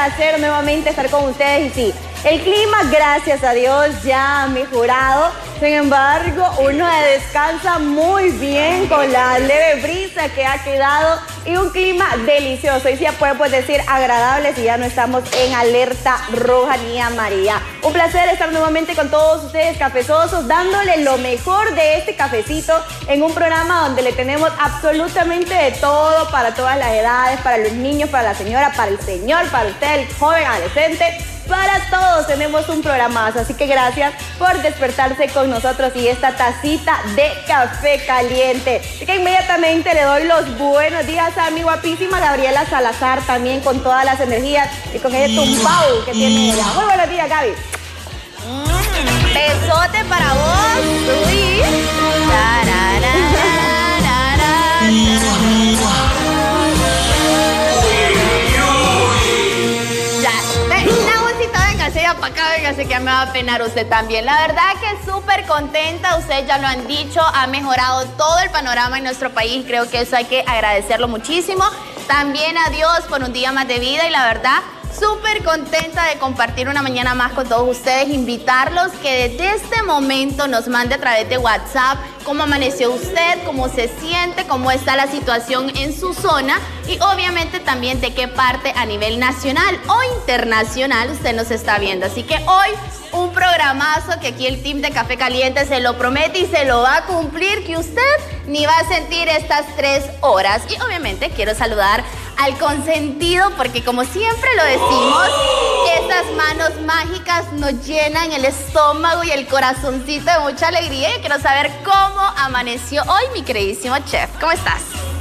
placer nuevamente estar con ustedes. Y sí, el clima, gracias a Dios, ya ha mejorado. Sin embargo, uno descansa muy bien con la leve brisa que ha quedado y un clima delicioso. Y sí, podemos decir agradable si ya no estamos en alerta roja ni amarilla. Un placer estar nuevamente con todos ustedes, cafezosos, dándole lo mejor de este cafecito en un programa donde le tenemos absolutamente de todo para todas las edades, para los niños, para la señora, para el señor, para usted, el joven, adolescente. Para todos tenemos un programazo, así que gracias por despertarse con nosotros y esta tacita de café caliente. Así que inmediatamente le doy los buenos días a mi guapísima Gabriela Salazar, también con todas las energías y con ese tumbao que tiene ella. Muy buenos días, Gaby. Besote para vos. Uy. Para acá, véngase que me va a penar usted también. La verdad que súper contenta, ustedes ya lo han dicho, ha mejorado todo el panorama en nuestro país, creo que eso hay que agradecerlo muchísimo. También a Dios por un día más de vida y la verdad, súper contenta de compartir una mañana más con todos ustedes, invitarlos que desde este momento nos mande a través de WhatsApp cómo amaneció usted, cómo se siente, cómo está la situación en su zona y obviamente también de qué parte a nivel nacional o internacional usted nos está viendo. Así que hoy un programazo que aquí el team de Café Caliente se lo promete y se lo va a cumplir, que usted ni va a sentir estas 3 horas. Y obviamente quiero saludar al consentido porque como siempre lo decimos, estas manos mágicas nos llenan el estómago y el corazoncito de mucha alegría y quiero saber cómo amaneció hoy mi queridísimo chef. ¿Cómo estás?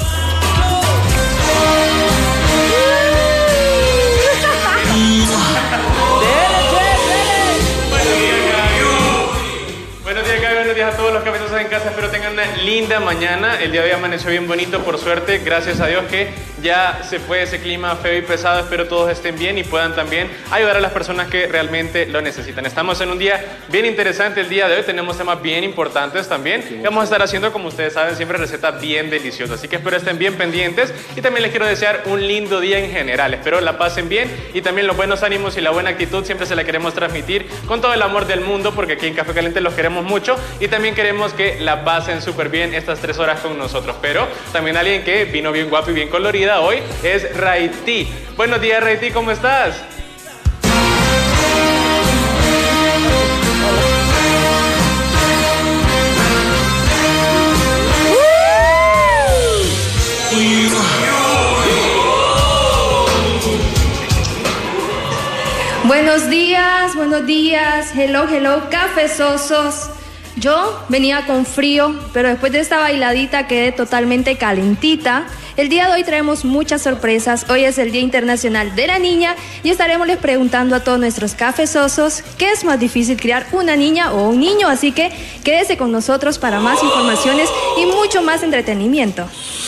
Buenos días a todos los cafezosos en casa, espero tengan una linda mañana. El día de hoy amaneció bien bonito, por suerte, gracias a Dios que ya se fue ese clima feo y pesado. Espero todos estén bien y puedan también ayudar a las personas que realmente lo necesitan. Estamos en un día bien interesante el día de hoy, tenemos temas bien importantes también. Sí, vamos a estar haciendo, como ustedes saben, siempre recetas bien deliciosas, así que espero estén bien pendientes y también les quiero desear un lindo día en general. Espero la pasen bien y también los buenos ánimos y la buena actitud siempre se la queremos transmitir con todo el amor del mundo, porque aquí en Café Caliente los queremos mucho y también queremos que la pasen súper bien estas 3 horas con nosotros. Pero también alguien que vino bien guapo y bien colorida hoy es Raití. Buenos días, Raití, ¿cómo estás? Buenos días, hello, cafezosos. Yo venía con frío, pero después de esta bailadita quedé totalmente calentita. El día de hoy traemos muchas sorpresas. Hoy es el Día Internacional de la Niña y estaremos les preguntando a todos nuestros cafezosos qué es más difícil, criar una niña o un niño. Así que quédese con nosotros para más informaciones y mucho más entretenimiento.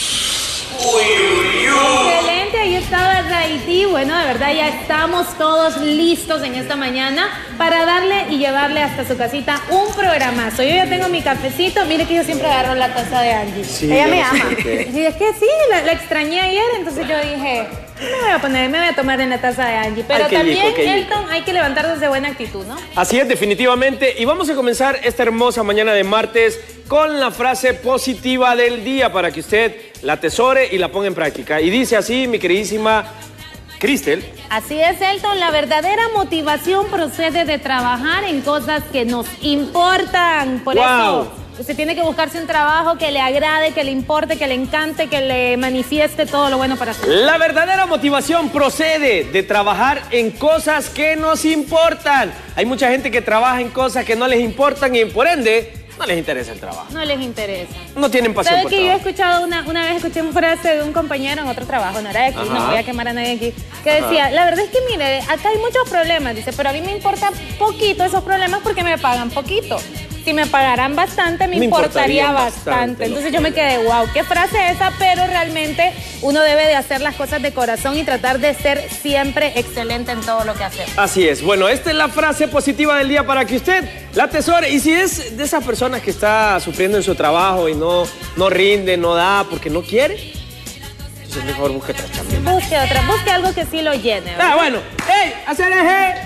Excelente, ahí estaba Raití. Bueno, de verdad ya estamos todos listos en esta mañana para darle y llevarle hasta su casita un programazo. Yo ya tengo mi cafecito, mire que yo siempre agarro la taza de Angie. Sí, ella me ama. Y es que sí, la extrañé ayer, entonces yo dije, me voy a tomar en la taza de Angie. Pero también, Elton, hay que levantarnos de buena actitud, ¿no? Así es, definitivamente. Y vamos a comenzar esta hermosa mañana de martes con la frase positiva del día para que usted la atesore y la ponga en práctica. Y dice así, mi queridísima Cristel. Así es, Elton, la verdadera motivación procede de trabajar en cosas que nos importan. Por eso usted tiene que buscarse un trabajo que le agrade, que le importe, que le encante, que le manifieste todo lo bueno para usted. La verdadera motivación procede de trabajar en cosas que nos importan. Hay mucha gente que trabaja en cosas que no les importan y por ende no les interesa el trabajo. No les interesa. No tienen pasión por trabajo. Yo he escuchado una vez escuché una frase de un compañero en otro trabajo, no era de aquí, no voy a quemar a nadie aquí, que decía, la verdad es que mire, acá hay muchos problemas, dice, pero a mí me importan poquito esos problemas porque me pagan poquito. Si me pagaran bastante, me importaría bastante. Entonces yo me quedé, wow, qué frase esa, pero realmente uno debe de hacer las cosas de corazón y tratar de ser siempre excelente en todo lo que hacemos. Así es. Bueno, esta es la frase positiva del día para que usted la atesore. Y si es de esas personas que está sufriendo en su trabajo y no rinde, no da, porque no quiere, entonces mejor busque otra chamba. Busque algo que sí lo llene. Bueno. ¡Ey! ¡Hacer eje!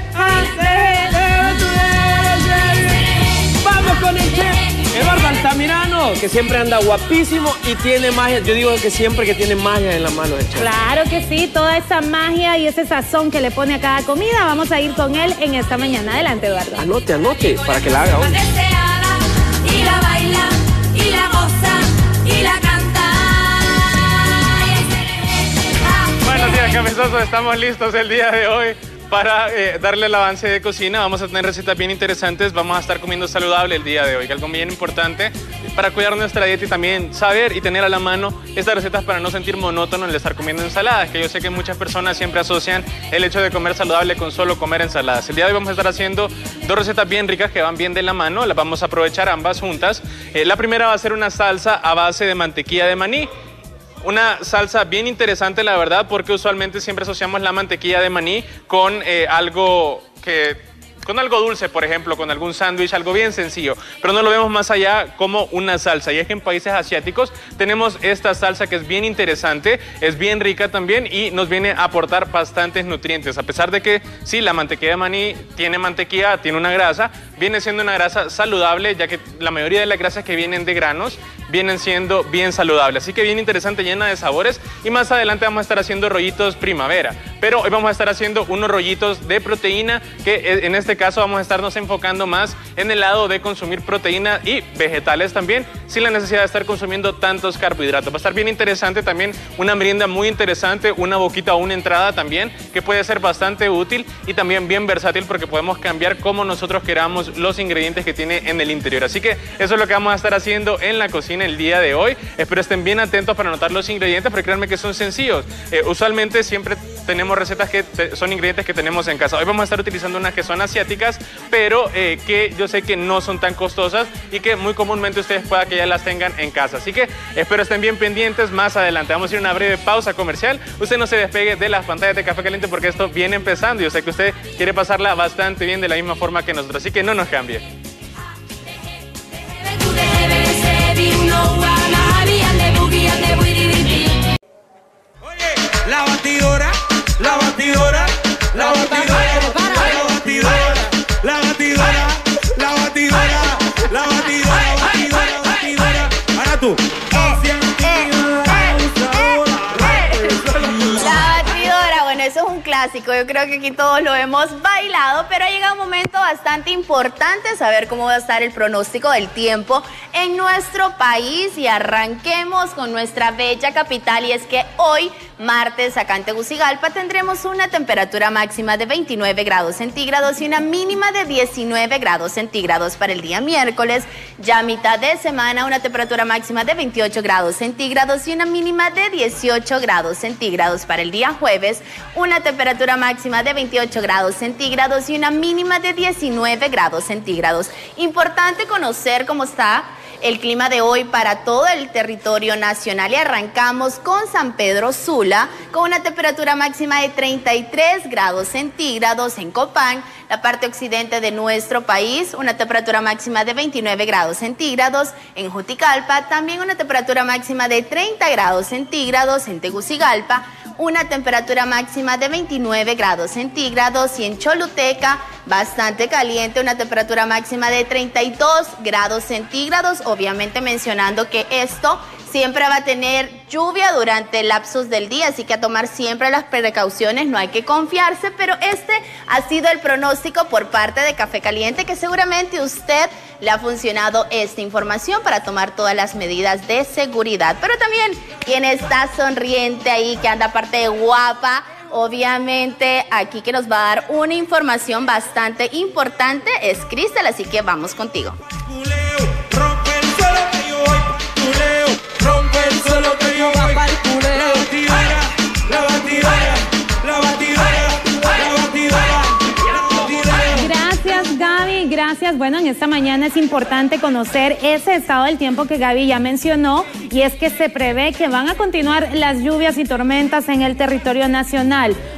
¡Vamos con el chef! Eduardo Altamirano, que siempre anda guapísimo y tiene magia. Yo digo que siempre que tiene magia en la mano el chef. Claro que sí, toda esa magia y ese sazón que le pone a cada comida. Vamos a ir con él en esta mañana. Adelante, Eduardo. Anote, para que la haga hoy. Y la baila, y la goza, y la canta. Buenos días, cafezosos. Estamos listos el día de hoy para darle el avance de cocina. Vamos a tener recetas bien interesantes. Vamos a estar comiendo saludable el día de hoy, que algo bien importante para cuidar nuestra dieta y también saber y tener a la mano estas recetas para no sentir monótono el estar comiendo ensaladas, que yo sé que muchas personas siempre asocian el hecho de comer saludable con solo comer ensaladas. El día de hoy vamos a estar haciendo dos recetas bien ricas que van bien de la mano. Las vamos a aprovechar ambas juntas. La primera va a ser una salsa a base de mantequilla de maní. Una salsa bien interesante, la verdad, porque usualmente siempre asociamos la mantequilla de maní con algo dulce, por ejemplo, con algún sándwich, algo bien sencillo, pero no lo vemos más allá como una salsa. Y es que en países asiáticos tenemos esta salsa que es bien interesante, es bien rica también y nos viene a aportar bastantes nutrientes. A pesar de que sí, la mantequilla de maní tiene mantequilla, tiene una grasa, viene siendo una grasa saludable, ya que la mayoría de las grasas que vienen de granos vienen siendo bien saludables. Así que bien interesante, llena de sabores. Y más adelante vamos a estar haciendo rollitos primavera. Pero hoy vamos a estar haciendo unos rollitos de proteína, que en este caso vamos a estarnos enfocando más en el lado de consumir proteína y vegetales también, sin la necesidad de estar consumiendo tantos carbohidratos. Va a estar bien interesante también, una merienda muy interesante, una boquita o una entrada también, que puede ser bastante útil y también bien versátil, porque podemos cambiar como nosotros queramos los ingredientes que tiene en el interior. Así que eso es lo que vamos a estar haciendo en la cocina el día de hoy. Espero estén bien atentos para anotar los ingredientes, porque créanme que son sencillos. Usualmente siempre tenemos recetas que son ingredientes que tenemos en casa. Hoy vamos a estar utilizando unas que son asiáticas, pero que yo sé que no son tan costosas y que muy comúnmente ustedes pueda que ya las tengan en casa. Así que espero estén bien pendientes. Más adelante vamos a ir a una breve pausa comercial. Usted no se despegue de las pantallas de Café Caliente, porque esto viene empezando. Yo sé que usted quiere pasarla bastante bien de la misma forma que nosotros, así que no nos cambie. Oye, la batidora, la batidora, la batidora, la batidora, la batidora, la batidora, la batidora, batidora, batidora. Ahora tú. Eso es un clásico, yo creo que aquí todos lo hemos bailado, pero ha llegado un momento bastante importante, saber cómo va a estar el pronóstico del tiempo en nuestro país, y arranquemos con nuestra bella capital. Y es que hoy, martes, acá en Tegucigalpa, tendremos una temperatura máxima de 29 grados centígrados y una mínima de 19 grados centígrados. Para el día miércoles, ya a mitad de semana, una temperatura máxima de 28 grados centígrados y una mínima de 18 grados centígrados. Para el día jueves, una temperatura máxima de 28 grados centígrados y una mínima de 19 grados centígrados. Importante conocer cómo está el clima de hoy para todo el territorio nacional, y arrancamos con San Pedro Sula, con una temperatura máxima de 33 grados centígrados. En Copán, la parte occidente de nuestro país, una temperatura máxima de 29 grados centígrados. En Juticalpa, también una temperatura máxima de 30 grados centígrados. En Tegucigalpa, una temperatura máxima de 29 grados centígrados. Y en Choluteca, bastante caliente, una temperatura máxima de 32 grados centígrados. Obviamente mencionando que esto siempre va a tener lluvia durante lapsos del día, así que a tomar siempre las precauciones, no hay que confiarse, pero este ha sido el pronóstico por parte de Café Caliente, que seguramente a usted le ha funcionado esta información para tomar todas las medidas de seguridad. Pero también quien está sonriente ahí, que anda aparte de guapa, obviamente aquí que nos va a dar una información bastante importante, es Cristel, así que vamos contigo. Rompe el suelo que yo voy. La batidora, la batidora, la batidora, la batidora, la batidora. Gracias, Gaby, gracias. Bueno, en esta mañana es importante conocer ese estado del tiempo que Gaby ya mencionó, y es que se prevé que van a continuar las lluvias y tormentas en el territorio nacional.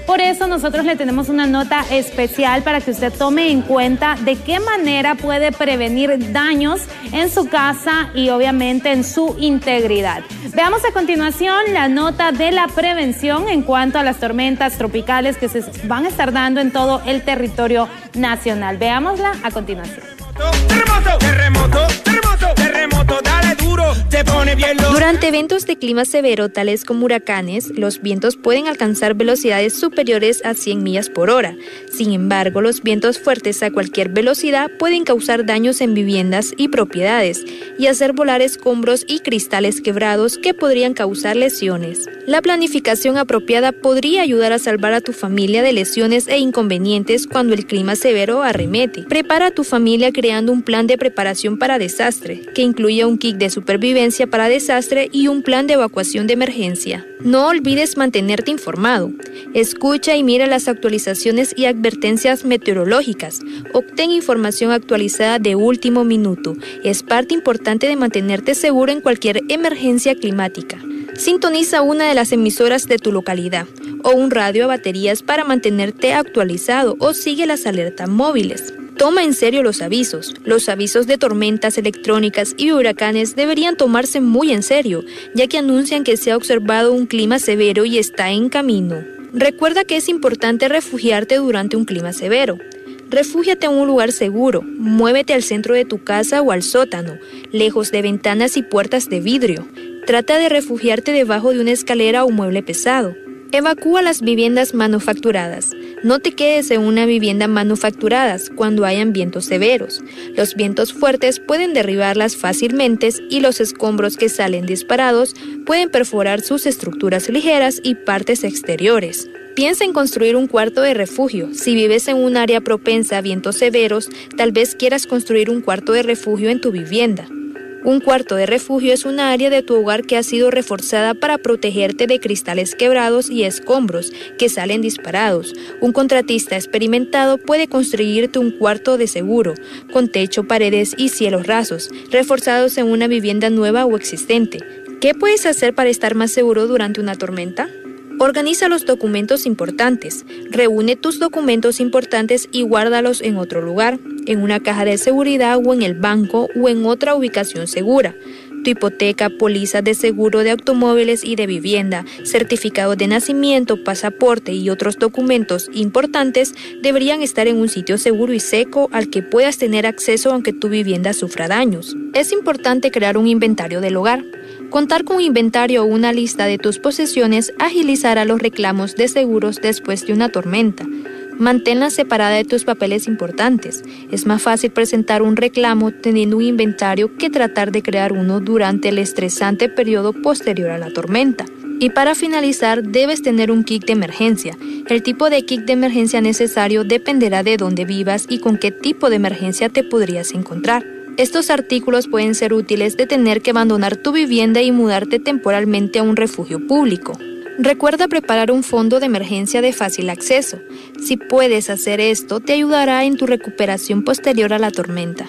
Por eso nosotros le tenemos una nota especial para que usted tome en cuenta de qué manera puede prevenir daños en su casa y obviamente en su integridad. Veamos a continuación la nota de la prevención en cuanto a las tormentas tropicales que se van a estar dando en todo el territorio nacional. Veámosla a continuación. Terremoto, terremoto, terremoto, terremoto, dale duro, te pone bien loco. Durante eventos de clima severo, tales como huracanes, los vientos pueden alcanzar velocidades superiores a 100 millas por hora. Sin embargo, los vientos fuertes a cualquier velocidad pueden causar daños en viviendas y propiedades y hacer volar escombros y cristales quebrados que podrían causar lesiones. La planificación apropiada podría ayudar a salvar a tu familia de lesiones e inconvenientes cuando el clima severo arremete. Prepara a tu familia creando un plan de preparación para desastre, que incluya un kit de supervivencia para desastre y un plan de evacuación de emergencia. No olvides mantenerte informado. Escucha y mira las actualizaciones y advertencias meteorológicas. Obtén información actualizada de último minuto. Es parte importante de mantenerte seguro en cualquier emergencia climática. Sintoniza una de las emisoras de tu localidad o un radio a baterías para mantenerte actualizado o sigue las alertas móviles. Toma en serio los avisos. Los avisos de tormentas electrónicas y huracanes deberían tomarse muy en serio, ya que anuncian que se ha observado un clima severo y está en camino. Recuerda que es importante refugiarte durante un clima severo. Refúgiate en un lugar seguro, muévete al centro de tu casa o al sótano, lejos de ventanas y puertas de vidrio. Trata de refugiarte debajo de una escalera o mueble pesado. Evacúa las viviendas manufacturadas. No te quedes en una vivienda manufacturada cuando hayan vientos severos. Los vientos fuertes pueden derribarlas fácilmente y los escombros que salen disparados pueden perforar sus estructuras ligeras y partes exteriores. Piensa en construir un cuarto de refugio. Si vives en un área propensa a vientos severos, tal vez quieras construir un cuarto de refugio en tu vivienda. Un cuarto de refugio es una área de tu hogar que ha sido reforzada para protegerte de cristales quebrados y escombros que salen disparados. Un contratista experimentado puede construirte un cuarto de seguro, con techo, paredes y cielos rasos, reforzados en una vivienda nueva o existente. ¿Qué puedes hacer para estar más seguro durante una tormenta? Organiza los documentos importantes. Reúne tus documentos importantes y guárdalos en otro lugar, en una caja de seguridad o en el banco o en otra ubicación segura. Tu hipoteca, póliza de seguro de automóviles y de vivienda, certificado de nacimiento, pasaporte y otros documentos importantes deberían estar en un sitio seguro y seco al que puedas tener acceso aunque tu vivienda sufra daños. Es importante crear un inventario del hogar. Contar con un inventario o una lista de tus posesiones agilizará los reclamos de seguros después de una tormenta. Manténla separada de tus papeles importantes. Es más fácil presentar un reclamo teniendo un inventario que tratar de crear uno durante el estresante periodo posterior a la tormenta. Y para finalizar, debes tener un kit de emergencia. El tipo de kit de emergencia necesario dependerá de dónde vivas y con qué tipo de emergencia te podrías encontrar. Estos artículos pueden ser útiles de tener que abandonar tu vivienda y mudarte temporalmente a un refugio público. Recuerda preparar un fondo de emergencia de fácil acceso. Si puedes hacer esto, te ayudará en tu recuperación posterior a la tormenta.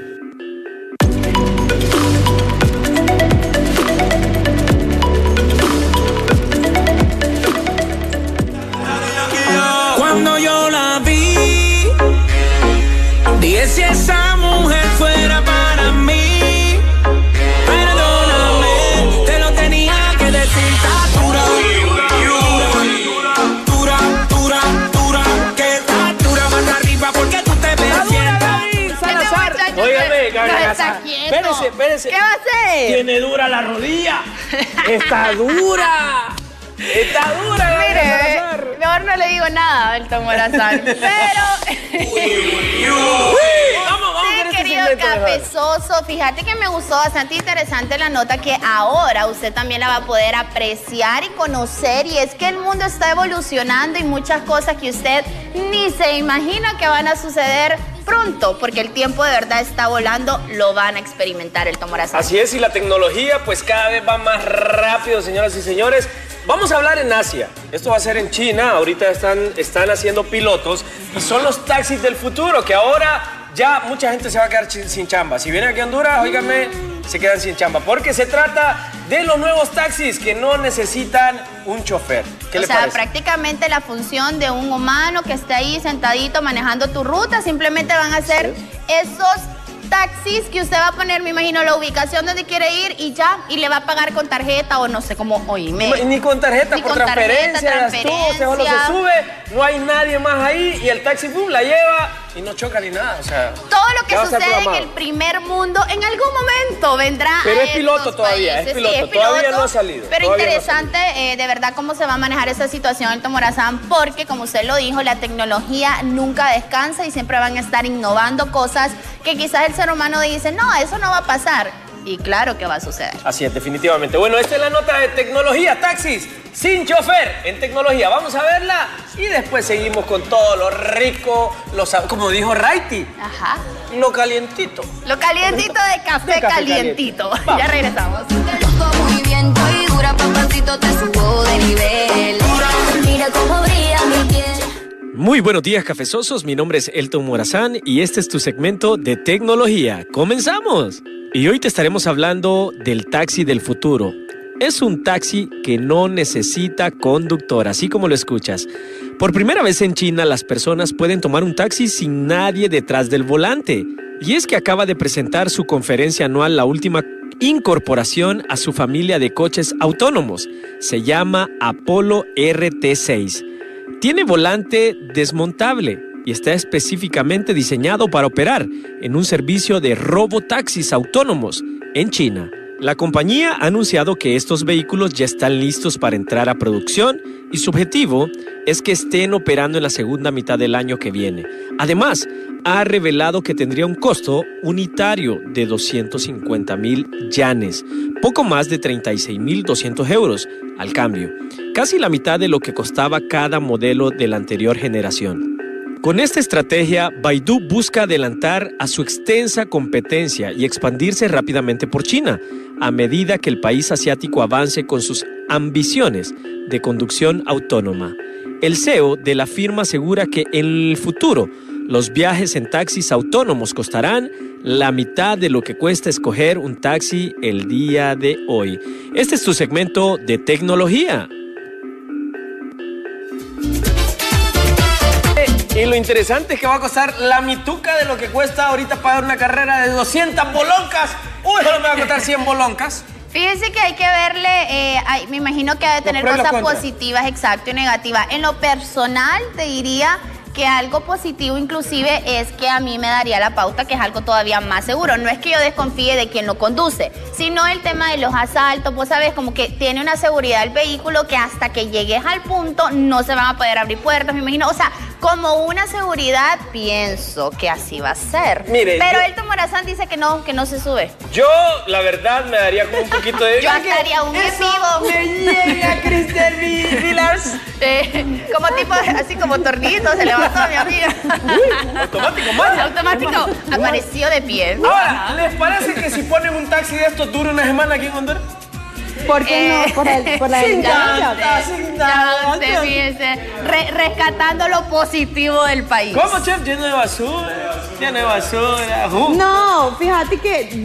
Cuando yo la vi, dije si esa mujer fuera para mí, perdóname, te lo tenía que decir. Está dura, dura, dura, dura, que está dura más arriba porque tú te ves bien. Salazar, óigame, espérese. ¿Qué va a hacer? Tiene dura la rodilla. Está dura. Está dura. Mire, mejor no le digo nada del Tomorazán, pero... Vamos Sí, con este querido segmento, cafezoso, fíjate que me gustó bastante interesante la nota que ahora usted también la va a poder apreciar y conocer, y es que el mundo está evolucionando y muchas cosas que usted ni se imagina que van a suceder pronto, porque el tiempo de verdad está volando, lo van a experimentar el Tomorazán. Así es, y la tecnología pues cada vez va más rápido, señoras y señores. Vamos a hablar en Asia. Esto va a ser en China. Ahorita están haciendo pilotos y son los taxis del futuro, que ahora ya mucha gente se va a quedar sin chamba. Si vienen aquí a Honduras, óigame, se quedan sin chamba, porque se trata de los nuevos taxis que no necesitan un chofer. ¿Qué le parece? Prácticamente la función de un humano que esté ahí sentadito manejando tu ruta, simplemente van a ser esos taxis que usted va a poner, me imagino, la ubicación donde quiere ir y ya, y le va a pagar con tarjeta o no sé cómo, oíme. Ni con tarjeta, Ni por con transferencia, solo se sube, no hay nadie más ahí y el taxi, pum, la lleva y no choca ni nada, o sea... Todo lo que sucede en el primer mundo, en algún momento vendrá. Pero es piloto todavía, es piloto, todavía no ha salido. Pero interesante, de verdad, cómo se va a manejar esa situación en Tomorazán, porque como usted lo dijo, la tecnología nunca descansa y siempre van a estar innovando cosas que quizás el ser humano dice, no, eso no va a pasar. Y claro que va a suceder. Así es, definitivamente. Bueno, esta es la nota de tecnología, taxis sin chofer en tecnología. Vamos a verla y después seguimos con todo lo rico, como dijo Raiti. Ajá. Lo calientito. Lo calientito de café calientito. Ya regresamos. Muy bien, estoy dura, papacito, te subo de nivel. Mira cómo brilla mi piel. Muy buenos días, cafezosos. Mi nombre es Elton Morazán y este es tu segmento de tecnología. ¡Comenzamos! Y hoy te estaremos hablando del taxi del futuro. Es un taxi que no necesita conductor, así como lo escuchas. Por primera vez en China, las personas pueden tomar un taxi sin nadie detrás del volante. Y es que acaba de presentar su conferencia anual la última incorporación a su familia de coches autónomos. Se llama Apollo RT6. Tiene volante desmontable y está específicamente diseñado para operar en un servicio de robotaxis autónomos en China. La compañía ha anunciado que estos vehículos ya están listos para entrar a producción y su objetivo es que estén operando en la segunda mitad del año que viene. Además, ha revelado que tendría un costo unitario de 250,000 yanes, poco más de 36,200 euros al cambio, casi la mitad de lo que costaba cada modelo de la anterior generación. Con esta estrategia, Baidu busca adelantar a su extensa competencia y expandirse rápidamente por China, a medida que el país asiático avance con sus ambiciones de conducción autónoma. El CEO de la firma asegura que en el futuro los viajes en taxis autónomos costarán la mitad de lo que cuesta escoger un taxi el día de hoy. Este es tu segmento de tecnología. Y lo interesante es que va a costar la mituca de lo que cuesta ahorita pagar una carrera de 200 boloncas. Uy, solo me va a costar 100 boloncas. Fíjense que hay que verle, me imagino que ha de tener cosas positivas, exacto, y negativas. En lo personal, te diría que algo positivo inclusive es que a mí me daría la pauta que es algo todavía más seguro. No es que yo desconfíe de quien lo conduce, sino el tema de los asaltos. Vos sabés, como que tiene una seguridad el vehículo que hasta que llegues al punto no se van a poder abrir puertas, me imagino. O sea, como una seguridad, pienso que así va a ser. Mire, pero Elton Morazán dice que no se sube. Yo, la verdad, me daría como un poquito de... Yo haría un vivo. Me llega, Cristian Vilars. Como tipo, así como tornito, se levantó mi amiga. Automático, man. Automático. Apareció de pie. Ahora, ¿les parece que si ponen un taxi de estos dure una semana aquí en Honduras? ¿Por qué no? Por la delincuencia. Ya usted fíjese, rescatando lo positivo del país. ¿Cómo, chef? Lleno de basura. Lleno de basura. No, fíjate que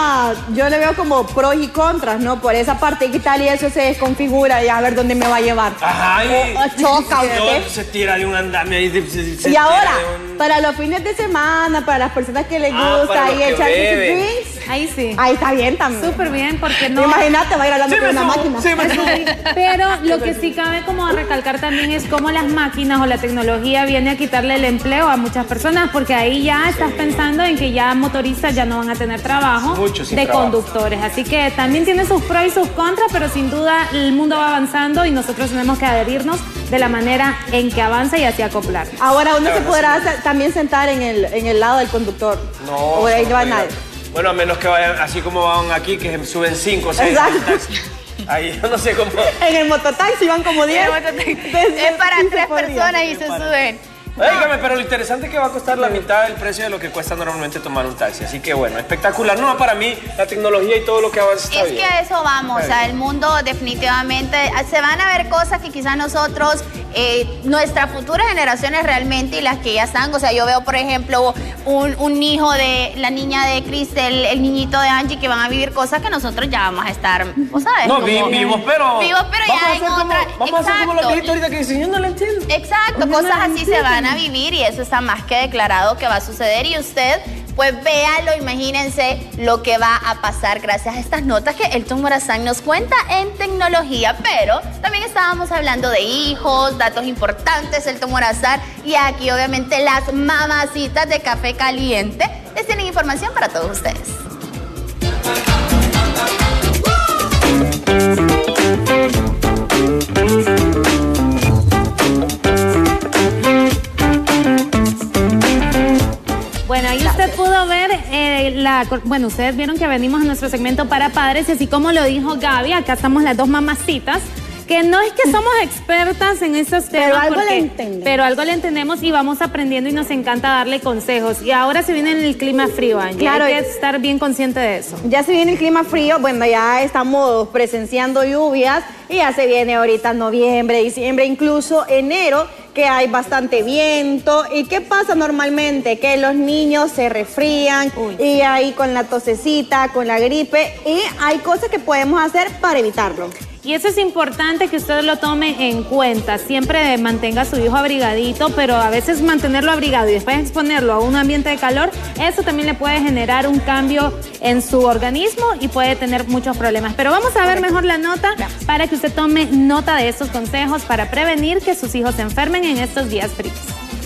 yo le veo como pros y contras, ¿no? Por esa parte que tal y eso se desconfigura y a ver dónde me va a llevar. Ajá. Choca usted. Se tira de un andamio ahí. Y ahora, para los fines de semana, para las personas que les gusta y echarse sus drinks. Ahí sí. Ahí está bien también. Súper bien, porque no... Imagínate, va a ir hablando con una máquina. Pero lo que sí cabe como recalcar también es cómo las máquinas o la tecnología viene a quitarle el empleo a muchas personas, porque ahí ya estás pensando en que ya motoristas ya no van a tener trabajo de conductores. Así que también tiene sus pros y sus contras, pero sin duda el mundo va avanzando y nosotros tenemos que adherirnos de la manera en que avanza y así acoplar. Ahora uno se podrá también sentar en el lado del conductor. No. O ahí no va nadie. Bueno, a menos que vayan así como van aquí, que suben 5 o 6. Exacto. Ahí, yo no sé cómo. En el mototaxi van como 10. Es para 3 personas y se suben. Dígame, pero lo interesante es que va a costar la mitad del precio de lo que cuesta normalmente tomar un taxi. Así que bueno, espectacular. No, para mí, la tecnología y todo lo que avanza está bien. Es que a eso vamos. O sea, el mundo definitivamente... Se van a ver cosas que quizás nosotros nuestras futuras generaciones realmente y las que ya están. O sea, yo veo, por ejemplo, un hijo de la niña de Cristel, el niñito de Angie, que van a vivir cosas que nosotros ya vamos a estar, ¿vos sabes? No, vivos, pero ya en otra. Vamos a hacer como los viejitos ahorita que dicen, yo no lo entiendo. Exacto, cosas así se van a vivir y eso está más que declarado que va a suceder. Y usted, pues véalo, imagínense lo que va a pasar gracias a estas notas que Elton Morazán nos cuenta en tecnología. Pero también estábamos hablando de hijos, datos importantes, Elton Morazán, y aquí obviamente las mamacitas de Café Caliente les tienen información para todos ustedes. Bueno, ahí usted pudo ver, bueno, ustedes vieron que venimos a nuestro segmento para padres y así como lo dijo Gaby, acá estamos las dos mamacitas, que no es que somos expertas en estos temas, pero algo le entendemos y vamos aprendiendo y nos encanta darle consejos. Y ahora se viene el clima frío, Angie. Claro, hay que estar bien consciente de eso. Ya se viene el clima frío, bueno, ya estamos presenciando lluvias y ya se viene ahorita noviembre, diciembre, incluso enero, que hay bastante viento. ¿Y qué pasa normalmente? Que los niños se resfrían y ahí con la tosecita, con la gripe, y hay cosas que podemos hacer para evitarlo. Y eso es importante que usted lo tome en cuenta. Siempre mantenga a su hijo abrigadito, pero a veces mantenerlo abrigado y después exponerlo a un ambiente de calor, eso también le puede generar un cambio en su organismo y puede tener muchos problemas. Pero vamos a ver mejor la nota para que usted tome nota de estos consejos para prevenir que sus hijos se enfermen en estos días fríos.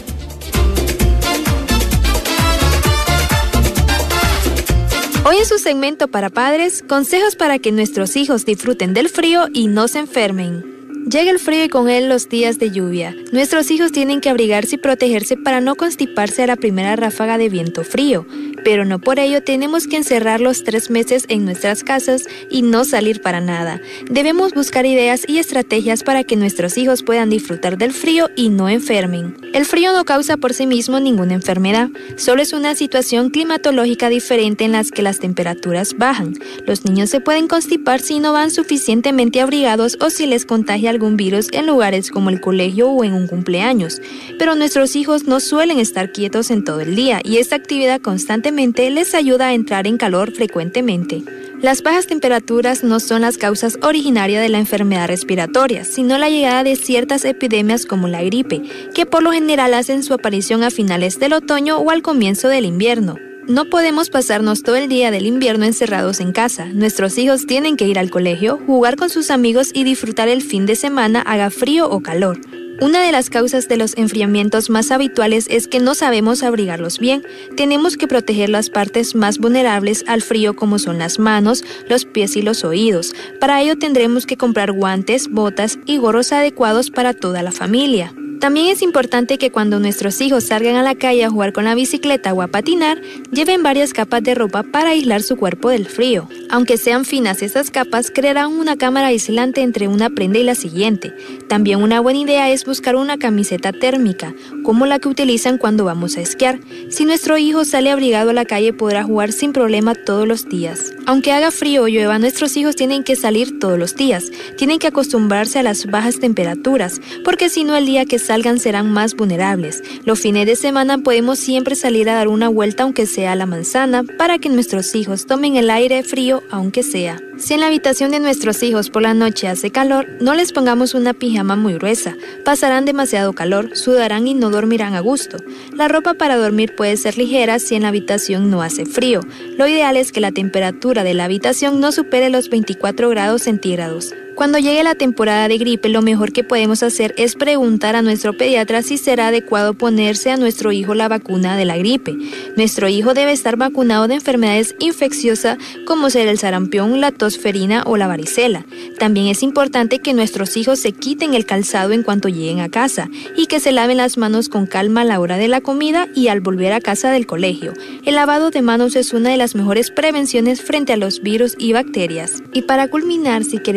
Hoy en su segmento para padres, consejos para que nuestros hijos disfruten del frío y no se enfermen. Llega el frío y con él los días de lluvia. Nuestros hijos tienen que abrigarse y protegerse para no constiparse a la primera ráfaga de viento frío. Pero no por ello tenemos que encerrarlos 3 meses en nuestras casas y no salir para nada. Debemos buscar ideas y estrategias para que nuestros hijos puedan disfrutar del frío y no enfermen. El frío no causa por sí mismo ninguna enfermedad, solo es una situación climatológica diferente en la que las temperaturas bajan. Los niños se pueden constipar si no van suficientemente abrigados o si les contagia algún virus en lugares como el colegio o en un cumpleaños. Pero nuestros hijos no suelen estar quietos en todo el día y esta actividad constantemente les ayuda a entrar en calor frecuentemente. Las bajas temperaturas no son las causas originarias de la enfermedad respiratoria, sino la llegada de ciertas epidemias como la gripe, que por lo general hacen su aparición a finales del otoño o al comienzo del invierno. No podemos pasarnos todo el día del invierno encerrados en casa. Nuestros hijos tienen que ir al colegio, jugar con sus amigos y disfrutar el fin de semana, haga frío o calor. Una de las causas de los enfriamientos más habituales es que no sabemos abrigarlos bien. Tenemos que proteger las partes más vulnerables al frío como son las manos, los pies y los oídos. Para ello tendremos que comprar guantes, botas y gorros adecuados para toda la familia. También es importante que cuando nuestros hijos salgan a la calle a jugar con la bicicleta o a patinar, lleven varias capas de ropa para aislar su cuerpo del frío. Aunque sean finas, esas capas crearán una cámara aislante entre una prenda y la siguiente. También una buena idea es buscar una camiseta térmica, como la que utilizan cuando vamos a esquiar. Si nuestro hijo sale abrigado a la calle, podrá jugar sin problema todos los días. Aunque haga frío o llueva, nuestros hijos tienen que salir todos los días. Tienen que acostumbrarse a las bajas temperaturas, porque si no, el día que salgan serán más vulnerables. Los fines de semana podemos siempre salir a dar una vuelta aunque sea a la manzana para que nuestros hijos tomen el aire frío aunque sea. Si en la habitación de nuestros hijos por la noche hace calor, no les pongamos una pijama muy gruesa. Pasarán demasiado calor, sudarán y no dormirán a gusto. La ropa para dormir puede ser ligera si en la habitación no hace frío. Lo ideal es que la temperatura de la habitación no supere los 24 grados centígrados. Cuando llegue la temporada de gripe, lo mejor que podemos hacer es preguntar a nuestro pediatra si será adecuado ponerse a nuestro hijo la vacuna de la gripe. Nuestro hijo debe estar vacunado de enfermedades infecciosas como ser el sarampión, la tosferina o la varicela. También es importante que nuestros hijos se quiten el calzado en cuanto lleguen a casa y que se laven las manos con calma a la hora de la comida y al volver a casa del colegio. El lavado de manos es una de las mejores prevenciones frente a los virus y bacterias. Y para culminar, si queremos que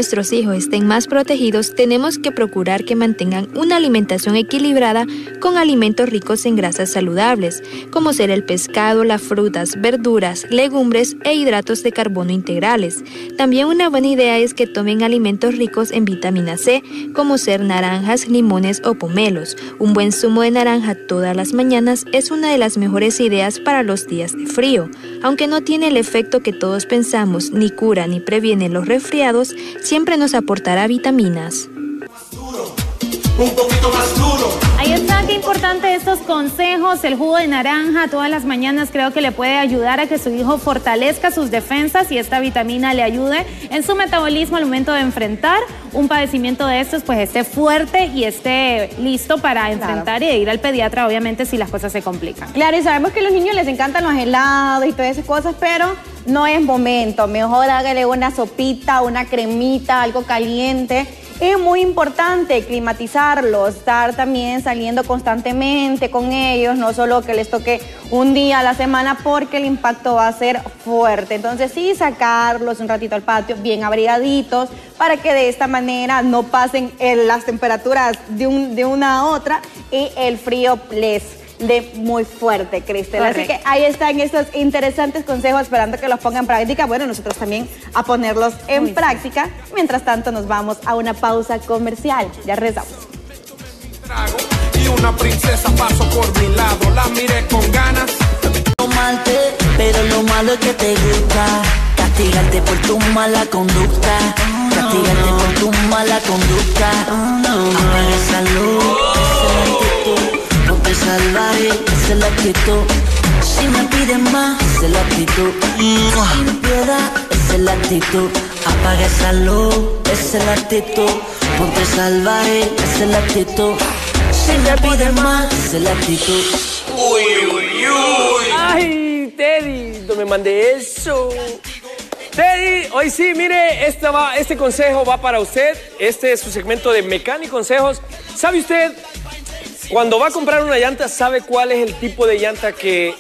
nuestros hijos estén más protegidos, tenemos que procurar que mantengan una alimentación equilibrada con alimentos ricos en grasas saludables, como ser el pescado, las frutas, verduras, legumbres e hidratos de carbono integrales. También una buena idea es que tomen alimentos ricos en vitamina C, como ser naranjas, limones o pomelos. Un buen zumo de naranja todas las mañanas es una de las mejores ideas para los días de frío. Aunque no tiene el efecto que todos pensamos, ni cura ni previene los resfriados, siempre nos aportará vitaminas. Un poquito más duro. Ahí está, qué importante estos consejos. El jugo de naranja todas las mañanas creo que le puede ayudar a que su hijo fortalezca sus defensas y esta vitamina le ayude en su metabolismo al momento de enfrentar un padecimiento de estos, pues esté fuerte y esté listo para enfrentar y de ir al pediatra, obviamente, si las cosas se complican. Claro, y sabemos que a los niños les encantan los helados y todas esas cosas, pero no es momento. Mejor hágale una sopita, una cremita, algo caliente. Es muy importante climatizarlos, estar también saliendo constantemente con ellos, no solo que les toque un día a la semana porque el impacto va a ser fuerte. Entonces sí, sacarlos un ratito al patio bien abrigaditos para que de esta manera no pasen las temperaturas de una a otra y el frío les de muy fuerte, Cristel. Correcto. Así que ahí están estos interesantes consejos, esperando que los pongan en práctica. Bueno, nosotros también a ponerlos en práctica. Mientras tanto, nos vamos a una pausa comercial. Ya regresamos. Y una princesa pasó por mi lado, la miré con ganas. Pero lo malo es que te gusta castigarte por tu mala conducta. Castigarte por tu mala conducta. Apaga esa luz, ponte salvaje, esa es la actitud. Si me pides más, esa es la actitud. Sin piedad, esa es la actitud. Apaga esa luz, esa es la actitud. Ponte salvaje, esa es la actitud. Si me pides más, esa es la actitud. Uy, uy, uy. Ay, Teddy, no me mande eso. Teddy, hoy sí, mire, este consejo va para usted. Este es su segmento de Mecánico Consejos. ¿Sabe usted, cuando va a comprar una llanta, sabe cuál es el tipo de llanta que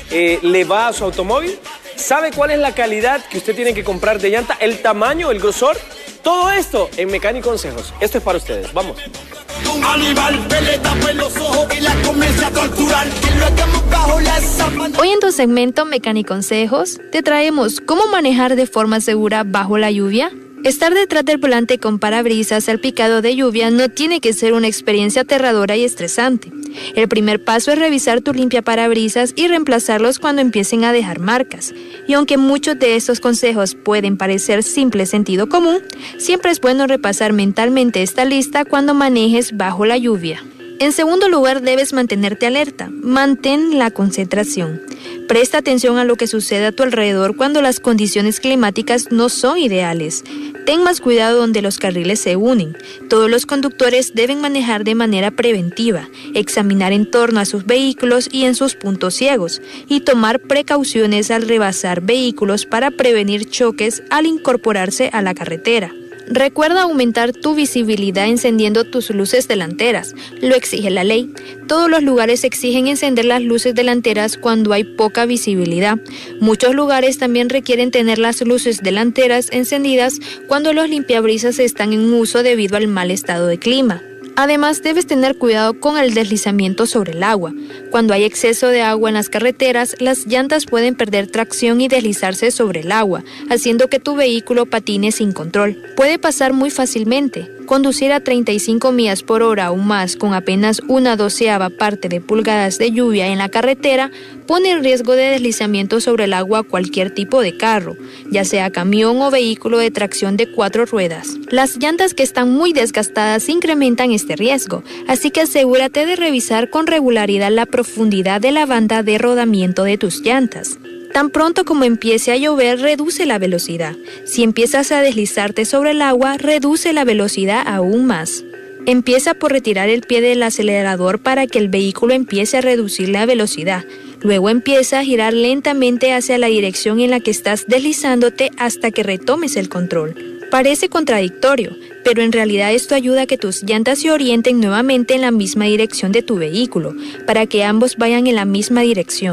le va a su automóvil? ¿Sabe cuál es la calidad que usted tiene que comprar de llanta? ¿El tamaño, el grosor? Todo esto en Mecánico Consejos. Esto es para ustedes. Vamos. Un animal que le tape los ojos y la comienza a torturar. Que lo hagamos bajo la sábana. Hoy en tu segmento Mecánico Consejos te traemos cómo manejar de forma segura bajo la lluvia. Estar detrás del volante con parabrisas salpicado de lluvia no tiene que ser una experiencia aterradora y estresante. El primer paso es revisar tu limpiaparabrisas y reemplazarlos cuando empiecen a dejar marcas. Y aunque muchos de estos consejos pueden parecer simple sentido común, siempre es bueno repasar mentalmente esta lista cuando manejes bajo la lluvia. En segundo lugar, debes mantenerte alerta. Mantén la concentración. Presta atención a lo que sucede a tu alrededor cuando las condiciones climáticas no son ideales. Ten más cuidado donde los carriles se unen. Todos los conductores deben manejar de manera preventiva, examinar en torno a sus vehículos y en sus puntos ciegos, y tomar precauciones al rebasar vehículos para prevenir choques al incorporarse a la carretera. Recuerda aumentar tu visibilidad encendiendo tus luces delanteras. Lo exige la ley. Todos los lugares exigen encender las luces delanteras cuando hay poca visibilidad. Muchos lugares también requieren tener las luces delanteras encendidas cuando los limpiabrisas están en uso debido al mal estado de clima. Además, debes tener cuidado con el deslizamiento sobre el agua. Cuando hay exceso de agua en las carreteras, las llantas pueden perder tracción y deslizarse sobre el agua, haciendo que tu vehículo patine sin control. Puede pasar muy fácilmente. Conducir a 35 millas por hora o más con apenas 1/12 parte de pulgadas de lluvia en la carretera pone en riesgo de deslizamiento sobre el agua a cualquier tipo de carro, ya sea camión o vehículo de tracción de 4 ruedas. Las llantas que están muy desgastadas incrementan este riesgo, así que asegúrate de revisar con regularidad la profundidad de la banda de rodamiento de tus llantas. Tan pronto como empiece a llover, reduce la velocidad. Si empiezas a deslizarte sobre el agua, reduce la velocidad aún más. Empieza por retirar el pie del acelerador para que el vehículo empiece a reducir la velocidad. Luego empieza a girar lentamente hacia la dirección en la que estás deslizándote hasta que retomes el control. Parece contradictorio, pero en realidad esto ayuda a que tus llantas se orienten nuevamente en la misma dirección de tu vehículo, para que ambos vayan en la misma dirección.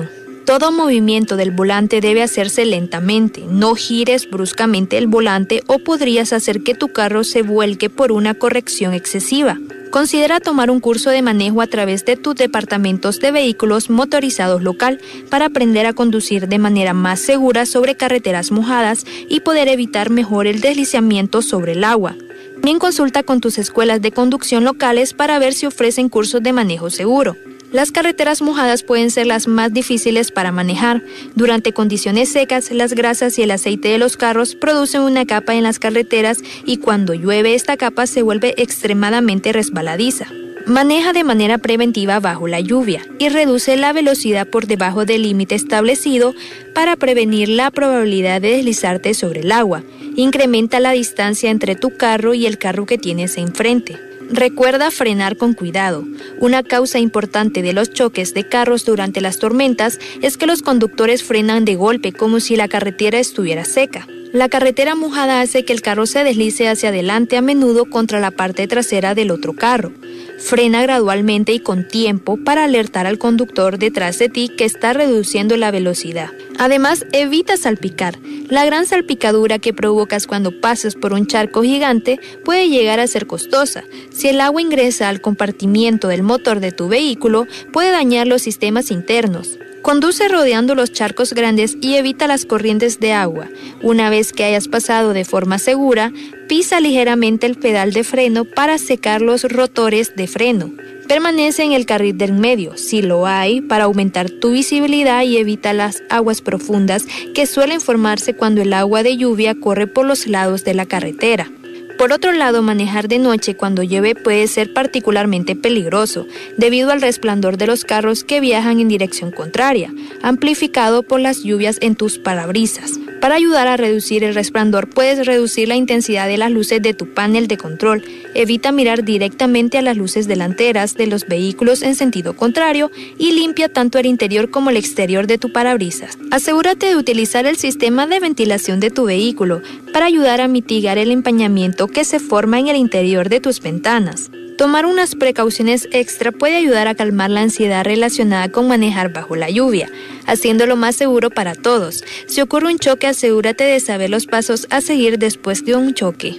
Todo movimiento del volante debe hacerse lentamente, no gires bruscamente el volante o podrías hacer que tu carro se vuelque por una corrección excesiva. Considera tomar un curso de manejo a través de tus departamentos de vehículos motorizados local para aprender a conducir de manera más segura sobre carreteras mojadas y poder evitar mejor el deslizamiento sobre el agua. También consulta con tus escuelas de conducción locales para ver si ofrecen cursos de manejo seguro. Las carreteras mojadas pueden ser las más difíciles para manejar. Durante condiciones secas, las grasas y el aceite de los carros producen una capa en las carreteras y cuando llueve esta capa se vuelve extremadamente resbaladiza. Maneja de manera preventiva bajo la lluvia y reduce la velocidad por debajo del límite establecido para prevenir la probabilidad de deslizarte sobre el agua. Incrementa la distancia entre tu carro y el carro que tienes enfrente. Recuerda frenar con cuidado. Una causa importante de los choques de carros durante las tormentas es que los conductores frenan de golpe como si la carretera estuviera seca. La carretera mojada hace que el carro se deslice hacia adelante a menudo contra la parte trasera del otro carro. Frena gradualmente y con tiempo para alertar al conductor detrás de ti que está reduciendo la velocidad. Además, evita salpicar. La gran salpicadura que provocas cuando pasas por un charco gigante puede llegar a ser costosa. Si el agua ingresa al compartimiento del motor de tu vehículo, puede dañar los sistemas internos. Conduce rodeando los charcos grandes y evita las corrientes de agua. Una vez que hayas pasado de forma segura, pisa ligeramente el pedal de freno para secar los rotores de freno. Permanece en el carril del medio, si lo hay, para aumentar tu visibilidad y evita las aguas profundas que suelen formarse cuando el agua de lluvia corre por los lados de la carretera. Por otro lado, manejar de noche cuando llueve puede ser particularmente peligroso, debido al resplandor de los carros que viajan en dirección contraria, amplificado por las lluvias en tus parabrisas. Para ayudar a reducir el resplandor, puedes reducir la intensidad de las luces de tu panel de control. Evita mirar directamente a las luces delanteras de los vehículos en sentido contrario y limpia tanto el interior como el exterior de tu parabrisas. Asegúrate de utilizar el sistema de ventilación de tu vehículo para ayudar a mitigar el empañamiento que se forma en el interior de tus ventanas. Tomar unas precauciones extra puede ayudar a calmar la ansiedad relacionada con manejar bajo la lluvia, haciéndolo más seguro para todos. Si ocurre un choque, asegúrate de saber los pasos a seguir después de un choque.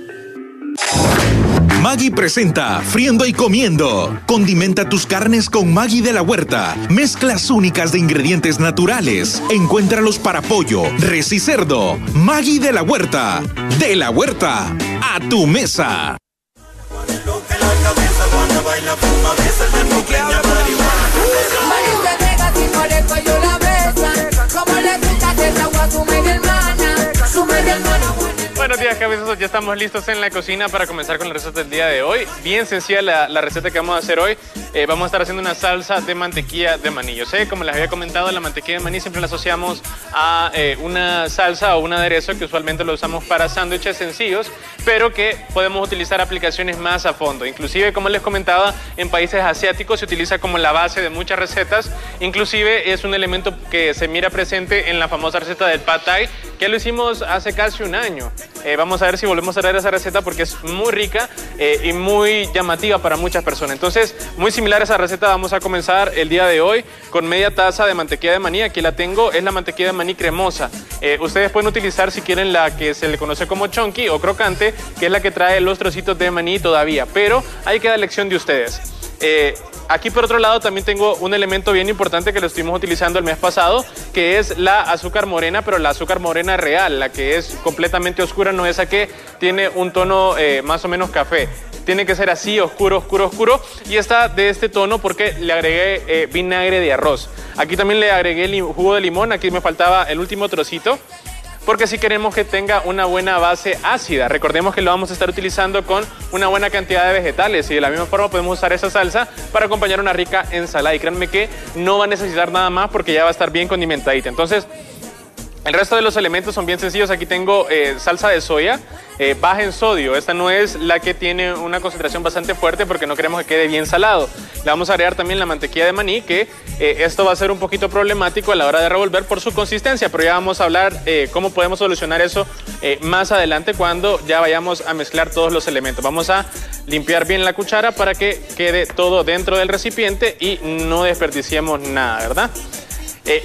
Maggi presenta Friendo y Comiendo. Condimenta tus carnes con Maggi de la Huerta. Mezclas únicas de ingredientes naturales. Encuéntralos para pollo, res y cerdo. Maggi de la Huerta. De la Huerta a tu mesa. Buenos días, cabezosos. Ya estamos listos en la cocina para comenzar con la receta del día de hoy. Bien sencilla la receta que vamos a hacer hoy. Vamos a estar haciendo una salsa de mantequilla de maní. Yo sé, como les había comentado, la mantequilla de maní siempre la asociamos a una salsa o un aderezo que usualmente lo usamos para sándwiches sencillos, pero que podemos utilizar aplicaciones más a fondo. Inclusive, como les comentaba, en países asiáticos se utiliza como la base de muchas recetas. Inclusive es un elemento que se mira presente en la famosa receta del Pad Thai, que lo hicimos hace casi un año. Vamos a ver si volvemos a traer esa receta porque es muy rica y muy llamativa para muchas personas. Entonces, muy similar a esa receta, vamos a comenzar el día de hoy con media taza de mantequilla de maní. Aquí la tengo, es la mantequilla de maní cremosa. Ustedes pueden utilizar, si quieren, la que se le conoce como chunky o crocante, que es la que trae los trocitos de maní todavía, pero ahí queda elección de ustedes. Aquí por otro lado también tengo un elemento bien importante que lo estuvimos utilizando el mes pasado, que es la azúcar morena, pero la azúcar morena real, la que es completamente oscura, no esa que tiene un tono más o menos café. Tiene que ser así, oscuro, oscuro, oscuro, y está de este tono porque le agregué vinagre de arroz. Aquí también le agregué jugo de limón, aquí me faltaba el último trocito, porque si queremos que tenga una buena base ácida. Recordemos que lo vamos a estar utilizando con una buena cantidad de vegetales y de la misma forma podemos usar esa salsa para acompañar una rica ensalada. Y créanme que no va a necesitar nada más porque ya va a estar bien condimentadita. Entonces, el resto de los elementos son bien sencillos. Aquí tengo salsa de soya, baja en sodio. Esta no es la que tiene una concentración bastante fuerte porque no queremos que quede bien salado. Le vamos a agregar también la mantequilla de maní, que esto va a ser un poquito problemático a la hora de revolver por su consistencia, pero ya vamos a hablar cómo podemos solucionar eso más adelante cuando ya vayamos a mezclar todos los elementos. Vamos a limpiar bien la cuchara para que quede todo dentro del recipiente y no desperdiciemos nada, ¿verdad?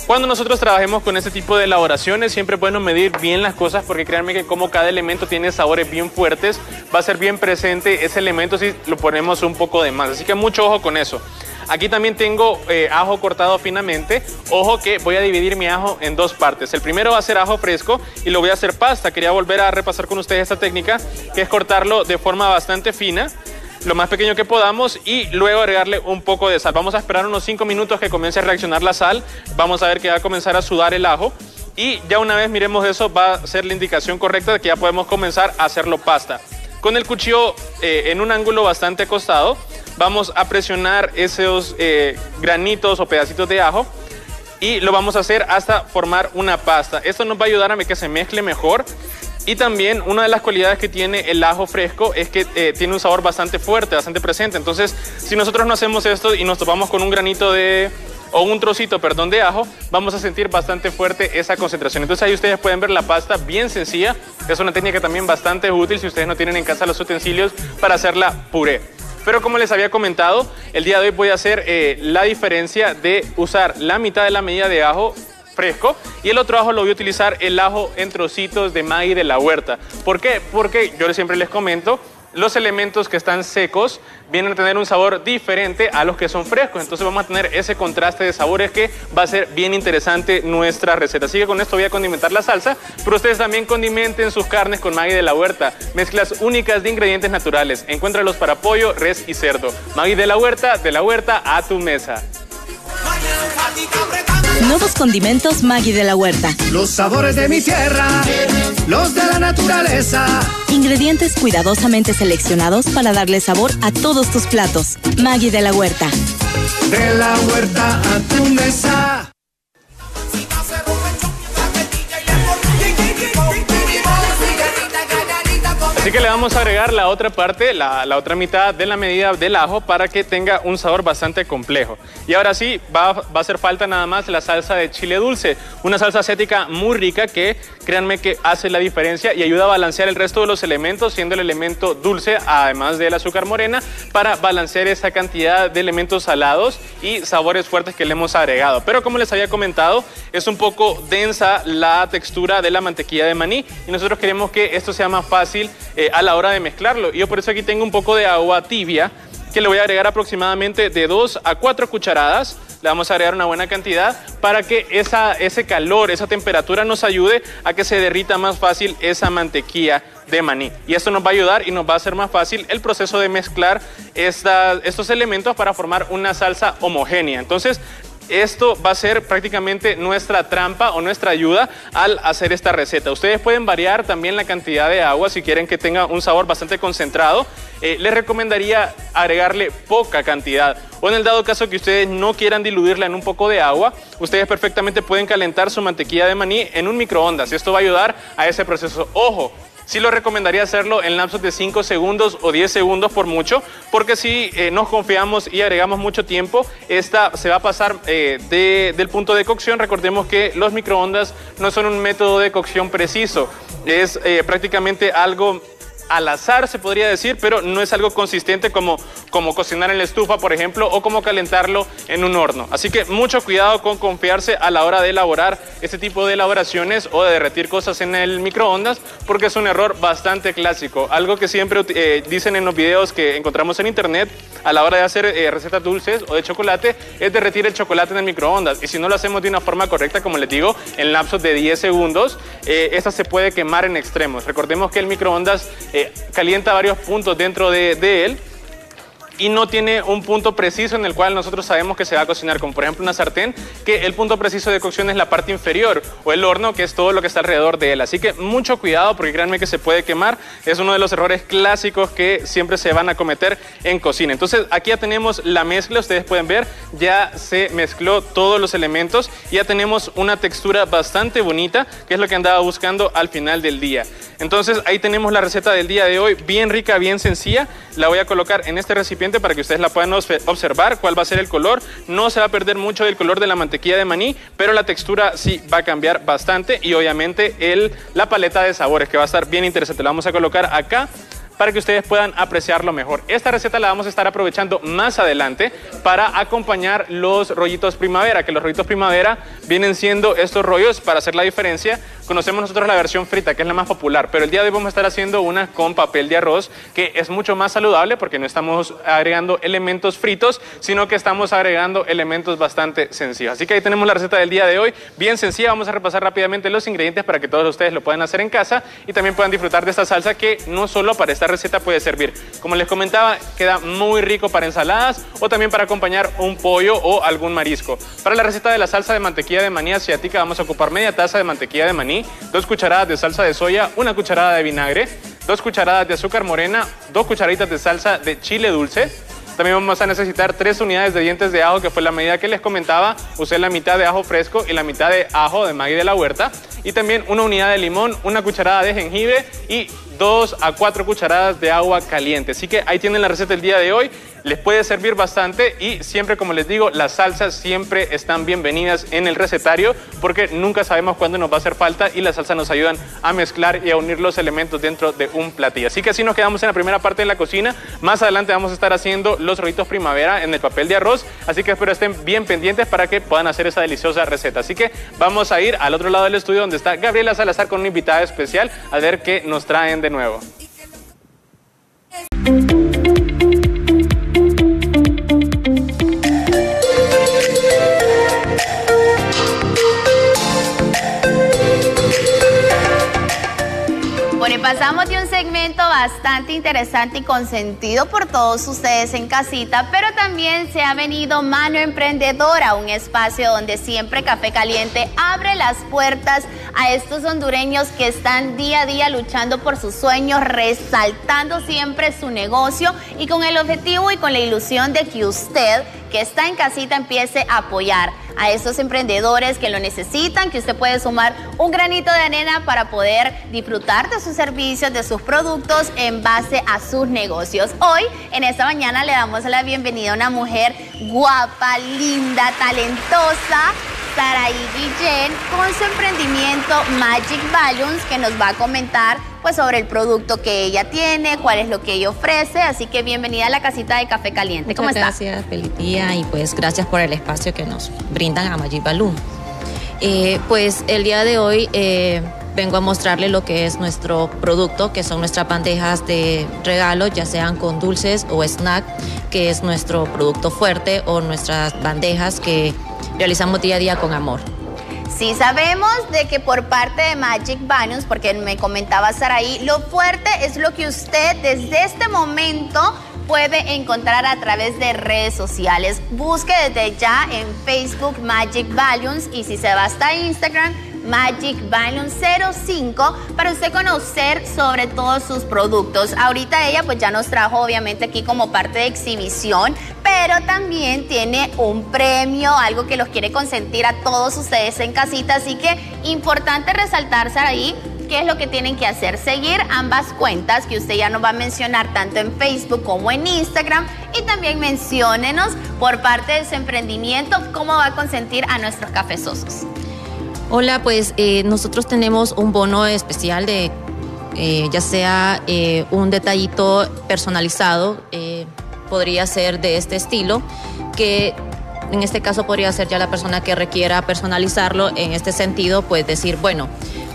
Cuando nosotros trabajemos con este tipo de elaboraciones, siempre es bueno medir bien las cosas, porque créanme que como cada elemento tiene sabores bien fuertes, va a ser bien presente ese elemento si lo ponemos un poco de más. Así que mucho ojo con eso. Aquí también tengo ajo cortado finamente. Ojo que voy a dividir mi ajo en dos partes. El primero va a ser ajo fresco y lo voy a hacer pasta. Quería volver a repasar con ustedes esta técnica, que es cortarlo de forma bastante fina, lo más pequeño que podamos, y luego agregarle un poco de sal. Vamos a esperar unos 5 minutos que comience a reaccionar la sal. Vamos a ver que va a comenzar a sudar el ajo. Y ya una vez miremos eso, va a ser la indicación correcta de que ya podemos comenzar a hacerlo pasta. Con el cuchillo en un ángulo bastante acostado, vamos a presionar esos granitos o pedacitos de ajo y lo vamos a hacer hasta formar una pasta. Esto nos va a ayudar a que se mezcle mejor. Y también una de las cualidades que tiene el ajo fresco es que tiene un sabor bastante fuerte, bastante presente. Entonces, si nosotros no hacemos esto y nos topamos con un granito o un trocito, perdón, de ajo, vamos a sentir bastante fuerte esa concentración. Entonces ahí ustedes pueden ver la pasta bien sencilla. Es una técnica también bastante útil si ustedes no tienen en casa los utensilios para hacerla puré. Pero como les había comentado, el día de hoy voy a hacer la diferencia de usar la mitad de la medida de ajo fresco y el otro ajo lo voy a utilizar el ajo en trocitos de Maggi de la huerta. ¿Por qué? Porque yo siempre les comento, los elementos que están secos vienen a tener un sabor diferente a los que son frescos. Entonces vamos a tener ese contraste de sabores que va a ser bien interesante nuestra receta. Así que con esto voy a condimentar la salsa, pero ustedes también condimenten sus carnes con Maggi de la huerta. Mezclas únicas de ingredientes naturales. Encuéntralos para pollo, res y cerdo. Maggi de la huerta a tu mesa. Nuevos condimentos Maggi de la huerta. Los sabores de mi tierra, los de la naturaleza. Ingredientes cuidadosamente seleccionados para darle sabor a todos tus platos. Maggi de la huerta. De la huerta a tu mesa. Así que le vamos a agregar la otra parte, la otra mitad de la medida del ajo para que tenga un sabor bastante complejo. Y ahora sí, va a hacer falta nada más la salsa de chile dulce. Una salsa asiática muy rica que, créanme que hace la diferencia y ayuda a balancear el resto de los elementos, siendo el elemento dulce, además del azúcar morena, para balancear esa cantidad de elementos salados y sabores fuertes que le hemos agregado. Pero como les había comentado, es un poco densa la textura de la mantequilla de maní y nosotros queremos que esto sea más fácil a la hora de mezclarlo. Y yo por eso aquí tengo un poco de agua tibia que le voy a agregar aproximadamente de 2 a 4 cucharadas. Le vamos a agregar una buena cantidad para que ese calor, esa temperatura nos ayude a que se derrita más fácil esa mantequilla de maní. Y esto nos va a ayudar y nos va a hacer más fácil el proceso de mezclar estos elementos para formar una salsa homogénea. Entonces, esto va a ser prácticamente nuestra trampa o nuestra ayuda al hacer esta receta. Ustedes pueden variar también la cantidad de agua si quieren que tenga un sabor bastante concentrado. Les recomendaría agregarle poca cantidad. O en el dado caso que ustedes no quieran diluirla en un poco de agua, ustedes perfectamente pueden calentar su mantequilla de maní en un microondas. Y esto va a ayudar a ese proceso. Ojo, sí lo recomendaría hacerlo en lapsos de 5 segundos o 10 segundos por mucho, porque si nos confiamos y agregamos mucho tiempo, esta se va a pasar del punto de cocción. Recordemos que los microondas no son un método de cocción preciso, es prácticamente algo al azar, se podría decir, pero no es algo consistente como cocinar en la estufa, por ejemplo, o como calentarlo en un horno. Así que mucho cuidado con confiarse a la hora de elaborar este tipo de elaboraciones o de derretir cosas en el microondas, porque es un error bastante clásico. Algo que siempre dicen en los videos que encontramos en internet a la hora de hacer recetas dulces o de chocolate es derretir el chocolate en el microondas. Y si no lo hacemos de una forma correcta, como les digo, en lapsos de 10 segundos, esta se puede quemar en extremos. Recordemos que el microondas calienta varios puntos dentro de él y no tiene un punto preciso en el cual nosotros sabemos que se va a cocinar, como por ejemplo una sartén, que el punto preciso de cocción es la parte inferior, o el horno, que es todo lo que está alrededor de él. Así que mucho cuidado, porque créanme que se puede quemar. Es uno de los errores clásicos que siempre se van a cometer en cocina. Entonces aquí ya tenemos la mezcla, ustedes pueden ver, ya se mezcló todos los elementos y ya tenemos una textura bastante bonita, que es lo que andaba buscando al final del día. Entonces ahí tenemos la receta del día de hoy, bien rica, bien sencilla. La voy a colocar en este recipiente para que ustedes la puedan observar cuál va a ser el color. No se va a perder mucho del color de la mantequilla de maní, pero la textura sí va a cambiar bastante, y obviamente la paleta de sabores, que va a estar bien interesante. La vamos a colocar acá para que ustedes puedan apreciarlo mejor. Esta receta la vamos a estar aprovechando más adelante para acompañar los rollitos primavera, que los rollitos primavera vienen siendo estos rollos, para hacer la diferencia. Conocemos nosotros la versión frita, que es la más popular, pero el día de hoy vamos a estar haciendo una con papel de arroz, que es mucho más saludable porque no estamos agregando elementos fritos, sino que estamos agregando elementos bastante sencillos. Así que ahí tenemos la receta del día de hoy, bien sencilla. Vamos a repasar rápidamente los ingredientes para que todos ustedes lo puedan hacer en casa y también puedan disfrutar de esta salsa, que no solo para esta receta puede servir. Como les comentaba, queda muy rico para ensaladas o también para acompañar un pollo o algún marisco. Para la receta de la salsa de mantequilla de maní asiática vamos a ocupar media taza de mantequilla de maní, 2 cucharadas de salsa de soya, 1 cucharada de vinagre, 2 cucharadas de azúcar morena, 2 cucharaditas de salsa de chile dulce. También vamos a necesitar 3 unidades de dientes de ajo, que fue la medida que les comentaba. Usé la mitad de ajo fresco y la mitad de ajo de Maggi de la Huerta. Y también 1 unidad de limón, 1 cucharada de jengibre y 2 a 4 cucharadas de agua caliente. Así que ahí tienen la receta del día de hoy. Les puede servir bastante y siempre, como les digo, las salsas siempre están bienvenidas en el recetario porque nunca sabemos cuándo nos va a hacer falta y las salsas nos ayudan a mezclar y a unir los elementos dentro de un platillo. Así que así nos quedamos en la primera parte de la cocina. Más adelante vamos a estar haciendo los rollitos primavera en el papel de arroz, así que espero estén bien pendientes para que puedan hacer esa deliciosa receta. Así que vamos a ir al otro lado del estudio donde está Gabriela Salazar con una invitada especial a ver qué nos traen de nuevo. Bueno, y pasamos de un segmento bastante interesante y consentido por todos ustedes en casita, pero también se ha venido Mano Emprendedora, un espacio donde siempre Café Caliente abre las puertas a estos hondureños que están día a día luchando por sus sueños, resaltando siempre su negocio y con el objetivo y con la ilusión de que usted, que está en casita, empiece a apoyar a esos emprendedores que lo necesitan, que usted puede sumar un granito de arena para poder disfrutar de sus servicios, de sus productos en base a sus negocios. Hoy, en esta mañana, le damos la bienvenida a una mujer guapa, linda, talentosa, Saraí Guillén, con su emprendimiento Magic Balloons, que nos va a comentar pues sobre el producto que ella tiene, cuál es lo que ella ofrece. Así que bienvenida a la casita de Café Caliente. ¿Cómo está? Gracias, feliz día, y pues gracias por el espacio que nos brindan a Magic Balloons. Pues el día de hoy vengo a mostrarle lo que es nuestro producto, que son nuestras bandejas de regalo, ya sean con dulces o snack, que es nuestro producto fuerte, o nuestras bandejas que realizamos día a día con amor. Sí, sabemos de que por parte de Magic Balloons, porque me comentaba Saraí, lo fuerte es lo que usted desde este momento puede encontrar a través de redes sociales. Busque desde ya en Facebook Magic Balloons, y si se va hasta Instagram, Magic Balloons 05, para usted conocer sobre todos sus productos. Ahorita ella pues ya nos trajo obviamente aquí como parte de exhibición, pero también tiene un premio, algo que los quiere consentir a todos ustedes en casita. Así que importante resaltarse ahí qué es lo que tienen que hacer: seguir ambas cuentas que usted ya nos va a mencionar tanto en Facebook como en Instagram, y también menciónenos por parte de su emprendimiento cómo va a consentir a nuestros cafezosos. Hola, pues nosotros tenemos un bono especial de ya sea un detallito personalizado, podría ser de este estilo, que en este caso podría ser ya la persona que requiera personalizarlo. En este sentido, pues decir, bueno,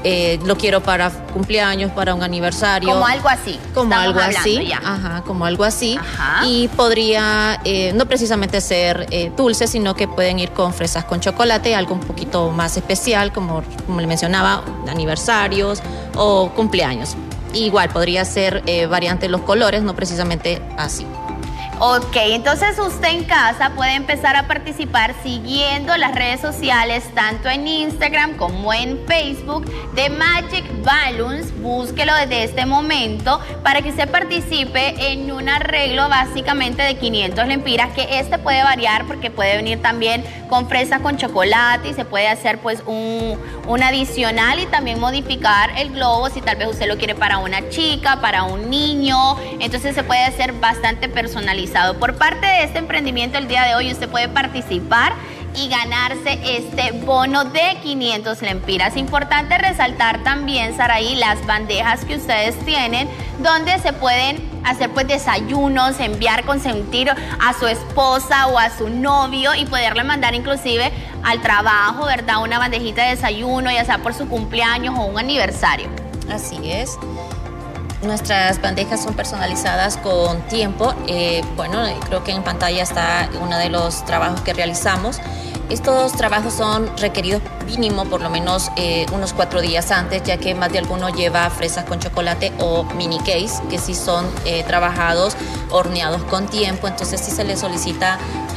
lo quiero para cumpleaños, para un aniversario. Como algo así. Como algo así. Ajá, como algo así. Ajá. Y podría no precisamente ser dulce, sino que pueden ir con fresas con chocolate, algo un poquito más especial, como le mencionaba, aniversarios o cumpleaños. Igual podría ser variante los colores, no precisamente así. Ok, entonces usted en casa puede empezar a participar siguiendo las redes sociales, tanto en Instagram como en Facebook, de Magic Balloons. Búsquelo desde este momento para que usted participe en un arreglo básicamente de 500 lempiras, que este puede variar porque puede venir también con fresa con chocolate, y se puede hacer pues un adicional y también modificar el globo si tal vez usted lo quiere para una chica, para un niño. Entonces se puede hacer bastante personalizado. Por parte de este emprendimiento el día de hoy usted puede participar y ganarse este bono de 500 lempiras. Importante resaltar también, Saraí, las bandejas que ustedes tienen, donde se pueden hacer pues desayunos, enviar, consentir a su esposa o a su novio y poderle mandar inclusive al trabajo, ¿verdad? Una bandejita de desayuno, ya sea por su cumpleaños o un aniversario. Así es. Nuestras bandejas son personalizadas con tiempo. Bueno, creo que en pantalla está uno de los trabajos que realizamos. Estos trabajos son requeridos mínimo por lo menos unos 4 días antes, ya que más de alguno lleva fresas con chocolate o mini cakes, que sí son trabajados, horneados con tiempo. Entonces sí se les solicita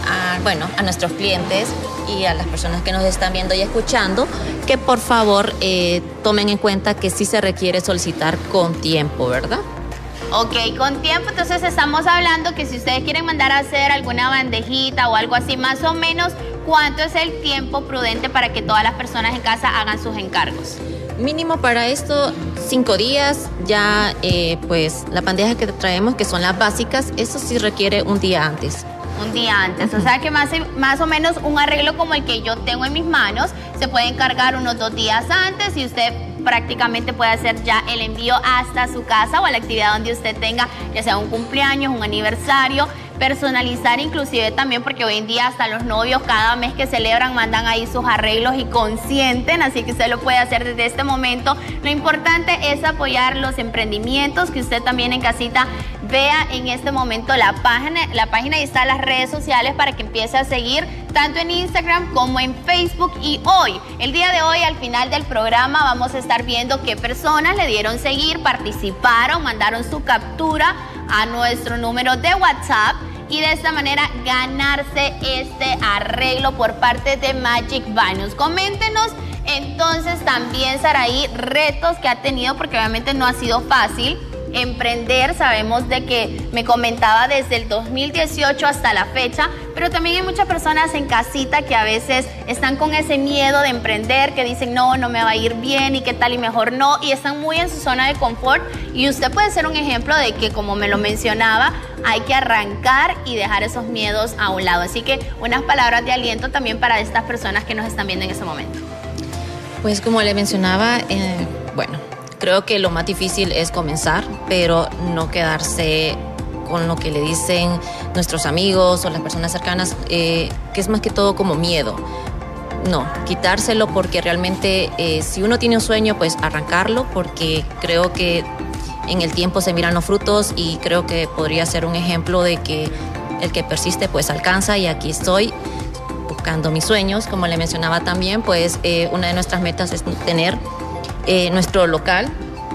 a nuestros clientes y a las personas que nos están viendo y escuchando que por favor tomen en cuenta que sí se requiere solicitar con tiempo, ¿verdad? Ok, con tiempo, entonces estamos hablando que si ustedes quieren mandar a hacer alguna bandejita o algo así, más o menos, ¿cuánto es el tiempo prudente para que todas las personas en casa hagan sus encargos? Mínimo para esto, 5 días. Ya pues la bandeja que traemos, que son las básicas, eso sí requiere un día antes. Un día antes, o sea que más o menos un arreglo como el que yo tengo en mis manos se puede encargar unos 2 días antes y usted prácticamente puede hacer ya el envío hasta su casa o a la actividad donde usted tenga, ya sea un cumpleaños, un aniversario. Personalizar inclusive también, porque hoy en día hasta los novios cada mes que celebran mandan ahí sus arreglos y consienten, así que usted lo puede hacer desde este momento. Lo importante es apoyar los emprendimientos, que usted también en casita vea en este momento la página y están las redes sociales para que empiece a seguir tanto en Instagram como en Facebook. Y hoy, el día de hoy, al final del programa vamos a estar viendo qué personas le dieron seguir, participaron, mandaron su captura a nuestro número de WhatsApp y de esta manera ganarse este arreglo por parte de Magic Values. Coméntenos entonces también, Saraí, retos que ha tenido, porque obviamente no ha sido fácil emprender. Sabemos de que me comentaba desde el 2018 hasta la fecha, pero también hay muchas personas en casita que a veces están con ese miedo de emprender, que dicen no me va a ir bien y qué tal y mejor no, y están muy en su zona de confort. Y usted puede ser un ejemplo de que, como me lo mencionaba, hay que arrancar y dejar esos miedos a un lado. Así que unas palabras de aliento también para estas personas que nos están viendo en ese momento. Pues como le mencionaba, creo que lo más difícil es comenzar, pero no quedarse con lo que le dicen nuestros amigos o las personas cercanas, que es más que todo como miedo. No, quitárselo, porque realmente si uno tiene un sueño, pues arrancarlo, porque creo que en el tiempo se miran los frutos y creo que podría ser un ejemplo de que el que persiste pues alcanza, y aquí estoy buscando mis sueños. Como le mencionaba también, pues una de nuestras metas es tener nuestro local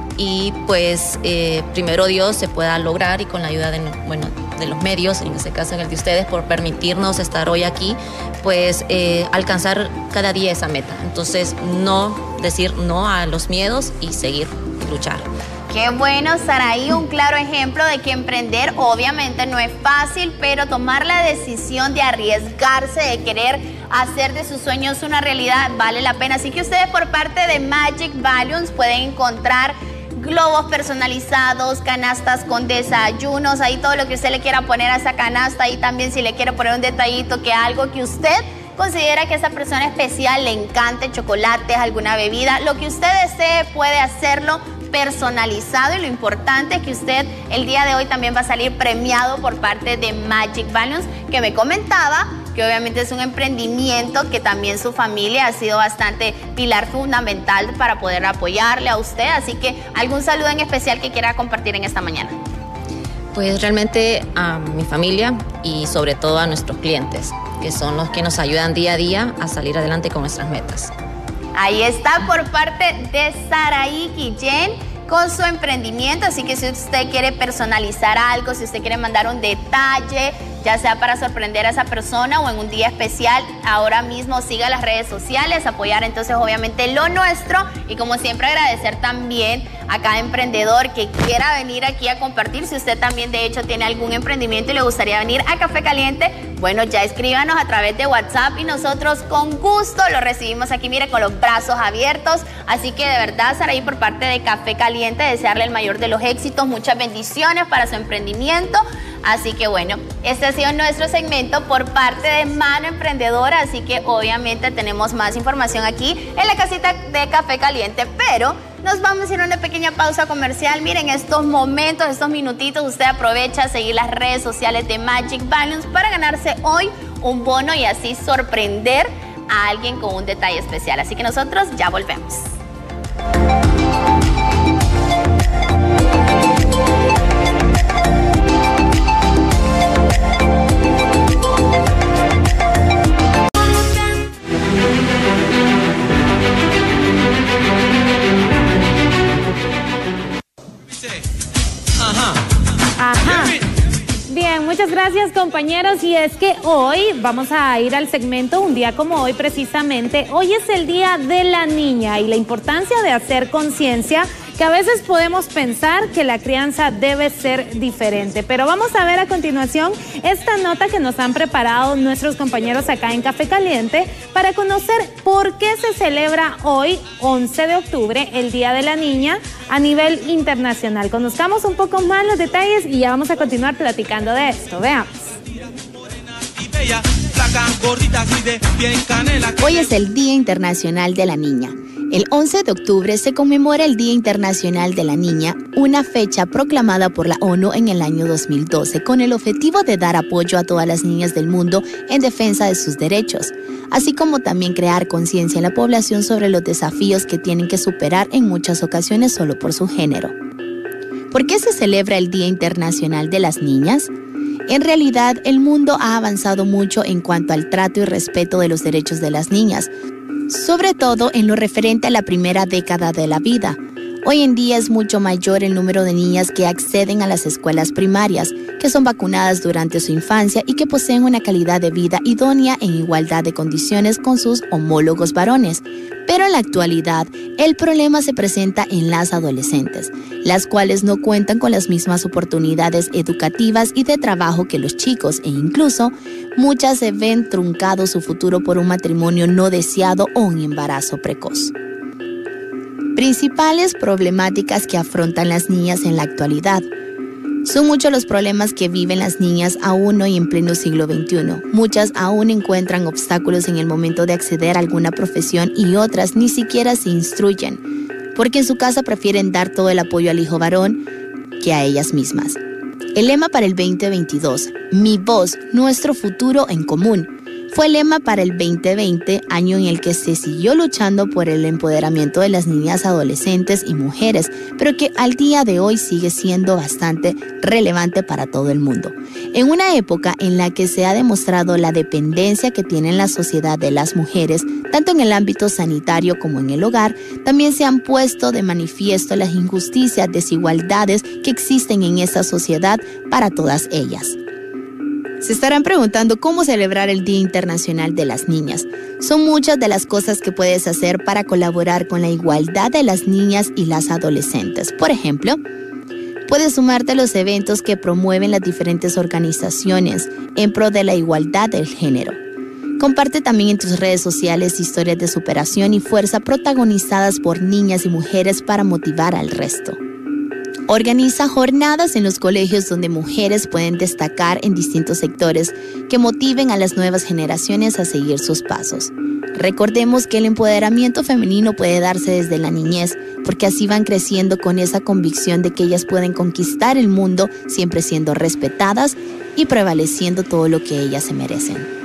y pues primero Dios se pueda lograr, y con la ayuda de los medios, en este caso el de ustedes, por permitirnos estar hoy aquí, pues alcanzar cada día esa meta. Entonces no decir no a los miedos y seguir y luchar. Qué bueno, Saraí, un claro ejemplo de que emprender obviamente no es fácil, pero tomar la decisión de arriesgarse, de querer hacer de sus sueños una realidad, vale la pena. Así que ustedes, por parte de Magic Values, pueden encontrar globos personalizados, canastas con desayunos, ahí todo lo que usted le quiera poner a esa canasta, y también si le quiere poner un detallito, que algo que usted considera que a esa persona especial le encante, chocolates, alguna bebida, lo que usted desee puede hacerlo personalizado, y lo importante es que usted el día de hoy también va a salir premiado por parte de Magic Values, que me comentaba que obviamente es un emprendimiento que también su familia ha sido bastante pilar fundamental para poder apoyarle a usted. Así que, ¿algún saludo en especial que quiera compartir en esta mañana? Pues realmente a mi familia y sobre todo a nuestros clientes, que son los que nos ayudan día a día a salir adelante con nuestras metas. Ahí está, por parte de Saraí Guillén, con su emprendimiento. Así que si usted quiere personalizar algo, si usted quiere mandar un detalle, ya sea para sorprender a esa persona o en un día especial, ahora mismo siga las redes sociales, apoyar entonces obviamente lo nuestro, y como siempre agradecer también a cada emprendedor que quiera venir aquí a compartir. Si usted también de hecho tiene algún emprendimiento y le gustaría venir a Café Caliente, bueno, ya escríbanos a través de WhatsApp y nosotros con gusto lo recibimos aquí, mire, con los brazos abiertos. Así que de verdad, Saraí, por parte de Café Caliente, desearle el mayor de los éxitos, muchas bendiciones para su emprendimiento. Así que bueno, este ha sido nuestro segmento por parte de Mano Emprendedora, así que obviamente tenemos más información aquí en la casita de Café Caliente, pero nos vamos a ir a una pequeña pausa comercial. Miren, estos momentos, estos minutitos, usted aprovecha a seguir las redes sociales de Magic Balloons para ganarse hoy un bono y así sorprender a alguien con un detalle especial. Así que nosotros ya volvemos. Ajá. Bien, muchas gracias, compañeros. Y es que hoy vamos a ir al segmento un día como hoy precisamente. Hoy es el Día de la Niña y la importancia de hacer conciencia, que a veces podemos pensar que la crianza debe ser diferente. Pero vamos a ver a continuación esta nota que nos han preparado nuestros compañeros acá en Café Caliente para conocer por qué se celebra hoy, 11 de octubre, el Día de la Niña a nivel internacional. Conozcamos un poco más los detalles y ya vamos a continuar platicando de esto. Veamos. Hoy es el Día Internacional de la Niña. El 11 de octubre se conmemora el Día Internacional de la Niña, una fecha proclamada por la ONU en el año 2012 con el objetivo de dar apoyo a todas las niñas del mundo en defensa de sus derechos, así como también crear conciencia en la población sobre los desafíos que tienen que superar en muchas ocasiones solo por su género. ¿Por qué se celebra el Día Internacional de las Niñas? En realidad, el mundo ha avanzado mucho en cuanto al trato y respeto de los derechos de las niñas, sobre todo en lo referente a la primera década de la vida. Hoy en día es mucho mayor el número de niñas que acceden a las escuelas primarias, que son vacunadas durante su infancia y que poseen una calidad de vida idónea en igualdad de condiciones con sus homólogos varones. Pero en la actualidad, el problema se presenta en las adolescentes, las cuales no cuentan con las mismas oportunidades educativas y de trabajo que los chicos, e incluso muchas se ven truncado su futuro por un matrimonio no deseado o un embarazo precoz. Principales problemáticas que afrontan las niñas en la actualidad. Son muchos los problemas que viven las niñas aún hoy en pleno siglo XXI. Muchas aún encuentran obstáculos en el momento de acceder a alguna profesión y otras ni siquiera se instruyen, porque en su casa prefieren dar todo el apoyo al hijo varón que a ellas mismas. El lema para el 2022, Mi voz, nuestro futuro en común, fue el lema para el 2020, año en el que se siguió luchando por el empoderamiento de las niñas, adolescentes y mujeres, pero que al día de hoy sigue siendo bastante relevante para todo el mundo. En una época en la que se ha demostrado la dependencia que tiene la sociedad de las mujeres, tanto en el ámbito sanitario como en el hogar, también se han puesto de manifiesto las injusticias, desigualdades que existen en esa sociedad para todas ellas. Se estarán preguntando cómo celebrar el Día Internacional de las Niñas. Son muchas de las cosas que puedes hacer para colaborar con la igualdad de las niñas y las adolescentes. Por ejemplo, puedes sumarte a los eventos que promueven las diferentes organizaciones en pro de la igualdad del género. Comparte también en tus redes sociales historias de superación y fuerza protagonizadas por niñas y mujeres para motivar al resto. Organiza jornadas en los colegios donde mujeres pueden destacar en distintos sectores que motiven a las nuevas generaciones a seguir sus pasos. Recordemos que el empoderamiento femenino puede darse desde la niñez, porque así van creciendo con esa convicción de que ellas pueden conquistar el mundo siempre siendo respetadas y prevaleciendo todo lo que ellas se merecen.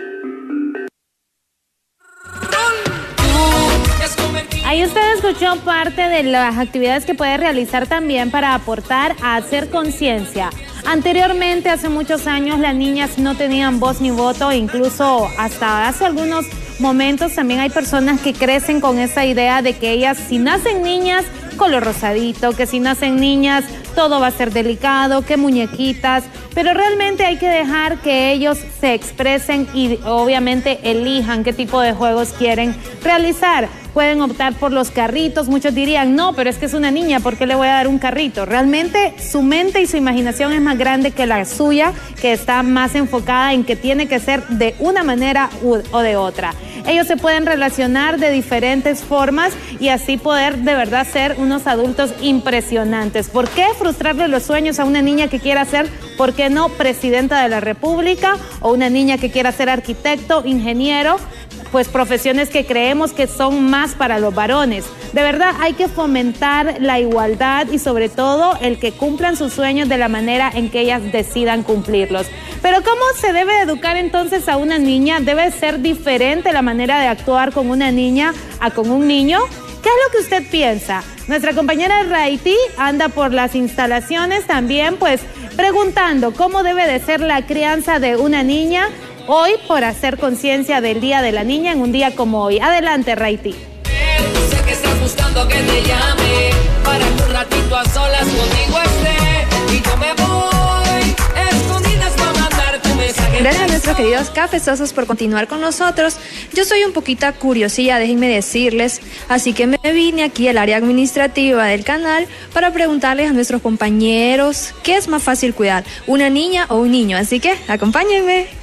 Ahí usted escuchó parte de las actividades que puede realizar también para aportar a hacer conciencia. Anteriormente, hace muchos años, las niñas no tenían voz ni voto, incluso hasta hace algunos momentos también hay personas que crecen con esa idea de que ellas, si nacen niñas, color rosadito, que si nacen niñas todo va a ser delicado, que muñequitas, pero realmente hay que dejar que ellos se expresen y obviamente elijan qué tipo de juegos quieren realizar. pueden optar por los carritos. Muchos dirían, no, pero es que es una niña, ¿por qué le voy a dar un carrito? Realmente su mente y su imaginación es más grande que la suya, que está más enfocada en que tiene que ser de una manera o de otra. Ellos se pueden relacionar de diferentes formas y así poder de verdad ser unos adultos impresionantes. ¿Por qué frustrarle los sueños a una niña que quiera ser, por qué no, presidenta de la República, o una niña que quiera ser arquitecto, ingeniero? Pues profesiones que creemos que son más para los varones. De verdad hay que fomentar la igualdad y sobre todo el que cumplan sus sueños de la manera en que ellas decidan cumplirlos. Pero ¿cómo se debe educar entonces a una niña? ¿Debe ser diferente la manera de actuar con una niña a con un niño? ¿Qué es lo que usted piensa? Nuestra compañera Raiti anda por las instalaciones también, pues preguntando cómo debe de ser la crianza de una niña hoy por hacer conciencia del Día de la Niña en un día como hoy. Adelante, Raiti. Sé que estás buscando que te llame para que un ratito a solas contigo esté y yo me voy escondidas para mandar tu mensaje. Gracias a nuestros queridos cafezosos por continuar con nosotros. Yo soy un poquito curiosilla, déjenme decirles, así que me vine aquí al área administrativa del canal para preguntarles a nuestros compañeros qué es más fácil cuidar, una niña o un niño, así que acompáñenme.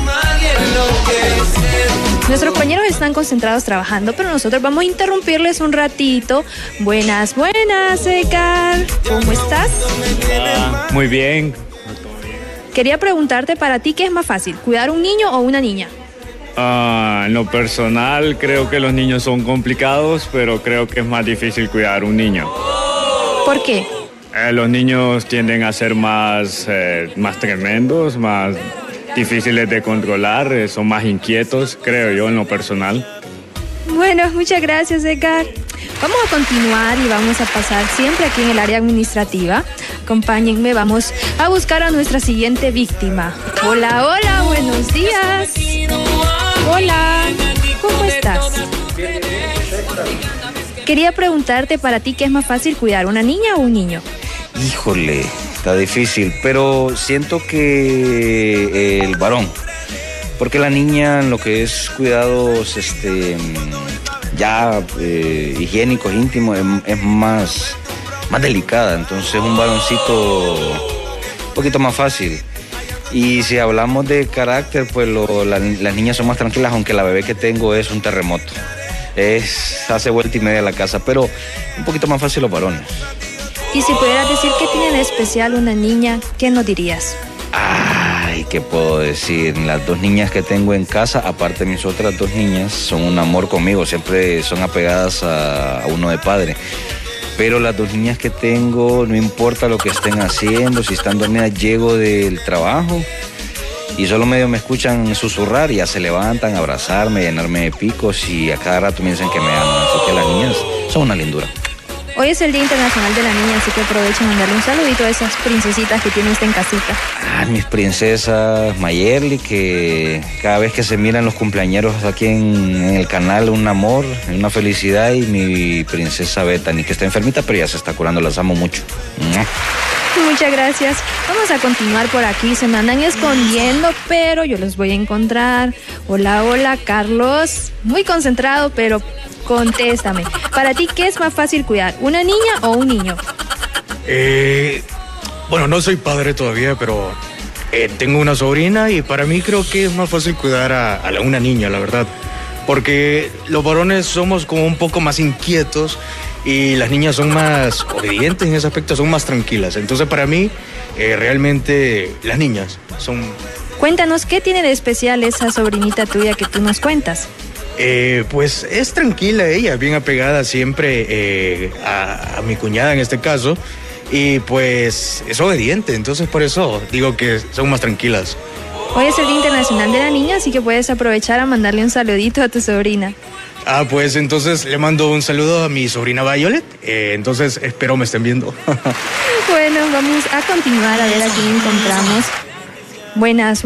Nuestros compañeros están concentrados trabajando, pero nosotros vamos a interrumpirles un ratito. Buenas, Edgar. ¿Cómo estás? Muy bien. Quería preguntarte para ti, ¿qué es más fácil, cuidar un niño o una niña? En lo personal, creo que los niños son complicados, pero creo que es más difícil cuidar un niño. ¿Por qué? Los niños tienden a ser más tremendos, más difíciles de controlar, son más inquietos, creo yo, en lo personal. Bueno, muchas gracias, Edgar. Vamos a continuar y vamos a pasar siempre aquí en el área administrativa. Acompáñenme, vamos a buscar a nuestra siguiente víctima. Hola, hola, buenos días. Hola, ¿cómo estás? Quería preguntarte para ti, ¿qué es más fácil cuidar, una niña o un niño? Híjole, está difícil, pero siento que el varón, porque la niña en lo que es cuidados higiénicos, íntimos, es más delicada, entonces un varoncito un poquito más fácil. Y si hablamos de carácter, pues las niñas son más tranquilas, aunque la bebé que tengo es un terremoto. Hace vuelta y media a la casa, pero un poquito más fácil los varones. Y si pudieras decir qué tiene de especial una niña, ¿qué nos dirías? Ay, ¿qué puedo decir? Las dos niñas que tengo en casa, aparte de mis otras dos niñas, son un amor conmigo, siempre son apegadas a uno de padre. Pero las dos niñas que tengo, no importa lo que estén haciendo, si están dormidas, llego del trabajo y solo medio me escuchan susurrar y ya se levantan, abrazarme, llenarme de picos y a cada rato me dicen que me aman. Así que las niñas son una lindura. Hoy es el Día Internacional de la Niña, así que aprovechen a darle un saludito a esas princesitas que tiene usted en casita. Mis princesas Mayerly, que cada vez que se miran los cumpleañeros aquí en el canal, un amor, una felicidad, y mi princesa Bethany, que está enfermita, pero ya se está curando, las amo mucho. Muchas gracias. Vamos a continuar por aquí, se me andan escondiendo, pero yo los voy a encontrar. Hola, hola, Carlos. Muy concentrado, pero contéstame. Para ti, ¿qué es más fácil cuidar, una niña o un niño? Bueno, no soy padre todavía, pero tengo una sobrina y para mí creo que es más fácil cuidar a una niña, la verdad. Porque los varones somos como un poco más inquietos y las niñas son más obedientes en ese aspecto, son más tranquilas. Entonces para mí, realmente las niñas son... Cuéntanos, ¿qué tiene de especial esa sobrinita tuya que tú nos cuentas? Pues es tranquila ella, bien apegada siempre a mi cuñada en este caso, y pues es obediente, entonces por eso digo que son más tranquilas. Hoy es el Día Internacional de la Niña, así que puedes aprovechar a mandarle un saludito a tu sobrina. Pues entonces le mando un saludo a mi sobrina Violet, entonces espero me estén viendo. Bueno, vamos a continuar a ver a quién encontramos. Buenas.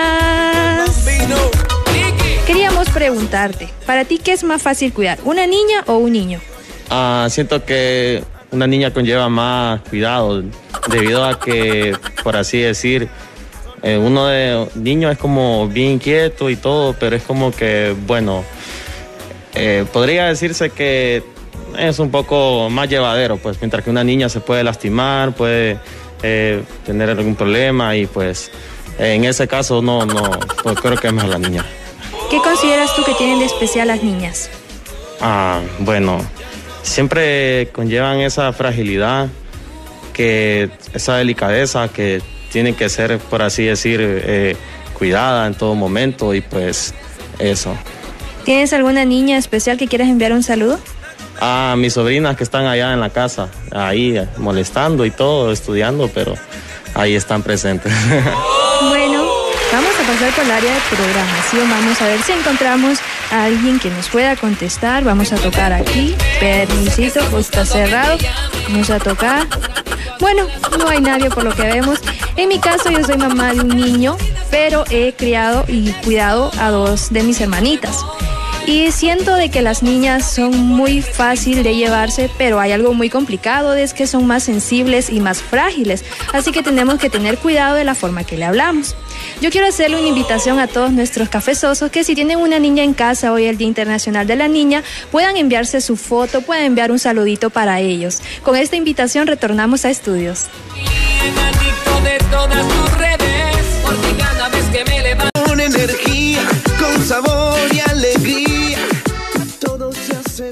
Queríamos preguntarte, para ti, ¿qué es más fácil cuidar, una niña o un niño? Siento que una niña conlleva más cuidado, debido a que, por así decir, uno de niño es como bien inquieto y todo, pero es como que, bueno, podría decirse que es un poco más llevadero, pues mientras que una niña se puede lastimar, puede tener algún problema y pues en ese caso pues creo que es mejor la niña. ¿Qué consideras tú que tienen de especial las niñas? Bueno, siempre conllevan esa fragilidad, esa delicadeza que tiene que ser, por así decir, cuidada en todo momento y pues eso. ¿Tienes alguna niña especial que quieras enviar un saludo? A mis sobrinas que están allá en la casa, ahí molestando y todo, estudiando, pero ahí están presentes. Bueno, vamos a pasar por el área de programación. Vamos a ver si encontramos a alguien que nos pueda contestar. Vamos a tocar aquí. Permisito, pues está cerrado. Vamos a tocar. Bueno, no hay nadie por lo que vemos. En mi caso, yo soy mamá de un niño, pero he criado y cuidado a 2 de mis hermanitas. Y siento de que las niñas son muy fácil de llevarse, pero hay algo muy complicado, es que son más sensibles y más frágiles, así que tenemos que tener cuidado de la forma que le hablamos. Yo quiero hacerle una invitación a todos nuestros cafezosos que si tienen una niña en casa hoy el Día Internacional de la Niña, puedan enviarse su foto, pueden enviar un saludito para ellos. Con esta invitación retornamos a estudios. De todas tus redes, porque cada vez que me levanto con energía, con sabor y alegría, todo se hace.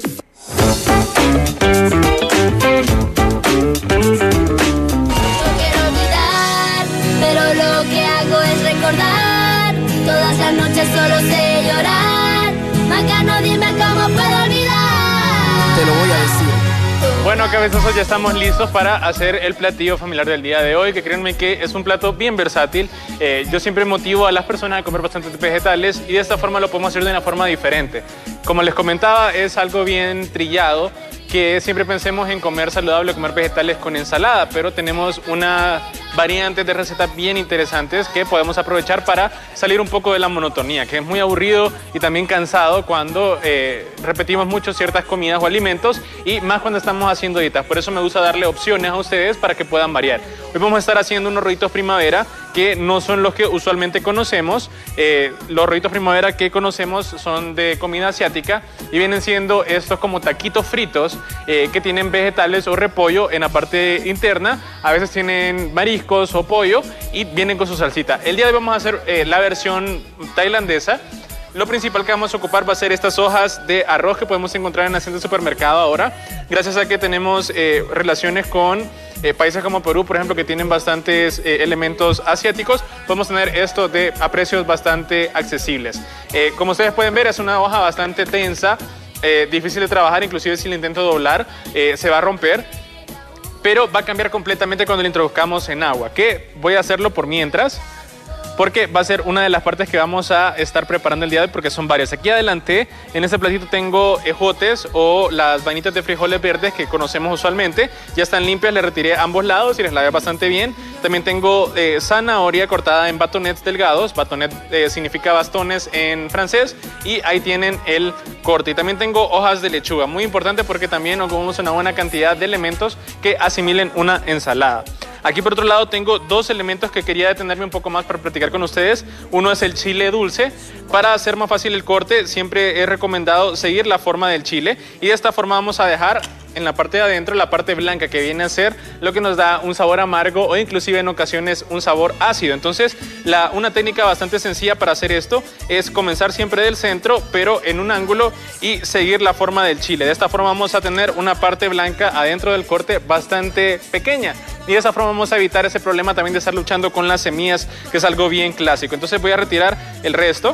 No quiero olvidar, pero lo que hago es recordar. Todas las noches solo sé llorar. Macano, dime cómo puedo olvidar. Te lo voy a decir. Bueno, cabezosos, ya estamos listos para hacer el platillo familiar del día de hoy, que créanme que es un plato bien versátil. Yo siempre motivo a las personas a comer bastantes vegetales y de esta forma lo podemos hacer de una forma diferente. Como les comentaba, es algo bien trillado, que siempre pensemos en comer saludable, comer vegetales con ensalada, pero tenemos una variante de recetas bien interesantes que podemos aprovechar para salir un poco de la monotonía, que es muy aburrido y también cansado cuando repetimos mucho ciertas comidas o alimentos y más cuando estamos haciendo dietas. Por eso me gusta darle opciones a ustedes para que puedan variar. Hoy vamos a estar haciendo unos rollitos primavera que no son los que usualmente conocemos. Los rollitos primavera que conocemos son de comida asiática y vienen siendo estos como taquitos fritos que tienen vegetales o repollo en la parte interna. A veces tienen mariscos o pollo y vienen con su salsita. El día de hoy vamos a hacer la versión tailandesa. Lo principal que vamos a ocupar va a ser estas hojas de arroz que podemos encontrar en la tienda de supermercado ahora. Gracias a que tenemos relaciones con países como Perú, por ejemplo, que tienen bastantes elementos asiáticos, podemos tener esto a precios bastante accesibles. Como ustedes pueden ver, es una hoja bastante tensa, difícil de trabajar, inclusive si la intento doblar, se va a romper. Pero va a cambiar completamente cuando la introduzcamos en agua, que voy a hacerlo por mientras, porque va a ser una de las partes que vamos a estar preparando el día de hoy, porque son varias. Aquí adelante, en este platito tengo ejotes o las vainitas de frijoles verdes que conocemos usualmente. Ya están limpias, les retiré ambos lados y les lavé bastante bien. También tengo zanahoria cortada en batonets delgados. Batonet significa bastones en francés y ahí tienen el corte. Y también tengo hojas de lechuga, muy importante porque también ocupamos una buena cantidad de elementos que asimilen una ensalada. Aquí por otro lado tengo 2 elementos que quería detenerme un poco más para platicar con ustedes. Uno es el chile dulce. Para hacer más fácil el corte siempre es recomendado seguir la forma del chile y de esta forma vamos a dejar en la parte de adentro la parte blanca que viene a ser lo que nos da un sabor amargo o inclusive en ocasiones un sabor ácido. Entonces una técnica bastante sencilla para hacer esto es comenzar siempre del centro pero en un ángulo y seguir la forma del chile. De esta forma vamos a tener una parte blanca adentro del corte bastante pequeña y de esa forma vamos a evitar ese problema también de estar luchando con las semillas, que es algo bien clásico. Entonces voy a retirar el resto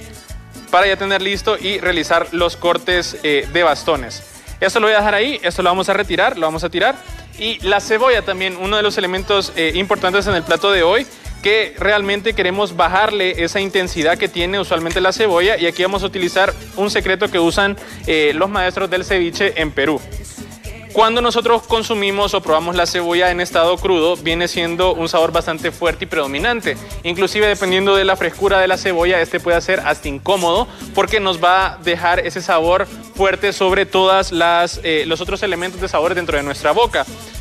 para ya tener listo y realizar los cortes de bastones. Esto lo voy a dejar ahí, esto lo vamos a retirar, lo vamos a tirar. Y la cebolla también, uno de los elementos importantes en el plato de hoy, que realmente queremos bajarle esa intensidad que tiene usualmente la cebolla. Y aquí vamos a utilizar un secreto que usan los maestros del ceviche en Perú. Cuando nosotros consumimos o probamos la cebolla en estado crudo, viene siendo un sabor bastante fuerte y predominante. Inclusive dependiendo de la frescura de la cebolla, este puede ser hasta incómodo porque nos va a dejar ese sabor fuerte sobre todos los otros elementos de sabor dentro de nuestra boca.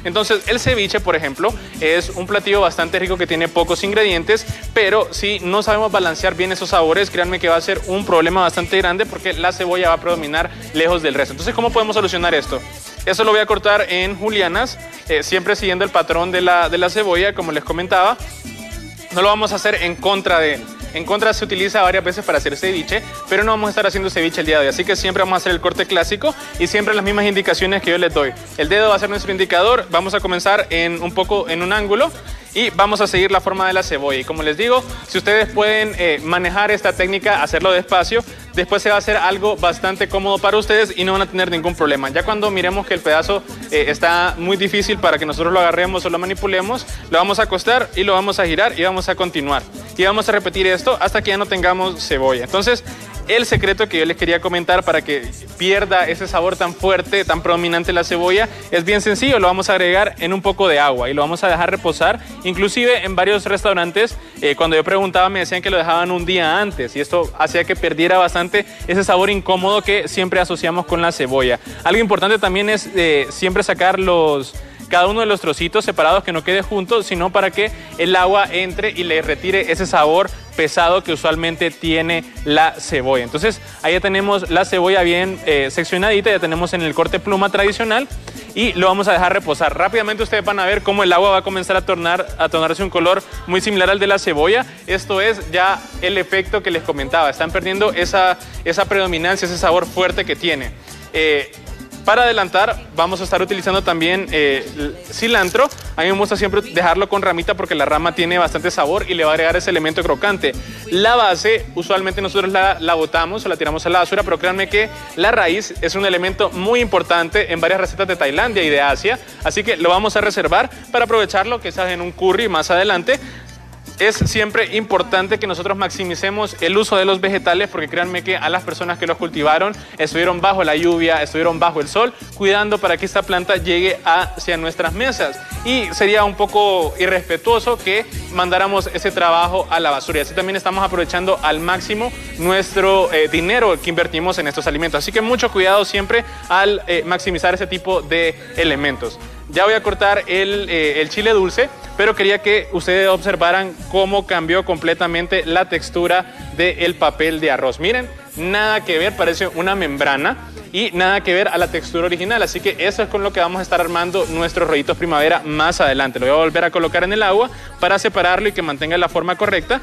Entonces, el ceviche, por ejemplo, es un platillo bastante rico que tiene pocos ingredientes, pero si no sabemos balancear bien esos sabores, créanme que va a ser un problema bastante grande porque la cebolla va a predominar lejos del resto. Entonces, ¿cómo podemos solucionar esto? Eso lo voy a cortar en julianas, siempre siguiendo el patrón de la cebolla, como les comentaba. No lo vamos a hacer en contra de él. En contra se utiliza varias veces para hacer ceviche, pero no vamos a estar haciendo ceviche el día de hoy. Así que siempre vamos a hacer el corte clásico y siempre las mismas indicaciones que yo les doy. El dedo va a ser nuestro indicador. Vamos a comenzar en un ángulo y vamos a seguir la forma de la cebolla. Y como les digo, si ustedes pueden manejar esta técnica, hacerlo despacio, después se va a hacer algo bastante cómodo para ustedes y no van a tener ningún problema. Ya cuando miremos que el pedazo está muy difícil para que nosotros lo agarremos o lo manipulemos, lo vamos a acostar y lo vamos a girar y vamos a continuar. Y vamos a repetir esto hasta que ya no tengamos cebolla. Entonces, el secreto que yo les quería comentar para que pierda ese sabor tan fuerte, tan predominante la cebolla, es bien sencillo. Lo vamos a agregar en un poco de agua y lo vamos a dejar reposar. Inclusive en varios restaurantes, cuando yo preguntaba, me decían que lo dejaban un día antes y esto hacía que perdiera bastante ese sabor incómodo que siempre asociamos con la cebolla. Algo importante también es siempre sacar cada uno de los trocitos separados, que no quede juntos, sino para que el agua entre y le retire ese sabor pesado que usualmente tiene la cebolla. Entonces ahí ya tenemos la cebolla bien seccionadita, ya tenemos en el corte pluma tradicional y lo vamos a dejar reposar. Rápidamente ustedes van a ver cómo el agua va a comenzar a tornarse un color muy similar al de la cebolla. Esto es ya el efecto que les comentaba. Están perdiendo esa predominancia, ese sabor fuerte que tiene. Para adelantar, vamos a estar utilizando también cilantro. A mí me gusta siempre dejarlo con ramita porque la rama tiene bastante sabor y le va a agregar ese elemento crocante. La base, usualmente nosotros la botamos o la tiramos a la basura, pero créanme que la raíz es un elemento muy importante en varias recetas de Tailandia y de Asia. Así que lo vamos a reservar para aprovecharlo quizás en un curry más adelante. Es siempre importante que nosotros maximicemos el uso de los vegetales porque créanme que a las personas que los cultivaron estuvieron bajo la lluvia, estuvieron bajo el sol, cuidando para que esta planta llegue hacia nuestras mesas. Y sería un poco irrespetuoso que mandáramos ese trabajo a la basura. Y así también estamos aprovechando al máximo nuestro dinero que invertimos en estos alimentos. Así que mucho cuidado siempre al maximizar ese tipo de elementos. Ya voy a cortar el chile dulce, pero quería que ustedes observaran cómo cambió completamente la textura del papel de arroz. Miren, nada que ver, parece una membrana y nada que ver a la textura original. Así que eso es con lo que vamos a estar armando nuestros rollitos primavera más adelante. Lo voy a volver a colocar en el agua para separarlo y que mantenga la forma correcta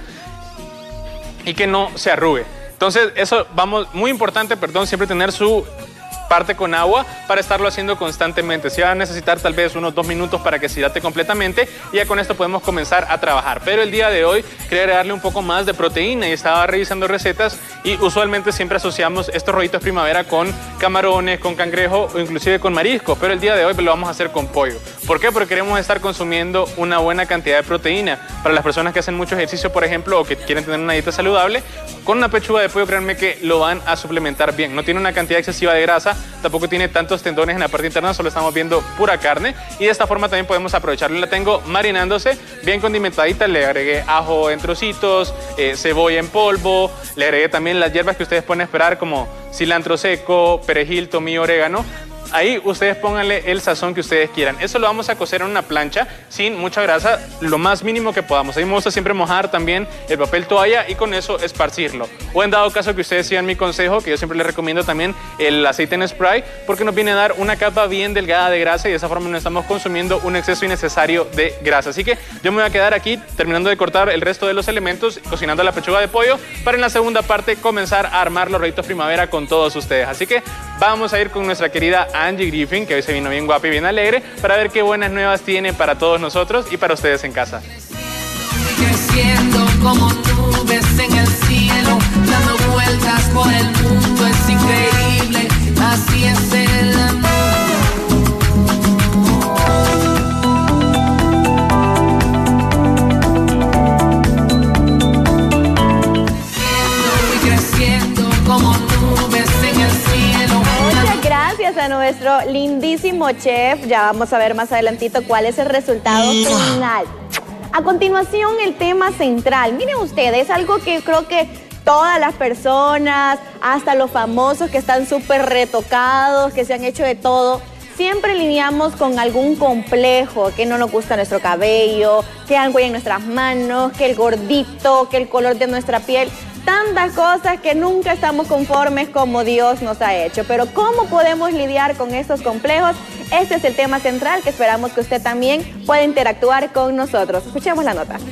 y que no se arrugue. Entonces, eso muy importante, siempre tener su parte con agua para estarlo haciendo constantemente. Si va a necesitar tal vez unos 2 minutos para que se hidrate completamente y ya con esto podemos comenzar a trabajar. Pero el día de hoy quería agregarle un poco más de proteína y estaba revisando recetas y usualmente siempre asociamos estos rollitos primavera con camarones, con cangrejo o inclusive con marisco, pero el día de hoy lo vamos a hacer con pollo. ¿Por qué? Porque queremos estar consumiendo una buena cantidad de proteína. Para las personas que hacen mucho ejercicio, por ejemplo, o que quieren tener una dieta saludable, con una pechuga de pollo, créanme que lo van a suplementar bien. No tiene una cantidad excesiva de grasa, tampoco tiene tantos tendones en la parte interna, solo estamos viendo pura carne y de esta forma también podemos aprovecharlo. La tengo marinándose, bien condimentadita, le agregué ajo en trocitos, cebolla en polvo, le agregué también las hierbas que ustedes pueden esperar como cilantro seco, perejil, tomillo, orégano. Ahí ustedes pónganle el sazón que ustedes quieran. Eso lo vamos a cocer en una plancha sin mucha grasa, lo más mínimo que podamos. A mí me gusta siempre mojar también el papel toalla y con eso esparcirlo. O en dado caso que ustedes sigan mi consejo, que yo siempre les recomiendo también el aceite en spray, porque nos viene a dar una capa bien delgada de grasa y de esa forma no estamos consumiendo un exceso innecesario de grasa. Así que yo me voy a quedar aquí terminando de cortar el resto de los elementos, cocinando la pechuga de pollo, para en la segunda parte comenzar a armar los rollitos primavera con todos ustedes. Así que vamos a ir con nuestra querida Angie Griffin, que hoy se vino bien guapa y bien alegre, para ver qué buenas nuevas tiene para todos nosotros y para ustedes en casa. Creciendo como nubes en el cielo, dando vueltas por el mundo, es increíble, así es el amor. Creciendo como nubes en el cielo. Muchas gracias a nuestro lindísimo chef. Ya vamos a ver más adelantito cuál es el resultado final. A continuación, el tema central. Miren ustedes, algo que creo que todas las personas, hasta los famosos que están súper retocados, que se han hecho de todo, siempre lidiamos con algún complejo, que no nos gusta nuestro cabello, que algo hay en nuestras manos, que el gordito, que el color de nuestra piel. Tantas cosas que nunca estamos conformes como Dios nos ha hecho. Pero ¿cómo podemos lidiar con estos complejos? Este es el tema central que esperamos que usted también pueda interactuar con nosotros. Escuchemos la nota.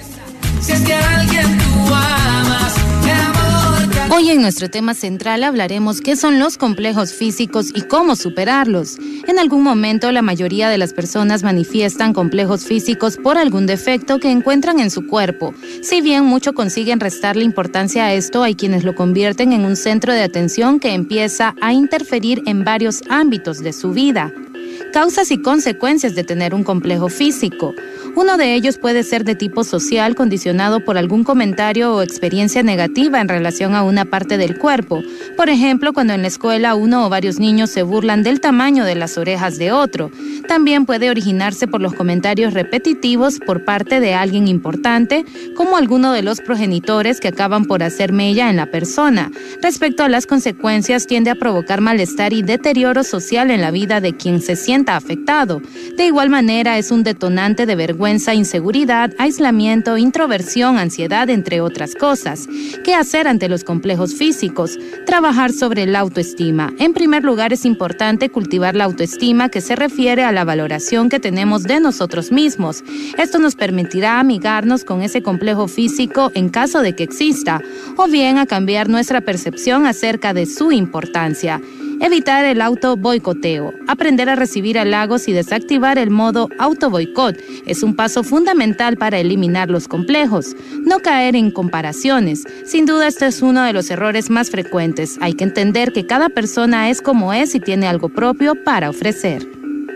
Si es que alguien tú amas, el amor que... Hoy en nuestro tema central hablaremos qué son los complejos físicos y cómo superarlos. En algún momento la mayoría de las personas manifiestan complejos físicos por algún defecto que encuentran en su cuerpo. Si bien muchos consiguen restarle importancia a esto, hay quienes lo convierten en un centro de atención que empieza a interferir en varios ámbitos de su vida. Causas y consecuencias de tener un complejo físico. Uno de ellos puede ser de tipo social, condicionado por algún comentario o experiencia negativa en relación a una parte del cuerpo. Por ejemplo, cuando en la escuela uno o varios niños se burlan del tamaño de las orejas de otro. También puede originarse por los comentarios repetitivos por parte de alguien importante, como alguno de los progenitores que acaban por hacer mella en la persona. Respecto a las consecuencias, tiende a provocar malestar y deterioro social en la vida de quien se sienta afectado. De igual manera, es un detonante de vergüenza, inseguridad, aislamiento, introversión, ansiedad, entre otras cosas. ¿Qué hacer ante los complejos físicos? Trabajar sobre la autoestima. En primer lugar, es importante cultivar la autoestima, que se refiere a la valoración que tenemos de nosotros mismos. Esto nos permitirá amigarnos con ese complejo físico en caso de que exista, o bien a cambiar nuestra percepción acerca de su importancia. Evitar el auto-boicoteo. Aprender a recibir halagos y desactivar el modo auto-boicot es un paso fundamental para eliminar los complejos. No caer en comparaciones. Sin duda, este es uno de los errores más frecuentes. Hay que entender que cada persona es como es y tiene algo propio para ofrecer.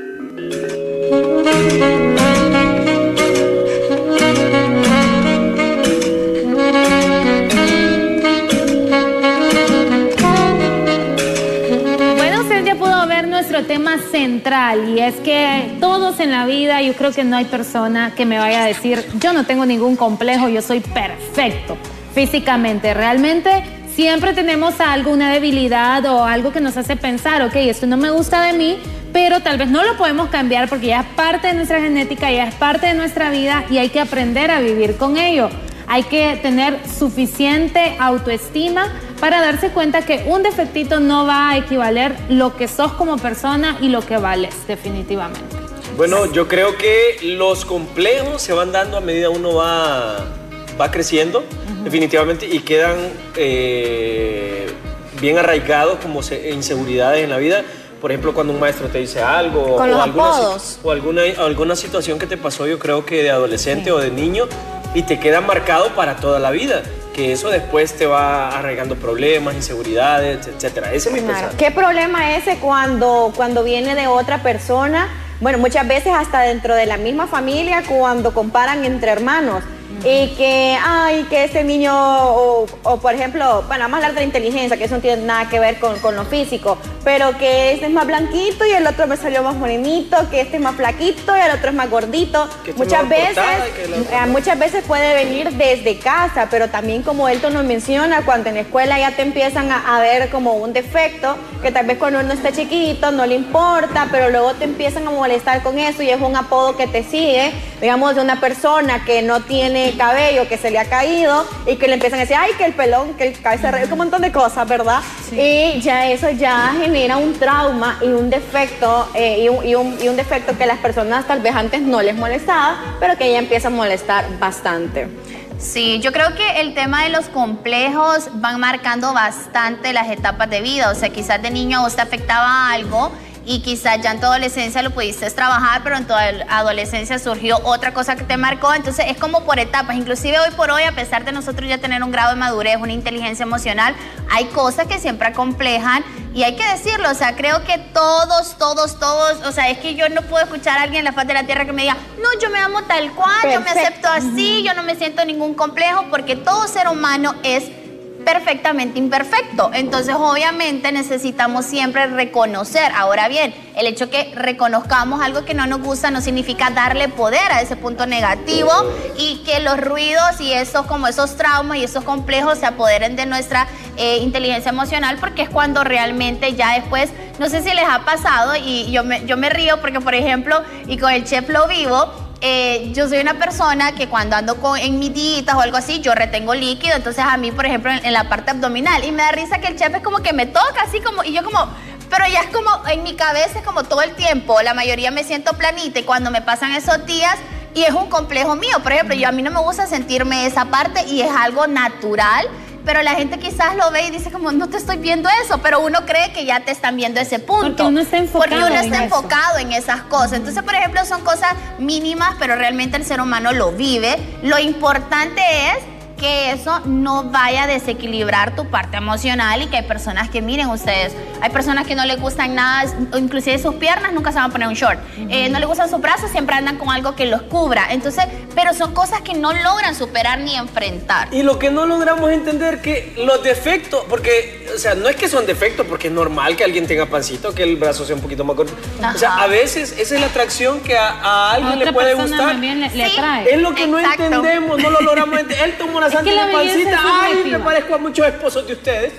Nuestro tema central, y es que todos en la vida, yo creo que no hay persona que me vaya a decir yo no tengo ningún complejo, yo soy perfecto físicamente. Realmente siempre tenemos alguna debilidad o algo que nos hace pensar, ok, esto no me gusta de mí, pero tal vez no lo podemos cambiar porque ya es parte de nuestra genética, ya es parte de nuestra vida y hay que aprender a vivir con ello. Hay que tener suficiente autoestima para darse cuenta que un defectito no va a equivaler lo que sos como persona y lo que vales, definitivamente. Bueno, yo creo que los complejos se van dando a medida uno va creciendo, definitivamente, y quedan bien arraigados como inseguridades en la vida. Por ejemplo, cuando un maestro te dice algo, con los apodos, o alguna situación que te pasó, yo creo que de adolescente o de niño, y te queda marcado para toda la vida, que eso después te va arraigando problemas, inseguridades, etcétera. Ese es mi pensamiento. ¿Qué problema ese cuando viene de otra persona? Bueno, muchas veces hasta dentro de la misma familia, cuando comparan entre hermanos. Y que, ay, que este niño, o por ejemplo, bueno, vamos a hablar de la inteligencia, que eso no tiene nada que ver con lo físico, pero que este es más blanquito y el otro me salió más morenito, que este es más flaquito y el otro es más gordito. Muchas veces puede venir desde casa, pero también como Elton nos menciona, cuando en la escuela ya te empiezan a ver como un defecto, que tal vez cuando uno está chiquito no le importa, pero luego te empiezan a molestar con eso y es un apodo que te sigue, digamos, de una persona que no tiene cabello, que se le ha caído y que le empiezan a decir, ay, que el pelón, que el cabeza, un montón de cosas, ¿verdad? Sí. Y ya eso ya genera un trauma y un defecto, y un defecto que las personas tal vez antes no les molestaba, pero que ya empieza a molestar bastante. Sí, yo creo que el tema de los complejos van marcando bastante las etapas de vida. O sea, quizás de niño a vos te afectaba algo y quizás ya en tu adolescencia lo pudiste trabajar, pero en tu adolescencia surgió otra cosa que te marcó. Entonces es como por etapas. Inclusive hoy por hoy, a pesar de nosotros ya tener un grado de madurez, una inteligencia emocional, hay cosas que siempre acomplejan y hay que decirlo. O sea, creo que todos, o sea, es que yo no puedo escuchar a alguien en la faz de la tierra que me diga, no, yo me amo tal cual, yo me acepto así, yo no me siento ningún complejo, porque todo ser humano es perfectamente imperfecto. Entonces, obviamente, necesitamos siempre reconocer. Ahora bien, el hecho que reconozcamos algo que no nos gusta no significa darle poder a ese punto negativo y que los ruidos y esos traumas y esos complejos se apoderen de nuestra inteligencia emocional, porque es cuando realmente ya después, no sé si les ha pasado, y yo me río porque, por ejemplo, y con el chef lo vivo, yo soy una persona que cuando ando en mis dietas o algo así, yo retengo líquido. Entonces a mí, por ejemplo, en la parte abdominal, y me da risa que el chef es como que me toca así como, y yo como, pero ya es como, en mi cabeza es como todo el tiempo, la mayoría me siento planita, y cuando me pasan esos días, y es un complejo mío, por ejemplo, a mí no me gusta sentirme esa parte, y es algo natural. Pero la gente quizás lo ve y dice como, no te estoy viendo eso, pero uno cree que ya te están viendo ese punto. Porque uno está enfocado en esas cosas. Entonces, por ejemplo, son cosas mínimas, pero realmente el ser humano lo vive. Lo importante es que eso no vaya a desequilibrar tu parte emocional, y que hay personas que, miren ustedes, hay personas que no les gustan nada, inclusive sus piernas nunca se van a poner un short, no les gustan sus brazos, siempre andan con algo que los cubra. Entonces, pero son cosas que no logran superar ni enfrentar. Y lo que no logramos entender que los defectos, porque, o sea, no es que son defectos, porque es normal que alguien tenga pancito, que el brazo sea un poquito más corto. Ajá. O sea, a veces esa es la atracción que a alguien le puede gustar. Le atrae. Es lo que no entendemos, no lo logramos entender. Él tomó una santa pancita, ay, me parezco a muchos esposos de ustedes.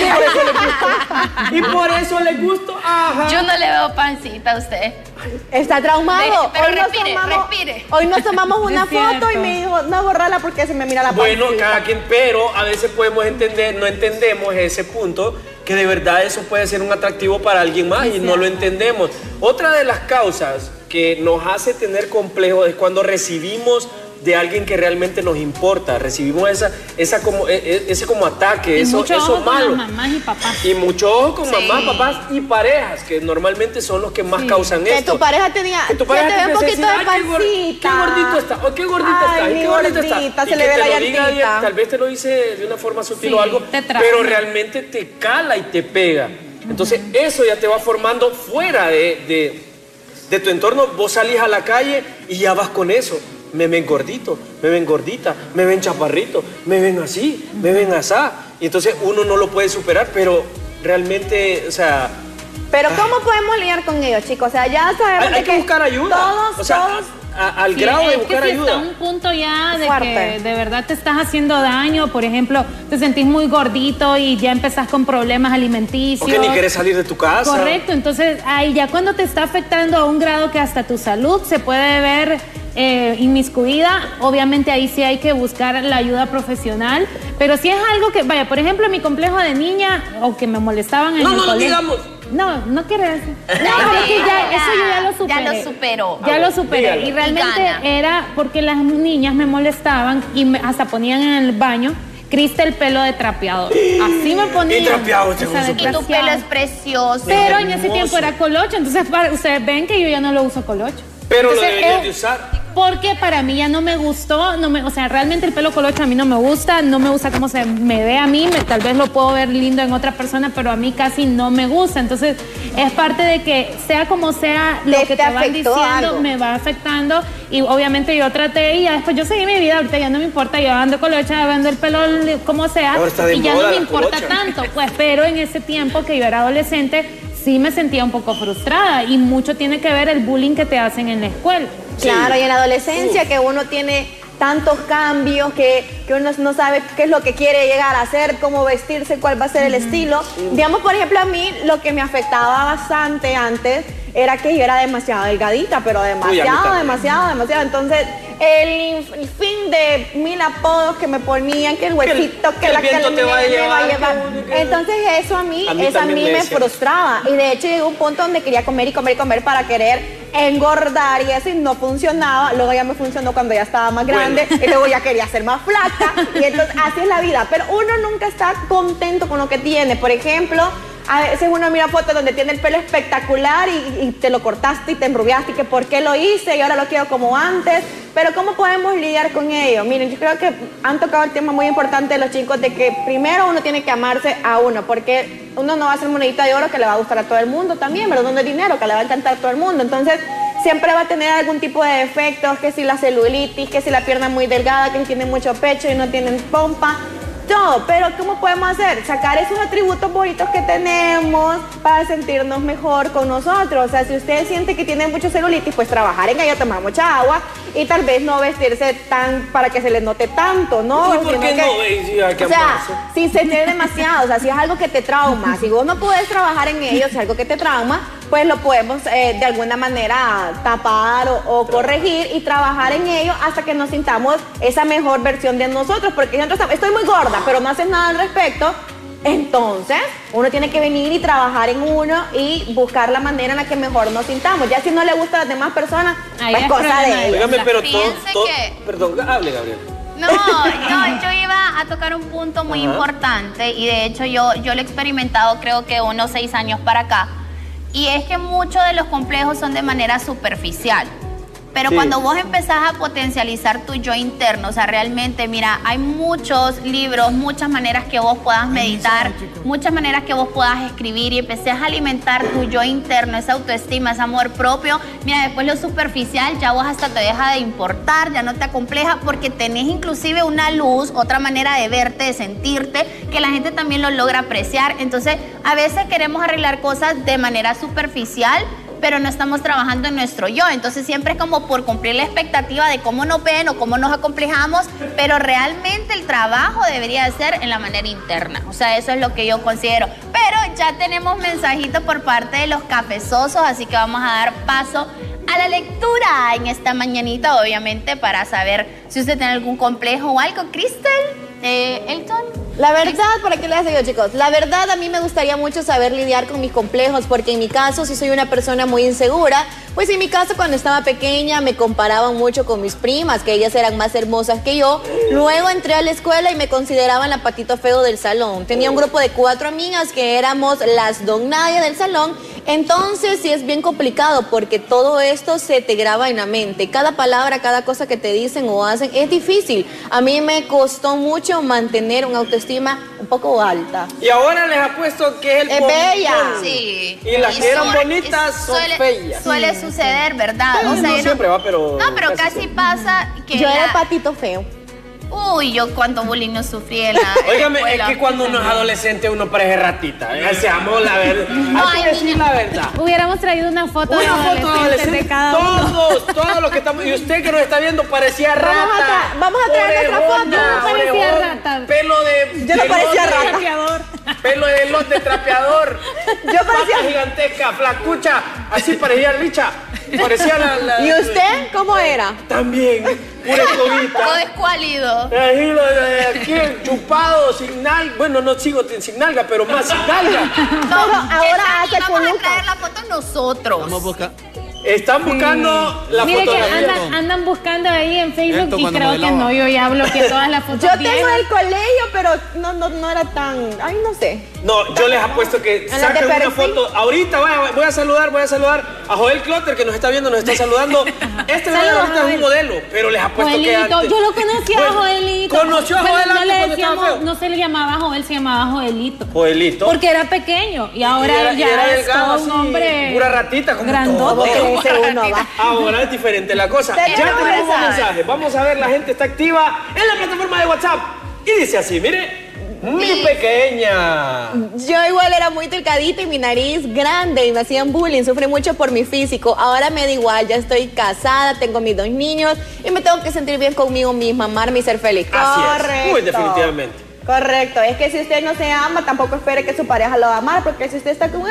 Y por eso les gusto. Ajá. Yo no le veo pancita a usted. Está traumado. Pero respire. Hoy nos tomamos una foto y me dijo, no, borrala porque se me mira la pancita. Bueno, cada quien, pero a veces podemos entender, no entendemos ese punto, que de verdad eso puede ser un atractivo para alguien más y no lo entendemos. Otra de las causas que nos hace tener complejos es cuando recibimos de alguien que realmente nos importa, recibimos ese como ataque, eso malo. Con mamás y papás. Y mucho ojo con mamás, papás y parejas, que normalmente son los que más causan esto. Que tu pareja te diga, tu pareja te ve un poquito de pancita. Qué gordito está, o qué gordita está, y qué gordita está. Se le ve la llantita. Tal vez te lo dice de una forma sutil o algo, pero realmente te cala y te pega. Entonces eso ya te va formando fuera de tu entorno. Vos salís a la calle y ya vas con eso. Me ven gordito, me ven gordita, me ven chaparrito, me ven así, me ven asá. Y entonces uno no lo puede superar, pero realmente, o sea... Pero ¿cómo podemos lidiar con ellos, chicos? O sea, ya sabemos hay que buscar ayuda. Todos, al grado de buscar ayuda. Está un punto ya de que de verdad te estás haciendo daño. Por ejemplo, te sentís muy gordito y ya empezás con problemas alimenticios. O que ni querés salir de tu casa. Correcto, entonces ahí ya cuando te está afectando a un grado que hasta tu salud se puede ver inmiscuida, obviamente ahí sí hay que buscar la ayuda profesional. Pero si es algo que, vaya, por ejemplo, mi complejo de niña, o que me molestaban en el colegio. No, digamos. No quieres. No, porque ya, eso yo ya lo superé. Ya lo superó. Ya lo superé. Dígalo. Y realmente era porque las niñas me molestaban y hasta ponían en el baño Criste el pelo de trapeador. Así me ponía. Y trapeado, y tu pelo es precioso. Pero en ese tiempo era colocho. Entonces, ustedes ven que yo ya no lo uso colocho. Pero entonces, lo deberías de usar. Porque para mí ya no me gustó, o sea, realmente el pelo colocho a mí no me gusta cómo se me ve a mí, tal vez lo puedo ver lindo en otra persona, pero a mí casi no me gusta. Entonces, es parte de que sea como sea, lo que te van diciendo algo me va afectando, y obviamente yo traté y ya después yo seguí mi vida, ahorita ya no me importa, yo ando colocha, ando el pelo como sea, y ya no me importa tanto, pues, pero en ese tiempo que yo era adolescente, sí me sentía un poco frustrada, y mucho tiene que ver el bullying que te hacen en la escuela. Claro, y en la adolescencia que uno tiene tantos cambios, que uno no sabe qué es lo que quiere llegar a hacer, cómo vestirse, cuál va a ser el estilo. Digamos, por ejemplo, a mí lo que me afectaba bastante antes era que yo era demasiado delgadita, pero demasiado. Entonces, el fin de 1000 apodos que me ponían, que el huesito, que la viento te va a llevar. Entonces, eso a mí me frustraba. Y de hecho, llegó un punto donde quería comer y comer para querer engordar, y eso no funcionaba. Luego ya me funcionó cuando ya estaba más grande, y luego ya quería ser más flaca, y entonces así es la vida. Pero uno nunca está contento con lo que tiene. Por ejemplo, a veces uno mira fotos donde tiene el pelo espectacular y te lo cortaste y te enrubiaste, y que por qué lo hice y ahora lo quiero como antes. Pero ¿cómo podemos lidiar con ello? Miren, yo creo que han tocado el tema muy importante de los chicos, de que primero uno tiene que amarse a uno, porque uno no va a ser monedita de oro que le va a gustar a todo el mundo también, pero no es dinero que le va a encantar a todo el mundo. Entonces, siempre va a tener algún tipo de defectos, que si la celulitis, que si la pierna muy delgada, que si tiene mucho pecho y no tienen pompa. todo, pero ¿cómo podemos hacer? Sacar esos atributos bonitos que tenemos para sentirnos mejor con nosotros. O sea, si usted siente que tiene mucho celulitis, pues trabajar en ello, tomar mucha agua y tal vez no vestirse tan para que se les note tanto, ¿no? ¿Y por qué no? O sea, si se tiene demasiado, o sea, si es algo que te trauma, si vos no podés trabajar en ello, si es algo que te trauma, pues lo podemos de alguna manera tapar o corregir y trabajar en ello hasta que nos sintamos esa mejor versión de nosotros, porque nosotros estoy muy gorda, pero no haces nada al respecto. Entonces, uno tiene que venir y trabajar en uno y buscar la manera en la que mejor nos sintamos. Ya si no le gusta a las demás personas, pues cosa de ellos. Pero Perdón, hable, Gabriel. No, yo iba a tocar un punto muy importante y de hecho yo lo he experimentado creo que unos 6 años para acá. Y es que muchos de los complejos son de manera superficial. Pero cuando vos empezás a potencializar tu yo interno, o sea, realmente, mira, hay muchos libros, muchas maneras que vos puedas meditar, muchas maneras que vos puedas escribir y empecés a alimentar tu yo interno, esa autoestima, ese amor propio. Mira, después lo superficial ya vos hasta te deja de importar, ya no te acompleja porque tenés inclusive una luz, otra manera de verte, de sentirte, que la gente también lo logra apreciar. Entonces, a veces queremos arreglar cosas de manera superficial, pero no estamos trabajando en nuestro yo. Entonces siempre es como por cumplir la expectativa de cómo nos ven o cómo nos acomplejamos, pero realmente el trabajo debería ser en la manera interna. O sea, eso es lo que yo considero. Pero ya tenemos mensajitos por parte de los cafezosos, así que vamos a dar paso a la lectura en esta mañanita, obviamente, para saber si usted tiene algún complejo o algo. Crystal, Elton. La verdad, ¿para qué les digo, chicos? La verdad, a mí me gustaría mucho saber lidiar con mis complejos, porque en mi caso, si soy una persona muy insegura, pues en mi caso, cuando estaba pequeña, me comparaban mucho con mis primas, que ellas eran más hermosas que yo. Luego entré a la escuela y me consideraban la patito feo del salón. Tenía un grupo de 4 amigas que éramos las don nadie del salón. Entonces, sí es bien complicado, porque todo esto se te graba en la mente. Cada palabra, cada cosa que te dicen o hacen, es difícil. A mí me costó mucho mantener una autoestima un poco alta. Y ahora les apuesto que es el bella. Sí. Y las que eran bonitas son feas. Suele suceder, ¿verdad? O sea, no siempre va, pero... No, pero casi pasa que... Yo era patito feo. Uy, yo cuánto bullying no sufrí en la Óigame, escuela. es que cuando uno es adolescente uno parece ratita. Seamos la verdad. Hay que decir la verdad. Hubiéramos traído una foto de adolescentes de cada uno. Todos los que estamos... Y usted que nos está viendo parecía rata. Vamos a traer nuestra foto. Yo parecía rata. Pelo de... Yo no parecía rata. Trapeador. Pelo de lote trapeador. Yo parecía... Pata gigantesca, flacucha. Así parecía Richa. Parecía la... ¿Y usted cómo era? También. Pura escobita. Todo escuálido. Aquí chupado, sin nalga. Bueno, no sigo sin nalga, pero más sin nalga. No, ahora hace vamos a coluca. traer la foto nosotros. Vamos a buscar. Están buscando la Mire que fotografía. andan buscando ahí en Facebook Esto y cuando creo que modelaba. no, yo ya bloqueé todas las fotos. Yo tengo viejas. el colegio, pero no era tan... Ay, no sé. No, yo les apuesto que la sacan de una perfil. foto. Ahorita voy a saludar a Joel Clotter, que nos está viendo, nos está saludando. Este bebé Saludos, ahorita es un Joel. modelo, pero les apuesto que Joelito, antes... yo lo conocía a Joelito. ¿Conoció a Pero Joel no antes le cuando estaba decíamos, feo? no se le llamaba Joel, se llamaba Joelito. Joelito. Porque era pequeño y ahora Y ya era es delgado, todo un así, hombre pura ratita, como grandote. todo. Ese uno va. Ahora es diferente la cosa. Pero Ya no tenemos sabe. mensajes. Vamos a ver, la gente está activa en la plataforma de WhatsApp. Y dice así, mire. Mi pequeña. Yo igual era muy delgadita y mi nariz grande y me hacían bullying, sufrí mucho por mi físico. Ahora me da igual, ya estoy casada, tengo mis 2 niños y me tengo que sentir bien conmigo misma, amarme y ser feliz. Así Correcto. es. Muy definitivamente. Correcto, es que si usted no se ama, tampoco espere que su pareja lo va a amar, porque si usted está con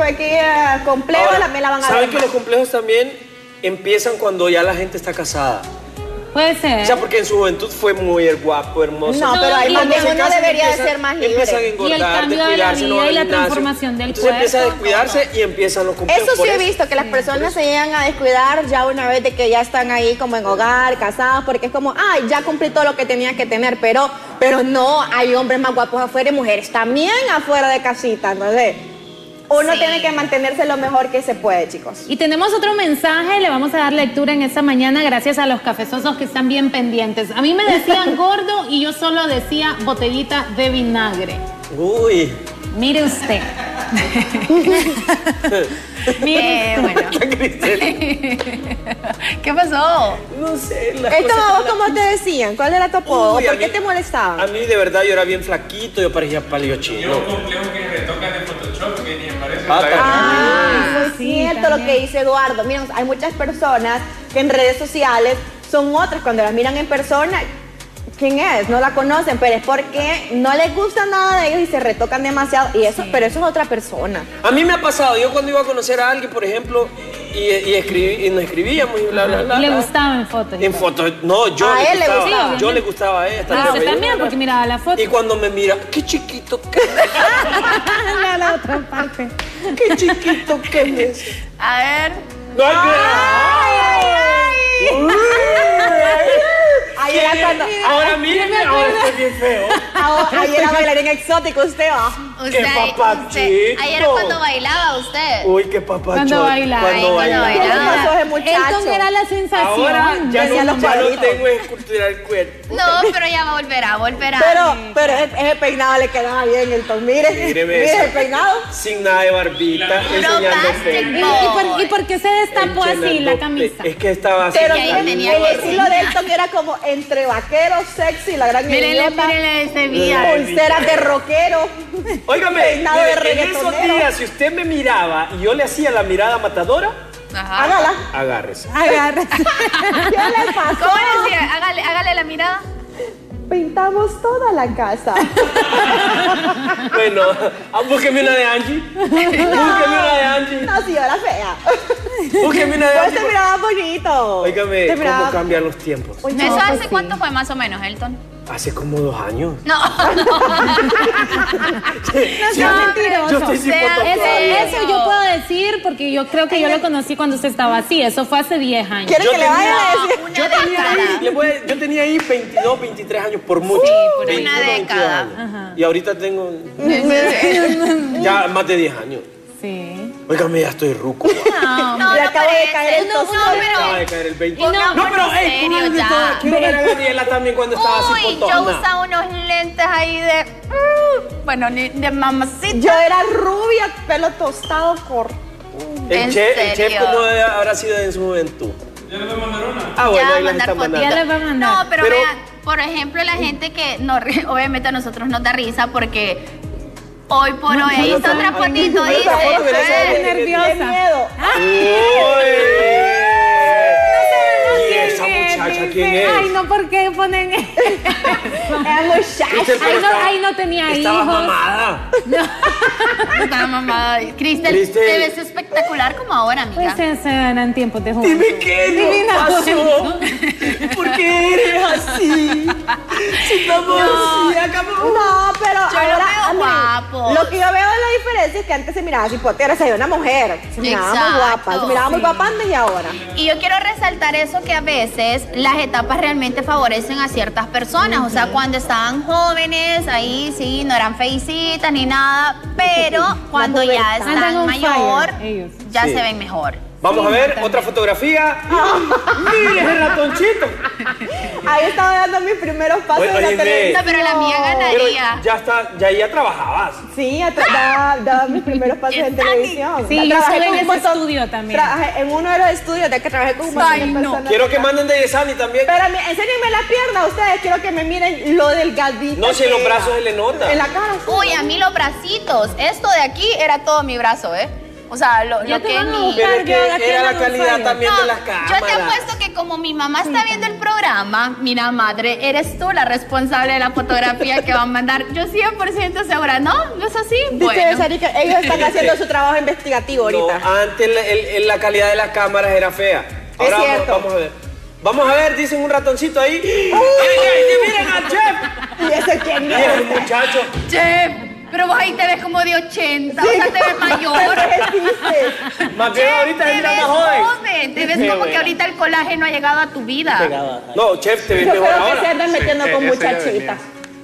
aquí complejo, Ahora, me la van a ¿saben dar. que los complejos también empiezan cuando ya la gente está casada? Puede ser. O sea, porque en su juventud fue muy guapo, hermoso. No, pero ahí Cuando más bien se uno casan, debería de empiezan- ser más libre. Empiezan a Y el engordar, cambio de la descuidarse, no vida van y la al gimnasio. transformación del Entonces empieza a cuerpo, descuidarse y empiezan los complejos. Eso sí Por he visto, que las personas se llegan a descuidar ya una vez de que ya están ahí como en hogar, casados, porque es como, ay, ya cumplí todo lo que tenía que tener, pero no, hay hombres más guapos afuera y mujeres también afuera de casita, ¿no sé? Uno Sí. tiene que mantenerse lo mejor que se puede, chicos. Y tenemos otro mensaje, le vamos a dar lectura en esta mañana gracias a los cafezosos que están bien pendientes. A mí me decían gordo y yo solo decía botellita de vinagre. Uy. Mire usted. Mire usted. Bueno. ¿Qué pasó? No sé. ¿Esto cómo te decían? ¿Cuál era tu apodo? ¿Por qué te molestaban? A mí de verdad yo era bien flaquito, yo parecía palillo chino. Yo complejo que retocan en Photoshop, que ni me parece. Eso es cierto lo que dice Eduardo. Miren, hay muchas personas que en redes sociales son otras. Cuando las miran en persona, ¿quién es? No la conocen, pero es porque no les gusta nada de ellos y se retocan demasiado. Y eso, pero eso es otra persona. A mí me ha pasado, yo cuando iba a conocer a alguien, por ejemplo, y nos escribíamos y bla, bla, bla. ¿Le gustaba en fotos? En fotos, no, yo A le él le gustaba. gustaba. Yo le gustaba a ella. Usted también, porque miraba la foto. Y cuando me mira, qué chiquito que la otra parte. Qué chiquito que es. A ver. No hay Ahí era cuando. Ahora mírenme, ahora estoy bien feo. Ahí era bailarín exótico, usted va. ¡Qué papachito! Ahí era cuando bailaba usted. Uy, qué papachito. Cuando bailaba. ¿Qué pasó ese muchacho? Elton era la sensación. Ahora ya Decía no los tengo cuadritos. escultura el cuerpo. No, pero ya volverá. Pero ese peinado le quedaba bien, Elton. Mire el peinado. Sin nada de barbita, enseñando el pelo. ¿Y por qué se destapó así la camisa? Es que estaba así. Pero tenía el que estilo de Elton era como entre vaquero, sexy, la gran idiota. Mírenle ese vida. Pulseras de rockero. Óigame, Peinado de en esos reggaetonero. días, si usted me miraba y yo le hacía la mirada matadora, Hágala. agárrese. Agárrese. ¿Qué le pasó? ¿Cómo le decía? Hágale la mirada. Pintamos toda la casa. Bueno, búsqueme una de Angie. Búsqueme una de Angie. No, sí, yo era fea. Búsqueme una de Pues Angie. te miraba bonito. Óigame, Te ¿cómo miraba- cambian los tiempos? Uy, no, ¿Eso pues hace sí. cuánto fue más o menos, Elton? Hace como 2 años. No. No, mentiroso. Yo estoy sin foto todavía. Eso yo puedo decir porque yo creo que yo lo conocí cuando usted estaba así. Eso fue hace 10 años. ¿Quiere que le vaya a decir? Yo tenía ahí 22, 23 años por mucho. Sí, por ahí. 21, Una 22 década. años. Y ahorita tengo ya más de 10 años. Sí. Óigame, ya estoy ruco. No, Le acabo de caer el tostón. Acaba de caer el 20. Pongámonos pero serios ya. quiero ver a Gabriela también cuando estaba así Uy, con yo usaba unos lentes ahí de... bueno, de mamacita. Yo era rubia, pelo tostado, corto. ¿En El chef, serio? ¿cómo habrá sido en su juventud? Ya le voy a mandar una. Ah, bueno, Ya ahí las mandar están fotos. mandando. Ya les va a mandar. No, pero vean, por ejemplo, la gente que no, obviamente a nosotros nos da risa porque hoy por hoy, ahí está otra fotito, Otra dice. foto que le sale. Qué nerviosa. miedo. ¿Y esa muchacha quién es? Ay, no, ¿por qué ponen eso? Era muchacha. Ahí no tenía Estaba hijos. mamada. Está mamada. Cristel, Cristel. te ves espectacular como ahora, amiga. Pues se eran tiempos de juventud. Dime qué Divina no pasó. juventud. ¿Por qué eres así? Si estamos así, acabamos. No, pero Yo lo ahora veo a mí, guapo. lo que yo veo es la diferencia es que antes se miraba así potera, se veía una mujer, se miraba muy Exacto, guapa, se miraba muy guapa antes y ahora. Y yo quiero resaltar eso que a veces las etapas realmente favorecen a ciertas personas. O sea, cuando estaban jóvenes, ahí sí, no eran feicitas ni nada, pero cuando ya pubertad. Andan están on mayor, fire, ellos. ya Sí. se ven mejor. Vamos a ver otra fotografía. ¡Miren el ratoncito! Ahí estaba dando mis primeros pasos Oye, en la oye, televisión. No, pero la mía Pero ganaría. ya trabajabas. Sí, daba mis primeros pasos en televisión. Sí, yo Trabajé estuve en con un ese montón- estudio también. Trabajé en uno de los estudios de que trabajé con un montón de personas. Quiero que manden de Yesani también. Pero enséñenme la pierna ustedes, quiero que me miren lo delgadito. No, si en los que brazos era. se le nota. En la cara. sí. Uy, a mí los bracitos. Esto de aquí era todo mi brazo, ¿eh? O sea, lo Ya te que es van a mi... Pero es buscar, yo aquí que era la ando calidad fire. también de las Yo cámaras. te apuesto que como mi mamá está viendo el programa, mira madre, eres tú la responsable de la fotografía que van a mandar. Yo 100% segura, ¿no? ¿No es así? Dice Sari que ellos están haciendo su trabajo investigativo ahorita. No, antes la calidad de las cámaras era fea. Ahora cierto. vamos a ver. Vamos a ver, dicen un ratoncito ahí. ¡Miren al chef! ¿Y ese quién Y el es? muchacho. Che, pero vos ahí te ves como de 80, o sea, te ves mayor. Más bien ahorita Te es la ves más joven. joven, te ves como que ahorita el colágeno ha llegado a tu vida. No, chef, te ves Yo mejor creo que se ahora. andan metiendo con ese ya muchachitas.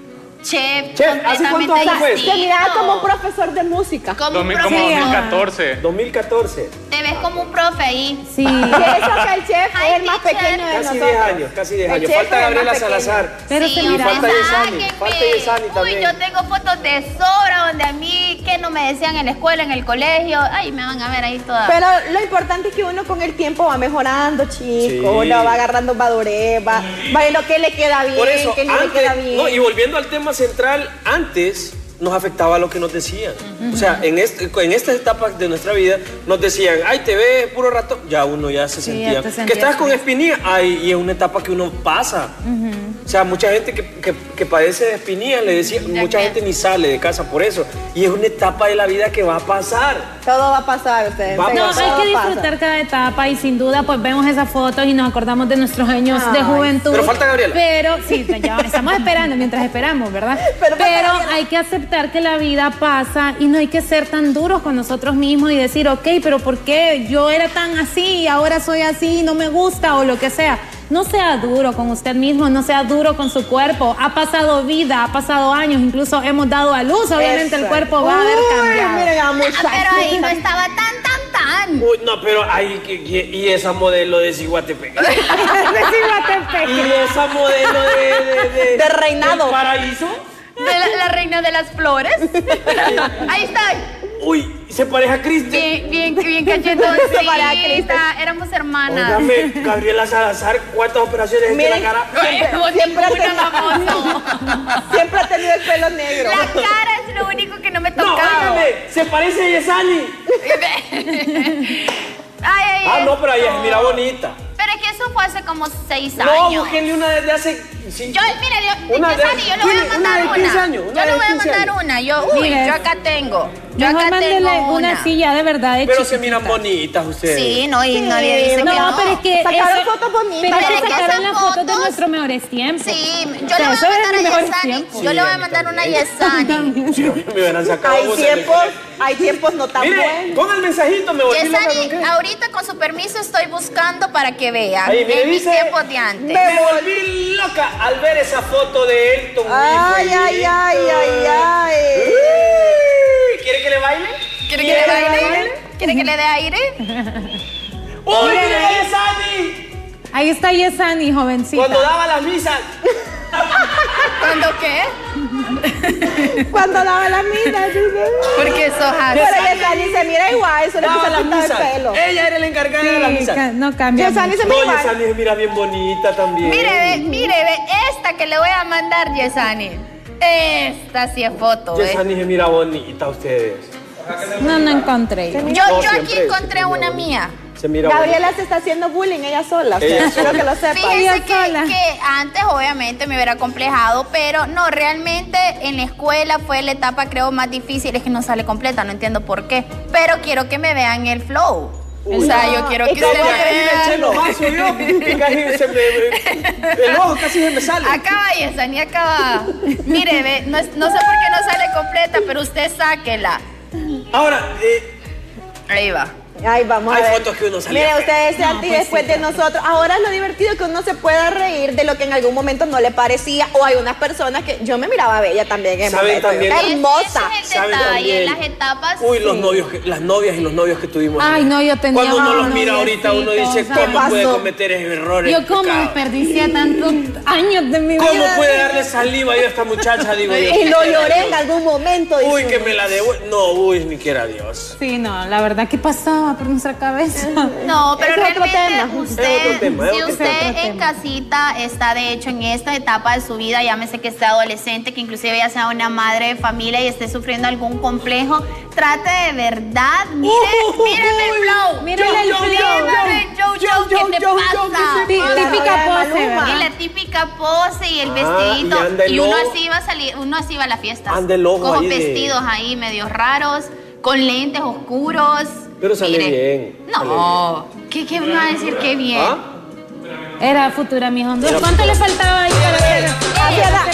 Chef, ¿hace cuántos años fue? Se miraba como un profesor de música. Como un Como profe. 2014. 2014. Te ves como un profe ahí. Sí. Y eso que el chef es el más pequeño de Casi nosotros. casi 10 El años. chef Falta es el Gabriela más pequeño. Salazar. Pero Sí, se hombre, miraba. Falta Yesani. sáquenme. Falta Yesani también. Uy, yo tengo fotos de sobra donde a mí, que no me decían en la escuela, en el colegio. Ay, me van a ver ahí toda. Pero lo importante es que uno con el tiempo va mejorando, chico. Sí. Uno va agarrando madurez, va viendo qué le queda bien, Por eso, qué no le queda bien. no, y volviendo al tema central, antes nos afectaba lo que nos decían. O sea, en estas etapas de nuestra vida nos decían, ay, te ves puro rato. Ya uno ya se sentía. ya te Que sentías estás con feliz. espinilla, ay, y es una etapa que uno pasa. O sea, mucha gente que padece de espinillas, le decía, mucha gente ni sale de casa por eso. Y es una etapa de la vida que va a pasar. Todo va a pasar, ustedes. Va a No, pasar. hay que disfrutar cada etapa y sin duda pues vemos esas fotos y nos acordamos de nuestros años de juventud. Pero falta Gabriela. Pero sí, ya estamos esperando mientras esperamos, ¿verdad? Pero hay que aceptar que la vida pasa y no hay que ser tan duros con nosotros mismos y decir, ok, pero ¿por qué yo era tan así y ahora soy así, no me gusta o lo que sea? No sea duro con usted mismo, no sea duro con su cuerpo. Ha pasado vida, ha pasado años, incluso hemos dado a luz. Obviamente el cuerpo va a haber cambiado. Miren, Pero ahí no estaba tan. Uy, no, pero ahí, y esa modelo de Ciguatepec. Y esa modelo de reinado. ¿del paraíso? De la reina de las flores. Ahí está. Uy, se parece a Cristian. Bien cachetoncita. Se parece a Cristian. Éramos hermanas. Óigame, Gabriela Salazar, ¿cuántas operaciones en la cara? Siempre ha tenido el pelo negro. La cara es lo único que no me No, tocaba. óigame, se parece a Yesani. Ay, Ah, no, pero ella se mira bonita. Pero es que eso fue hace como 6 No, años. búsquenle una desde hace... sí. Yo, mira, Una de- Yesani, yo le voy a una mandar de 15 años, una Yo le de voy a 15 mandar años. una. Yo Mire, acá tengo. Yo Mejor acá mándele tengo una silla de verdad de Pero se chiquitita. miran bonitas ustedes. Sí, no, y nadie dice que No, no. pero es que Sacaron eso- fotos bonitas. Pero es Pero que es que sacaron esas las fotos de fotos- nuestros mejores tiempos. Sí, yo O sea, le voy eso a es mandar a mejores Yesani. tiempos. Yo le voy a mandar una a Yesani. Sí, me hubieran sacado Hay vos en tiempos no tan Mire, buenos. ponga el mensajito, me volví loca con Yesani, qué. ahorita con su permiso estoy buscando para que vean. Ahí, mire, en mis dice, tiempos de antes. me volví loca al ver esa foto de Elton. Ay, ay, ay, ay, ay. ¿Quiere que le baile? ¿Quiere que le baile? ¿Quiere que le dé aire? ¡Uy, mire a Yesani! Ahí está Yesani, jovencita. Cuando daba las misas. ¿Cuándo qué? Cuando daba la mina, dice. Porque sos así. Pero Yesani se mira igual, solo que Daba se las le pintaba el misas. pelo. Ella era la encargada de la Sí, misa. no cambia. Yesani se No, mira igual. Yesani se mira bien bonita también. Mire, ve, esta que le voy a mandar, Yesani. Esta sí es foto, ¿eh? Yesani se mira bonita ustedes. No encontré. Yo No, aquí siempre encontré se mira una bonita. mía. Se mira Gabriela se está haciendo bullying ella sola. O sea, Ella quiero sola. que lo sepa. Fíjense que antes obviamente me hubiera complejado, pero no, realmente en la escuela fue la etapa creo más difícil, es que no sale completa, no entiendo por qué, pero quiero que me vean el flow. O sea, yo quiero que se me vean. El ojo casi se me sale. Acaba Yesani, acaba. Mire, ve, no sé por qué no sale completa, pero usted sáquela. Ahora, Ahí va. Ay, vamos hay a ver. fotos que uno sale. Mire, ustedes sean pues después de nosotros. Ahora lo divertido es que uno se pueda reír de lo que en algún momento no le parecía. O hay unas personas que yo me miraba bella también. En ¿Saben momento. también? Hermosa. Ese es el ¿Saben detalle, también? las etapas. Uy, los novios, las novias y los novios que tuvimos. Ay, no, yo tenía Cuando uno los unos mira ahorita, uno dice, noviecitos, ¿cómo ¿sabes? puede cometer esos errores? Yo como desperdicié tantos años de mi vida. ¿Cómo puede darle saliva yo a esta muchacha? Digo yo. Y lo lloré en algún momento. Uy, dice que me la devuelve. No, uy, ni quiera Dios. Sí, no, la verdad que pasaba por nuestra cabeza. No, pero Es otro realmente tema. usted, Es otro tema, es si otro usted tema. en casita está de hecho en esta etapa de su vida, llámese que esté adolescente, que inclusive ya sea una madre de familia y esté sufriendo algún complejo, trate de verdad, míreme el flow. Mírale el flow. Mírame, Joe, ¿qué te pasa? Típica pose, Y ¿verdad? la típica pose y el Ah, vestidito. y anda el Y uno ojo. así iba a salir, uno así iba a las fiestas. Anda el ojo Con ahí de- vestidos ahí medios raros, con lentes oscuros. Pero sale Mire. bien. No, ¿qué me va a decir que bien? ¿Ah? Era futura, mi Honduras. ¿Cuánto le faltaba ahí para hacer? Hacia la-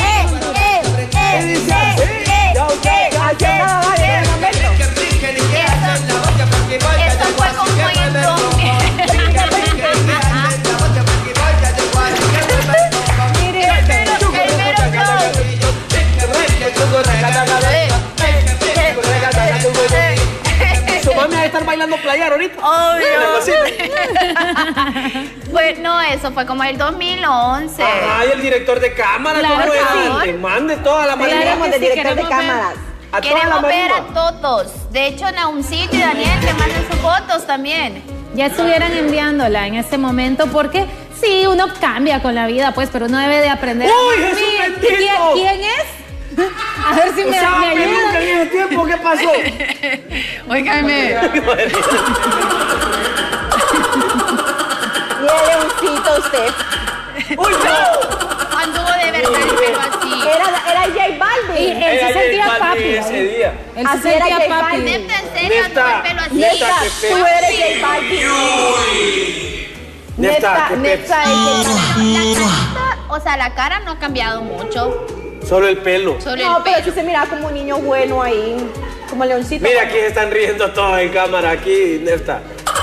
Esto fue como en arreglar ahorita. Obvio. Pues no, eso fue como el 2011. Ay, el director de cámara, Claro ¿cómo que es? sí. Te mande toda la Claro Marina. que sí, director de cámaras. A toda la Queremos ver Marina. a todos. De hecho, Naumcito y Daniel, que manden sus fotos también. Ya estuvieran enviándola en este momento porque sí, uno cambia con la vida, pues, pero uno debe de aprender. ¡Uy, Jesús bendito! ¿Quién es? A ver si me Nunca ayuda. viene tiempo, ¿qué pasó? Óigame. Y el leoncito usted. ¡Uy, no! Anduvo de verdad el pelo así. Era J Balvin. Y él se sentía papi. ese día. Él se Así era sentía J papi. Balvin. Neta, en serio, anduvo el pelo así. Neta, qué tú feo. eres J Balvin. Neta, qué Neta, pex. es J Balvin. La carita, o sea, la cara no ha cambiado mucho. Solo el pelo. Solo No, el pero pelo. sí se miraba como un niño bueno ahí. Como el leoncito. Mira, aquí se están riendo todos en cámara, aquí, Nefta.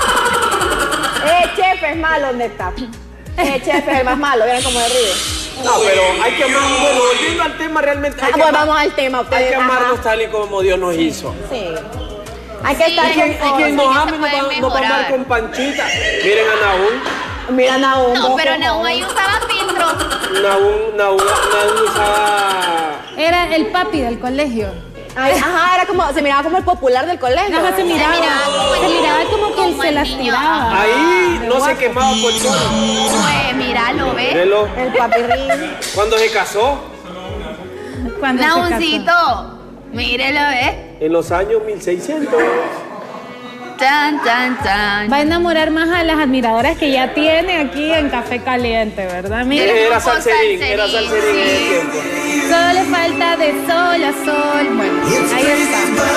Chef es malo, neta. Chef es el más malo. Vieron cómo se ríe. No, pero hay que amar, bueno, volviendo al tema, realmente hay que Bueno, amar- vamos al tema. hay Ustedes, que ajá. amarnos tal y como Dios nos hizo. Sí. Hay que Sí, estar hay que- con Y quien cosas nos que ame se nos va pueden nos va a amar mejorar. con Panchita. Miren a Nahum. Mira, Naum. No, pero Naum ahí usaba filtro. Nahum usaba... Era el papi del colegio. Ajá, era como, se miraba como el popular del colegio. Ajá, se miraba como que él se las tiraba. Ahí no se quemaba por sol. Pues míralo, ¿ves? Velo. El papirrín. Cuando se casó, Cuando se casó. Naumcito, mírelo, ¿ves? en los años 1600. Tan, tan, tan. Va a enamorar más a las admiradoras que ya tiene aquí en Café Caliente, ¿verdad? Mira, Era salserín en ese tiempo. solo le falta de sol a sol. Bueno, ahí está.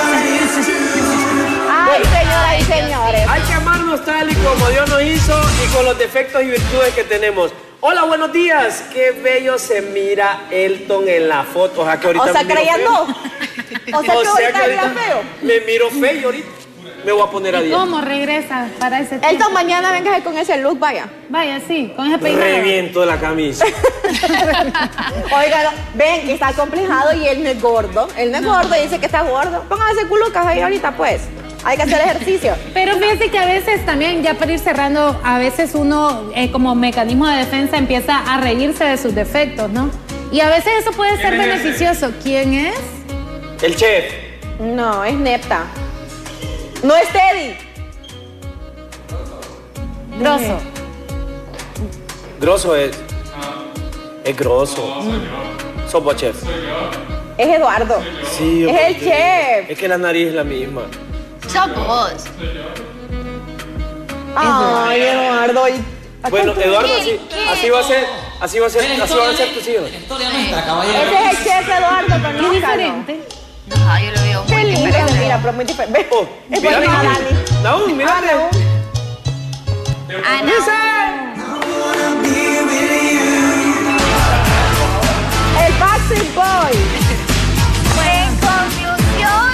Ay, señoras y señores. Hay que amarnos tal y como Dios nos hizo y con los defectos y virtudes que tenemos. Hola, buenos días. Qué bello se mira Elton en la foto. O sea, que ahorita O sea, me miro creían feo. no. O sea, que ahorita mira feo. Me miro feo ahorita. Me voy a poner a ¿Y dieta. cómo regresa para ese tiempo? Elton, mañana venga con ese look, vaya. Vaya, sí, con ese peinado. Reviento la camisa. Oigan, ven que está complejado y él no es gordo. Él no es gordo y dice que está gordo. Pónganse culucas ahí ahorita, pues. Hay que hacer ejercicio. Pero fíjate que a veces también, ya para ir cerrando, a veces uno como mecanismo de defensa empieza a reírse de sus defectos, ¿no? Y a veces eso puede ser beneficioso. ¿Quién es? El chef. No, es Nepta. No es Teddy. Grosso. Grosso es. Es grosso. Sopa chef. Es Eduardo. Sí. Es el chef. Es que la nariz es la misma. Sos vos. Ay, Eduardo. Bueno, Eduardo, así va a ser. Así van a ser tus hijos. Ese es el chef Eduardo, con Es diferente. Ajá, yo lo veo Qué muy lindo diferente. se mira, pero muy diferente. Es Mira, buena, Dani. Naum, mira. Ah, no. El Backstreet Boy. En conclusión,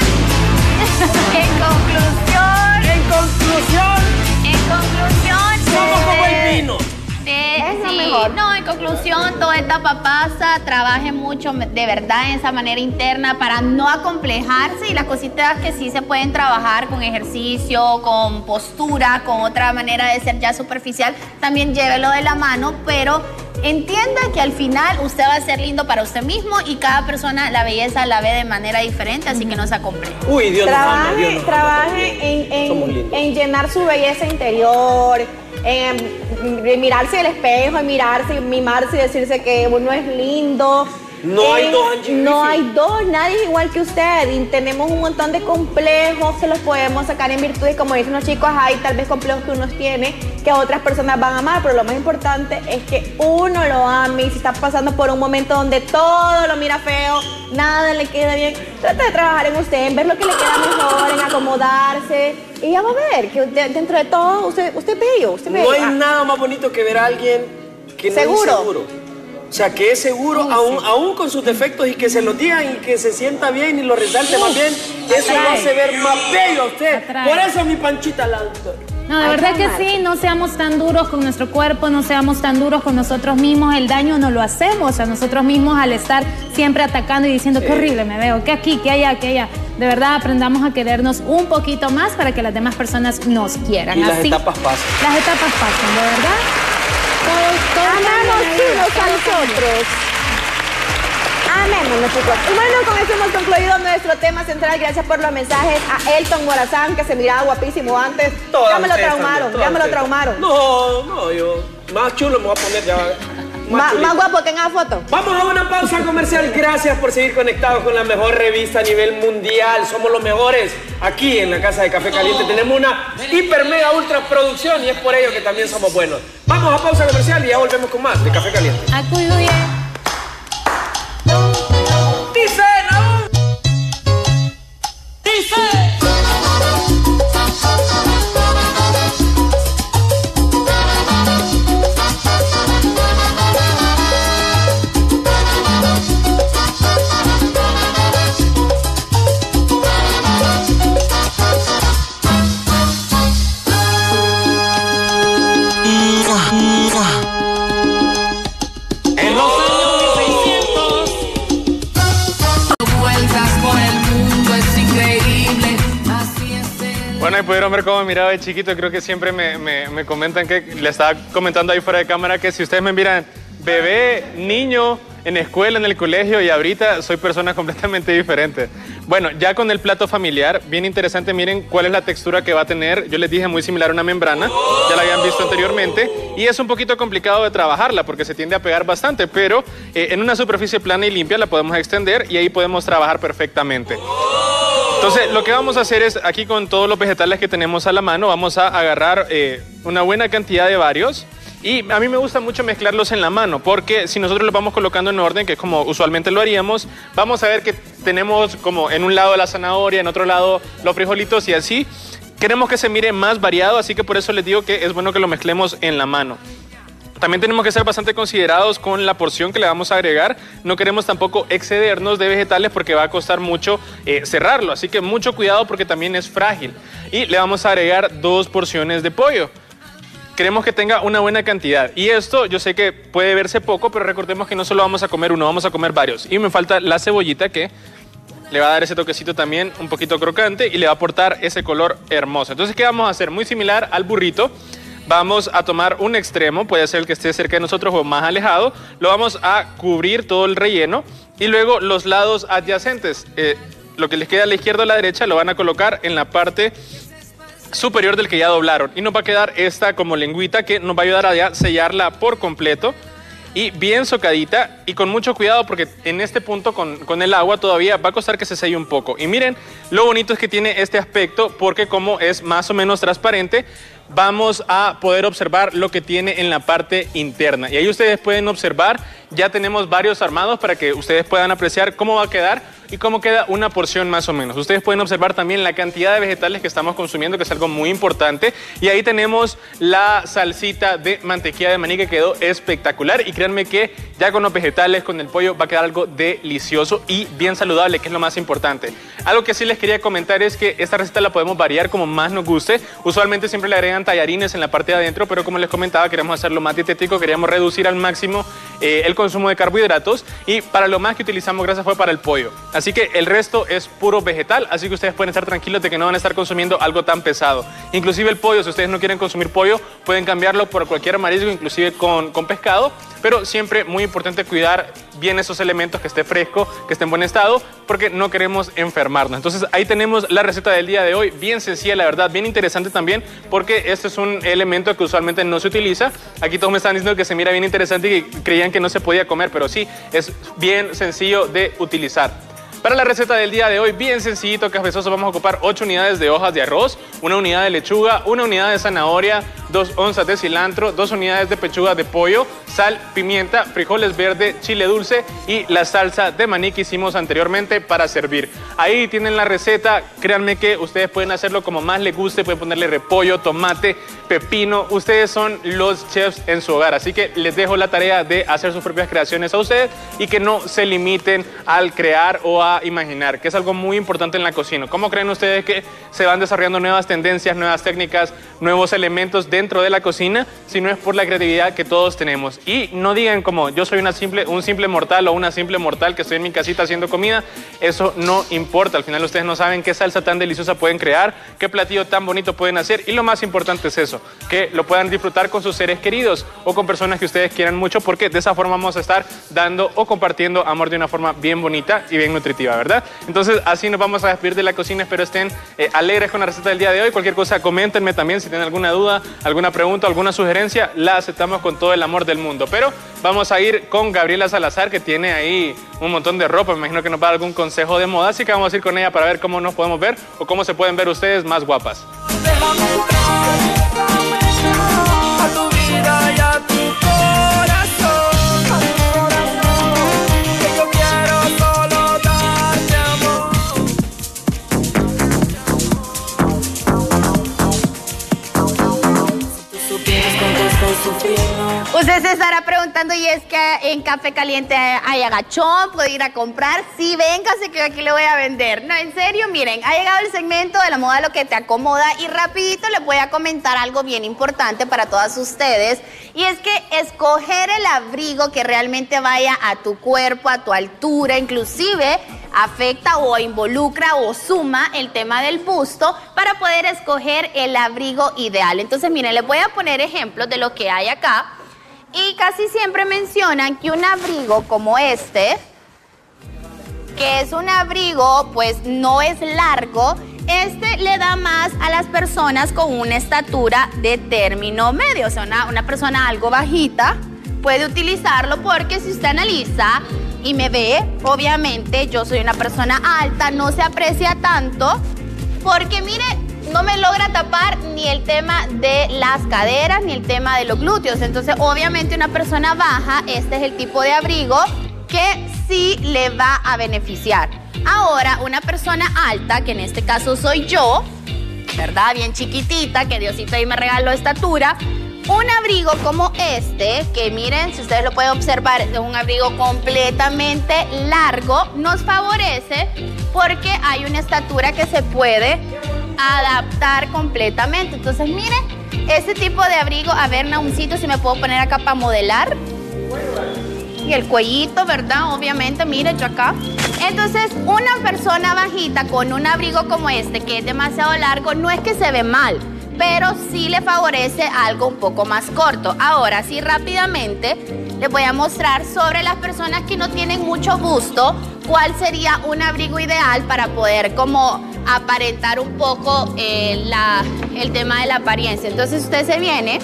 somos como el vino. Es lo sí, mejor. no, en conclusión, toda etapa pasa, trabaje mucho de verdad en esa manera interna para no acomplejarse y las cositas que sí se pueden trabajar con ejercicio, con postura, con otra manera de ser ya superficial, también llévelo de la mano, pero entienda que al final usted va a ser lindo para usted mismo y cada persona la belleza la ve de manera diferente, así que no se acompleje. Uy, Dios nos ama, Dios nos ama. Trabaje Somos lindos. en llenar su belleza interior, en mirarse al espejo, en mirarse, mimarse y decirse que uno es lindo. No hay dos, Angie No Griffith. hay dos, nadie es igual que usted. Y tenemos un montón de complejos, se los podemos sacar en virtudes. Como dicen los chicos, hay tal vez complejos que uno tiene que otras personas van a amar, pero lo más importante es que uno lo ame. Y si está pasando por un momento donde todo lo mira feo, nada le queda bien, trata de trabajar en usted, en ver lo que le queda mejor, en acomodarse. Y ya va a ver que dentro de todo usted es bello, usted es bello. No hay Ah, nada más bonito que ver a alguien que no ¿Seguro? es seguro. O sea, que es seguro, aún con sus defectos y que se los digan y que se sienta bien y lo resalte más bien. Eso lo hace ver más bello a usted. Atrae. Por eso mi Panchita la... No, de verdad que sí, no seamos tan duros con nuestro cuerpo, no seamos tan duros con nosotros mismos. El daño no lo hacemos a nosotros mismos al estar siempre atacando y diciendo qué horrible me veo, que aquí, que allá, que allá. de verdad aprendamos a querernos un poquito más para que las demás personas nos quieran. Y las Así, etapas pasan. las etapas pasan, de verdad. Todos Amémonos a nosotros. Amémonos, chicos. Y bueno, con eso hemos concluido nuestro tema central. Gracias por los mensajes a Elton Morazán, que se miraba guapísimo antes. Ya me lo traumaron, No, yo más chulo me voy a poner ya. Más guapo que en la foto. Vamos a una pausa comercial. Gracias por seguir conectados con la mejor revista a nivel mundial. Somos los mejores aquí en la Casa de Café Caliente. Tenemos una hiper mega ultra producción y es por ello que también somos buenos. Vamos a pausa comercial y ya volvemos con más de Café Caliente. Acuye. Dice, ¿no? Dice. Bueno, y pudieron ver cómo me miraba de chiquito. Creo que siempre me comentan que, le estaba comentando ahí fuera de cámara, que si ustedes me miran bebé, niño, en escuela, en el colegio, y ahorita soy persona completamente diferente. Bueno, ya con el plato familiar, bien interesante, miren cuál es la textura que va a tener. Yo les dije, muy similar a una membrana, ya la habían visto anteriormente, y es un poquito complicado de trabajarla porque se tiende a pegar bastante, pero en una superficie plana y limpia la podemos extender y ahí podemos trabajar perfectamente. Entonces, lo que vamos a hacer es, aquí con todos los vegetales que tenemos a la mano, vamos a agarrar una buena cantidad de varios. Y a mí me gusta mucho mezclarlos en la mano, porque si nosotros los vamos colocando en orden, que es como usualmente lo haríamos, vamos a ver que tenemos como en un lado la zanahoria, en otro lado los frijolitos y así. Queremos que se mire más variado, así que por eso les digo que es bueno que lo mezclemos en la mano. También tenemos que ser bastante considerados con la porción que le vamos a agregar. No queremos tampoco excedernos de vegetales porque va a costar mucho cerrarlo. Así que mucho cuidado porque también es frágil. Y le vamos a agregar 2 porciones de pollo. Queremos que tenga una buena cantidad. Y esto yo sé que puede verse poco, pero recordemos que no solo vamos a comer uno, vamos a comer varios. Y me falta la cebollita que le va a dar ese toquecito también un poquito crocante y le va a aportar ese color hermoso. Entonces, ¿qué vamos a hacer? Muy similar al burrito. Vamos a tomar un extremo, puede ser el que esté cerca de nosotros o más alejado. Lo vamos a cubrir todo el relleno y luego los lados adyacentes. Lo que les queda a la izquierda o a la derecha lo van a colocar en la parte superior del que ya doblaron. Y nos va a quedar esta como lengüita que nos va a ayudar a ya sellarla por completo. Y bien socadita y con mucho cuidado porque en este punto con el agua todavía va a costar que se selle un poco. Y miren, lo bonito es que tiene este aspecto porque como es más o menos transparente, vamos a poder observar lo que tiene en la parte interna. Y ahí ustedes pueden observar, ya tenemos varios armados para que ustedes puedan apreciar cómo va a quedar y cómo queda una porción más o menos. Ustedes pueden observar también la cantidad de vegetales que estamos consumiendo, que es algo muy importante. Y ahí tenemos la salsita de mantequilla de maní que quedó espectacular. Y créanme que ya con los vegetales, con el pollo, va a quedar algo delicioso y bien saludable, que es lo más importante. Algo que sí les quería comentar es que esta receta la podemos variar como más nos guste. Usualmente siempre le agregan tallarines en la parte de adentro, pero como les comentaba, queremos hacerlo más dietético, queríamos reducir al máximo el consumo de carbohidratos y para lo más que utilizamos grasa fue para el pollo. Así que el resto es puro vegetal, así que ustedes pueden estar tranquilos de que no van a estar consumiendo algo tan pesado. Inclusive el pollo, si ustedes no quieren consumir pollo, pueden cambiarlo por cualquier marisco, inclusive con pescado, pero siempre muy importante cuidar bien esos elementos, que esté fresco, que esté en buen estado, porque no queremos enfermarnos. Entonces ahí tenemos la receta del día de hoy, bien sencilla, la verdad, bien interesante también, porque este es un elemento que usualmente no se utiliza. Aquí todos me están diciendo que se mira bien interesante y que creían que no se podía comer, pero sí, es bien sencillo de utilizar. Para la receta del día de hoy, bien sencillito, cafezoso, vamos a ocupar 8 unidades de hojas de arroz, 1 unidad de lechuga, 1 unidad de zanahoria, 2 onzas de cilantro, 2 unidades de pechuga de pollo, sal, pimienta, frijoles verdes, chile dulce y la salsa de maní que hicimos anteriormente para servir. Ahí tienen la receta, créanme que ustedes pueden hacerlo como más les guste, pueden ponerle repollo, tomate, pepino, ustedes son los chefs en su hogar, así que les dejo la tarea de hacer sus propias creaciones a ustedes y que no se limiten al crear o a a imaginar, que es algo muy importante en la cocina. ¿Cómo creen ustedes que se van desarrollando nuevas tendencias, nuevas técnicas, nuevos elementos dentro de la cocina, si no es por la creatividad que todos tenemos? Y no digan como yo soy un simple mortal o una simple mortal que estoy en mi casita haciendo comida. Eso no importa. Al final ustedes no saben qué salsa tan deliciosa pueden crear, qué platillo tan bonito pueden hacer, y lo más importante es eso, que lo puedan disfrutar con sus seres queridos o con personas que ustedes quieran mucho, porque de esa forma vamos a estar dando o compartiendo amor de una forma bien bonita y bien nutritiva, ¿verdad? Entonces así nos vamos a despedir de la cocina. Espero estén alegres con la receta del día de hoy. Cualquier cosa coméntenme también si tienen alguna duda, alguna pregunta, alguna sugerencia, la aceptamos con todo el amor del mundo. Pero vamos a ir con Gabriela Salazar, que tiene ahí un montón de ropa. Me imagino que nos va a dar algún consejo de moda, así que vamos a ir con ella para ver cómo nos podemos ver o cómo se pueden ver ustedes más guapas. A tu vida y a tu corazón, que yo quiero solo darte amor. Usted se estará preguntando, y es que en Café Caliente hay agachón, puede ir a comprar. Sí, véngase que aquí le voy a vender. No, en serio, miren, ha llegado el segmento de la moda lo que te acomoda, y rapidito les voy a comentar algo bien importante para todas ustedes, y es que escoger el abrigo que realmente vaya a tu cuerpo, a tu altura, inclusive afecta o involucra o suma el tema del busto para poder escoger el abrigo ideal. Entonces, miren, les voy a poner ejemplos de lo que hay acá. Y casi siempre mencionan que un abrigo como este, que es un abrigo, pues no es largo, este le da más a las personas con una estatura de término medio. O sea, una persona algo bajita puede utilizarlo, porque si usted analiza y me ve, obviamente yo soy una persona alta, no se aprecia tanto, porque mire, no me logra tapar ni el tema de las caderas ni el tema de los glúteos. Entonces, obviamente una persona baja, este es el tipo de abrigo que sí le va a beneficiar. Ahora, una persona alta, que en este caso soy yo, ¿verdad? Bien chiquitita, que Diosito ahí me regaló estatura. Un abrigo como este, que miren, si ustedes lo pueden observar, es un abrigo completamente largo, nos favorece porque hay una estatura que se puede adaptar completamente. Entonces, miren, este tipo de abrigo, a ver, Naumcito, si me puedo poner acá para modelar. Y el cuellito, ¿verdad? Obviamente, miren, yo acá. Entonces, una persona bajita con un abrigo como este, que es demasiado largo, no es que se ve mal, pero sí le favorece algo un poco más corto. Ahora, sí, rápidamente les voy a mostrar sobre las personas que no tienen mucho busto, cuál sería un abrigo ideal para poder como aparentar un poco el tema de la apariencia. Entonces usted se viene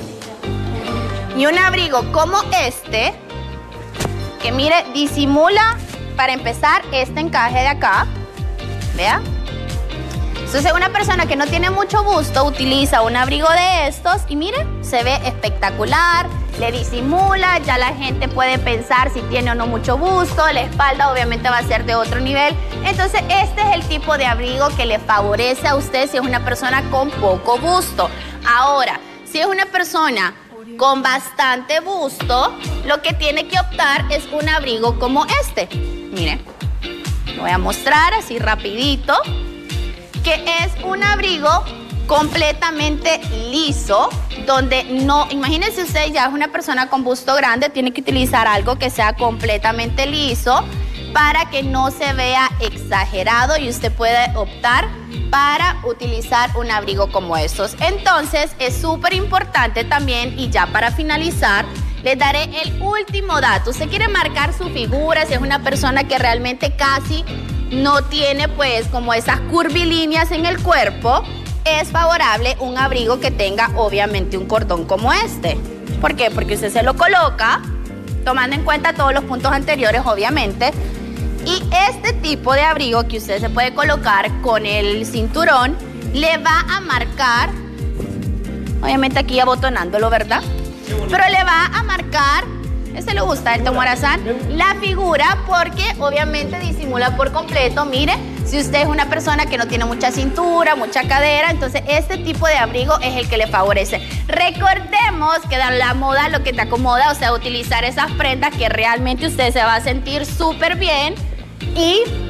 y un abrigo como este, que mire, disimula para empezar este encaje de acá, vea. Entonces una persona que no tiene mucho busto utiliza un abrigo de estos y miren, se ve espectacular, le disimula, ya la gente puede pensar si tiene o no mucho busto, la espalda obviamente va a ser de otro nivel. Entonces este es el tipo de abrigo que le favorece a usted si es una persona con poco busto. Ahora, si es una persona con bastante busto, lo que tiene que optar es un abrigo como este. Miren, lo voy a mostrar así rapidito, que es un abrigo completamente liso, donde no, imagínense usted, ya es una persona con busto grande, tiene que utilizar algo que sea completamente liso para que no se vea exagerado, y usted puede optar para utilizar un abrigo como estos. Entonces es súper importante también, y ya para finalizar, les daré el último dato. Usted quiere marcar su figura, si es una persona que realmente casi no tiene pues como esas curvilíneas en el cuerpo, es favorable un abrigo que tenga obviamente un cordón como este. ¿Por qué? Porque usted se lo coloca tomando en cuenta todos los puntos anteriores, obviamente, y este tipo de abrigo que usted se puede colocar con el cinturón le va a marcar, obviamente aquí abotonándolo, ¿verdad? Pero le va a marcar, este le gusta, el Morazán, la figura, porque obviamente disimula por completo. Mire, si usted es una persona que no tiene mucha cintura, mucha cadera, entonces este tipo de abrigo es el que le favorece. Recordemos que dar la moda lo que te acomoda, o sea, utilizar esas prendas que realmente usted se va a sentir súper bien y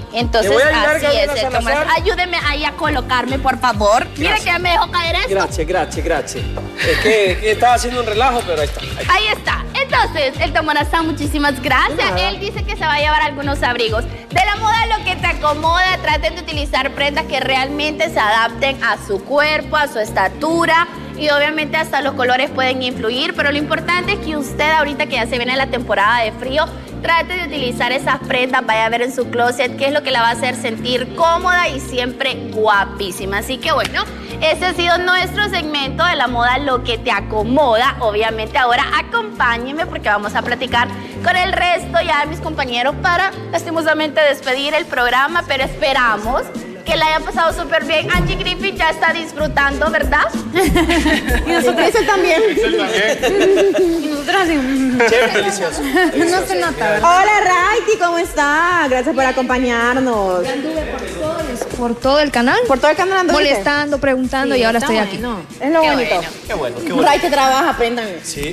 Entonces, Te voy a ayudar, así es. Gabriela El Salazar. Tomorazán. Ayúdeme ahí a colocarme, por favor. Mira que ya me dejó caer esto. Gracias. Es que estaba haciendo un relajo, pero ahí está. Ahí está. Entonces, el Tomorazán, muchísimas gracias. Él dice que se va a llevar algunos abrigos. De la moda lo que te acomoda, traten de utilizar prendas que realmente se adapten a su cuerpo, a su estatura. Y obviamente hasta los colores pueden influir, pero lo importante es que usted ahorita que ya se viene la temporada de frío, trate de utilizar esas prendas, vaya a ver en su closet qué es lo que la va a hacer sentir cómoda y siempre guapísima. Así que bueno, ese ha sido nuestro segmento de la moda, lo que te acomoda. Obviamente ahora acompáñenme porque vamos a platicar con el resto ya de mis compañeros para lastimosamente despedir el programa, pero esperamos que la haya pasado súper bien. Angie Griffith ya está disfrutando, ¿verdad? Y nosotros también. Y nosotros así. Chévere, delicioso. No se nota, ¿verdad? Hola, Raiti, ¿cómo está? Gracias por acompañarnos. Por todo el canal. Por todo el canal anduviste. Molestando, preguntando y ahora estoy aquí. Es lo bonito. Qué bueno. Raiti trabaja, apréndame. Sí.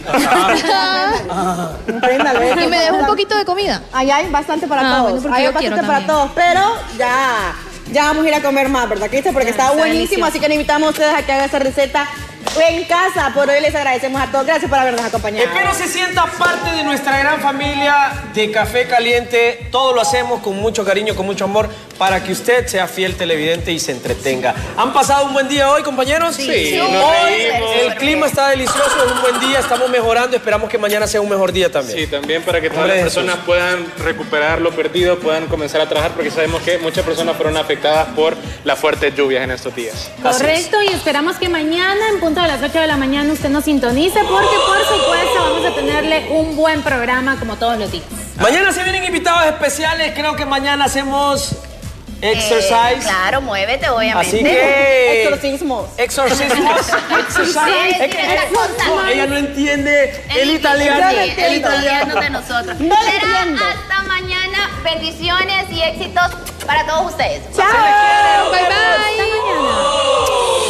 Apréndale. Y me dejó un poquito de comida. Allá hay bastante para todos. Bueno, porque Hay yo bastante quiero para también. todos, pero ya vamos a ir a comer más, ¿verdad, Cristian? Porque está buenísimo, delicioso. así que le invitamos a ustedes a que hagan esta receta en casa. Por hoy les agradecemos a todos. Gracias por habernos acompañado. Espero se sienta parte de nuestra gran familia de Café Caliente. Todo lo hacemos con mucho cariño, con mucho amor, para que usted sea fiel televidente y se entretenga. ¿Han pasado un buen día hoy, compañeros? Sí, nos Hoy reímos. el clima está delicioso, es un buen día, estamos mejorando. Esperamos que mañana sea un mejor día también. Sí, también para que todas Hombre, las personas puedan recuperar lo perdido, puedan comenzar a trabajar, porque sabemos que muchas personas fueron afectadas por las fuertes lluvias en estos días. Correcto, y esperamos que mañana, en punto de las 8 de la mañana, usted nos sintonice, porque por supuesto vamos a tenerle un buen programa como todos los días. Mañana se vienen invitados especiales, creo que mañana hacemos exercise. Claro, muévete, obviamente. Así que... Exorcismos. Exorcismos. Exercise. Sí, Es que esa cosa. no, ella no entiende el italiano. El italiano de nosotros. No lo Será entiendo. hasta mañana. Bendiciones y éxitos para todos ustedes. Chao. Bye bye.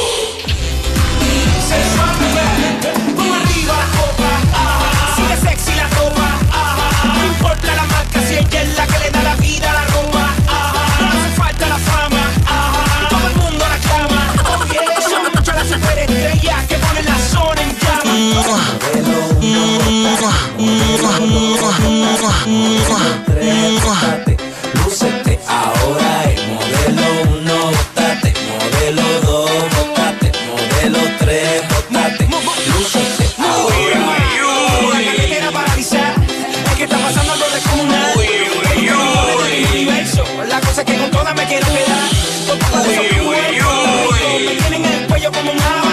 Sigue sexy la ropa, no importa la marca, si ella es la que le da la vida a la ropa, no hace falta la fama, todo el mundo la clama, son muchas las superestrellas que ponen la zona en llama. Lúcete ahora, modelo 1, bótate, modelo 2, bótate, modelo 3, bótate, lúcete ahora. La carretera paralizada, es que está pasando algo descomunal. La cosa es que con todas me quiero quedar. Me tienen en el cuello como un ave.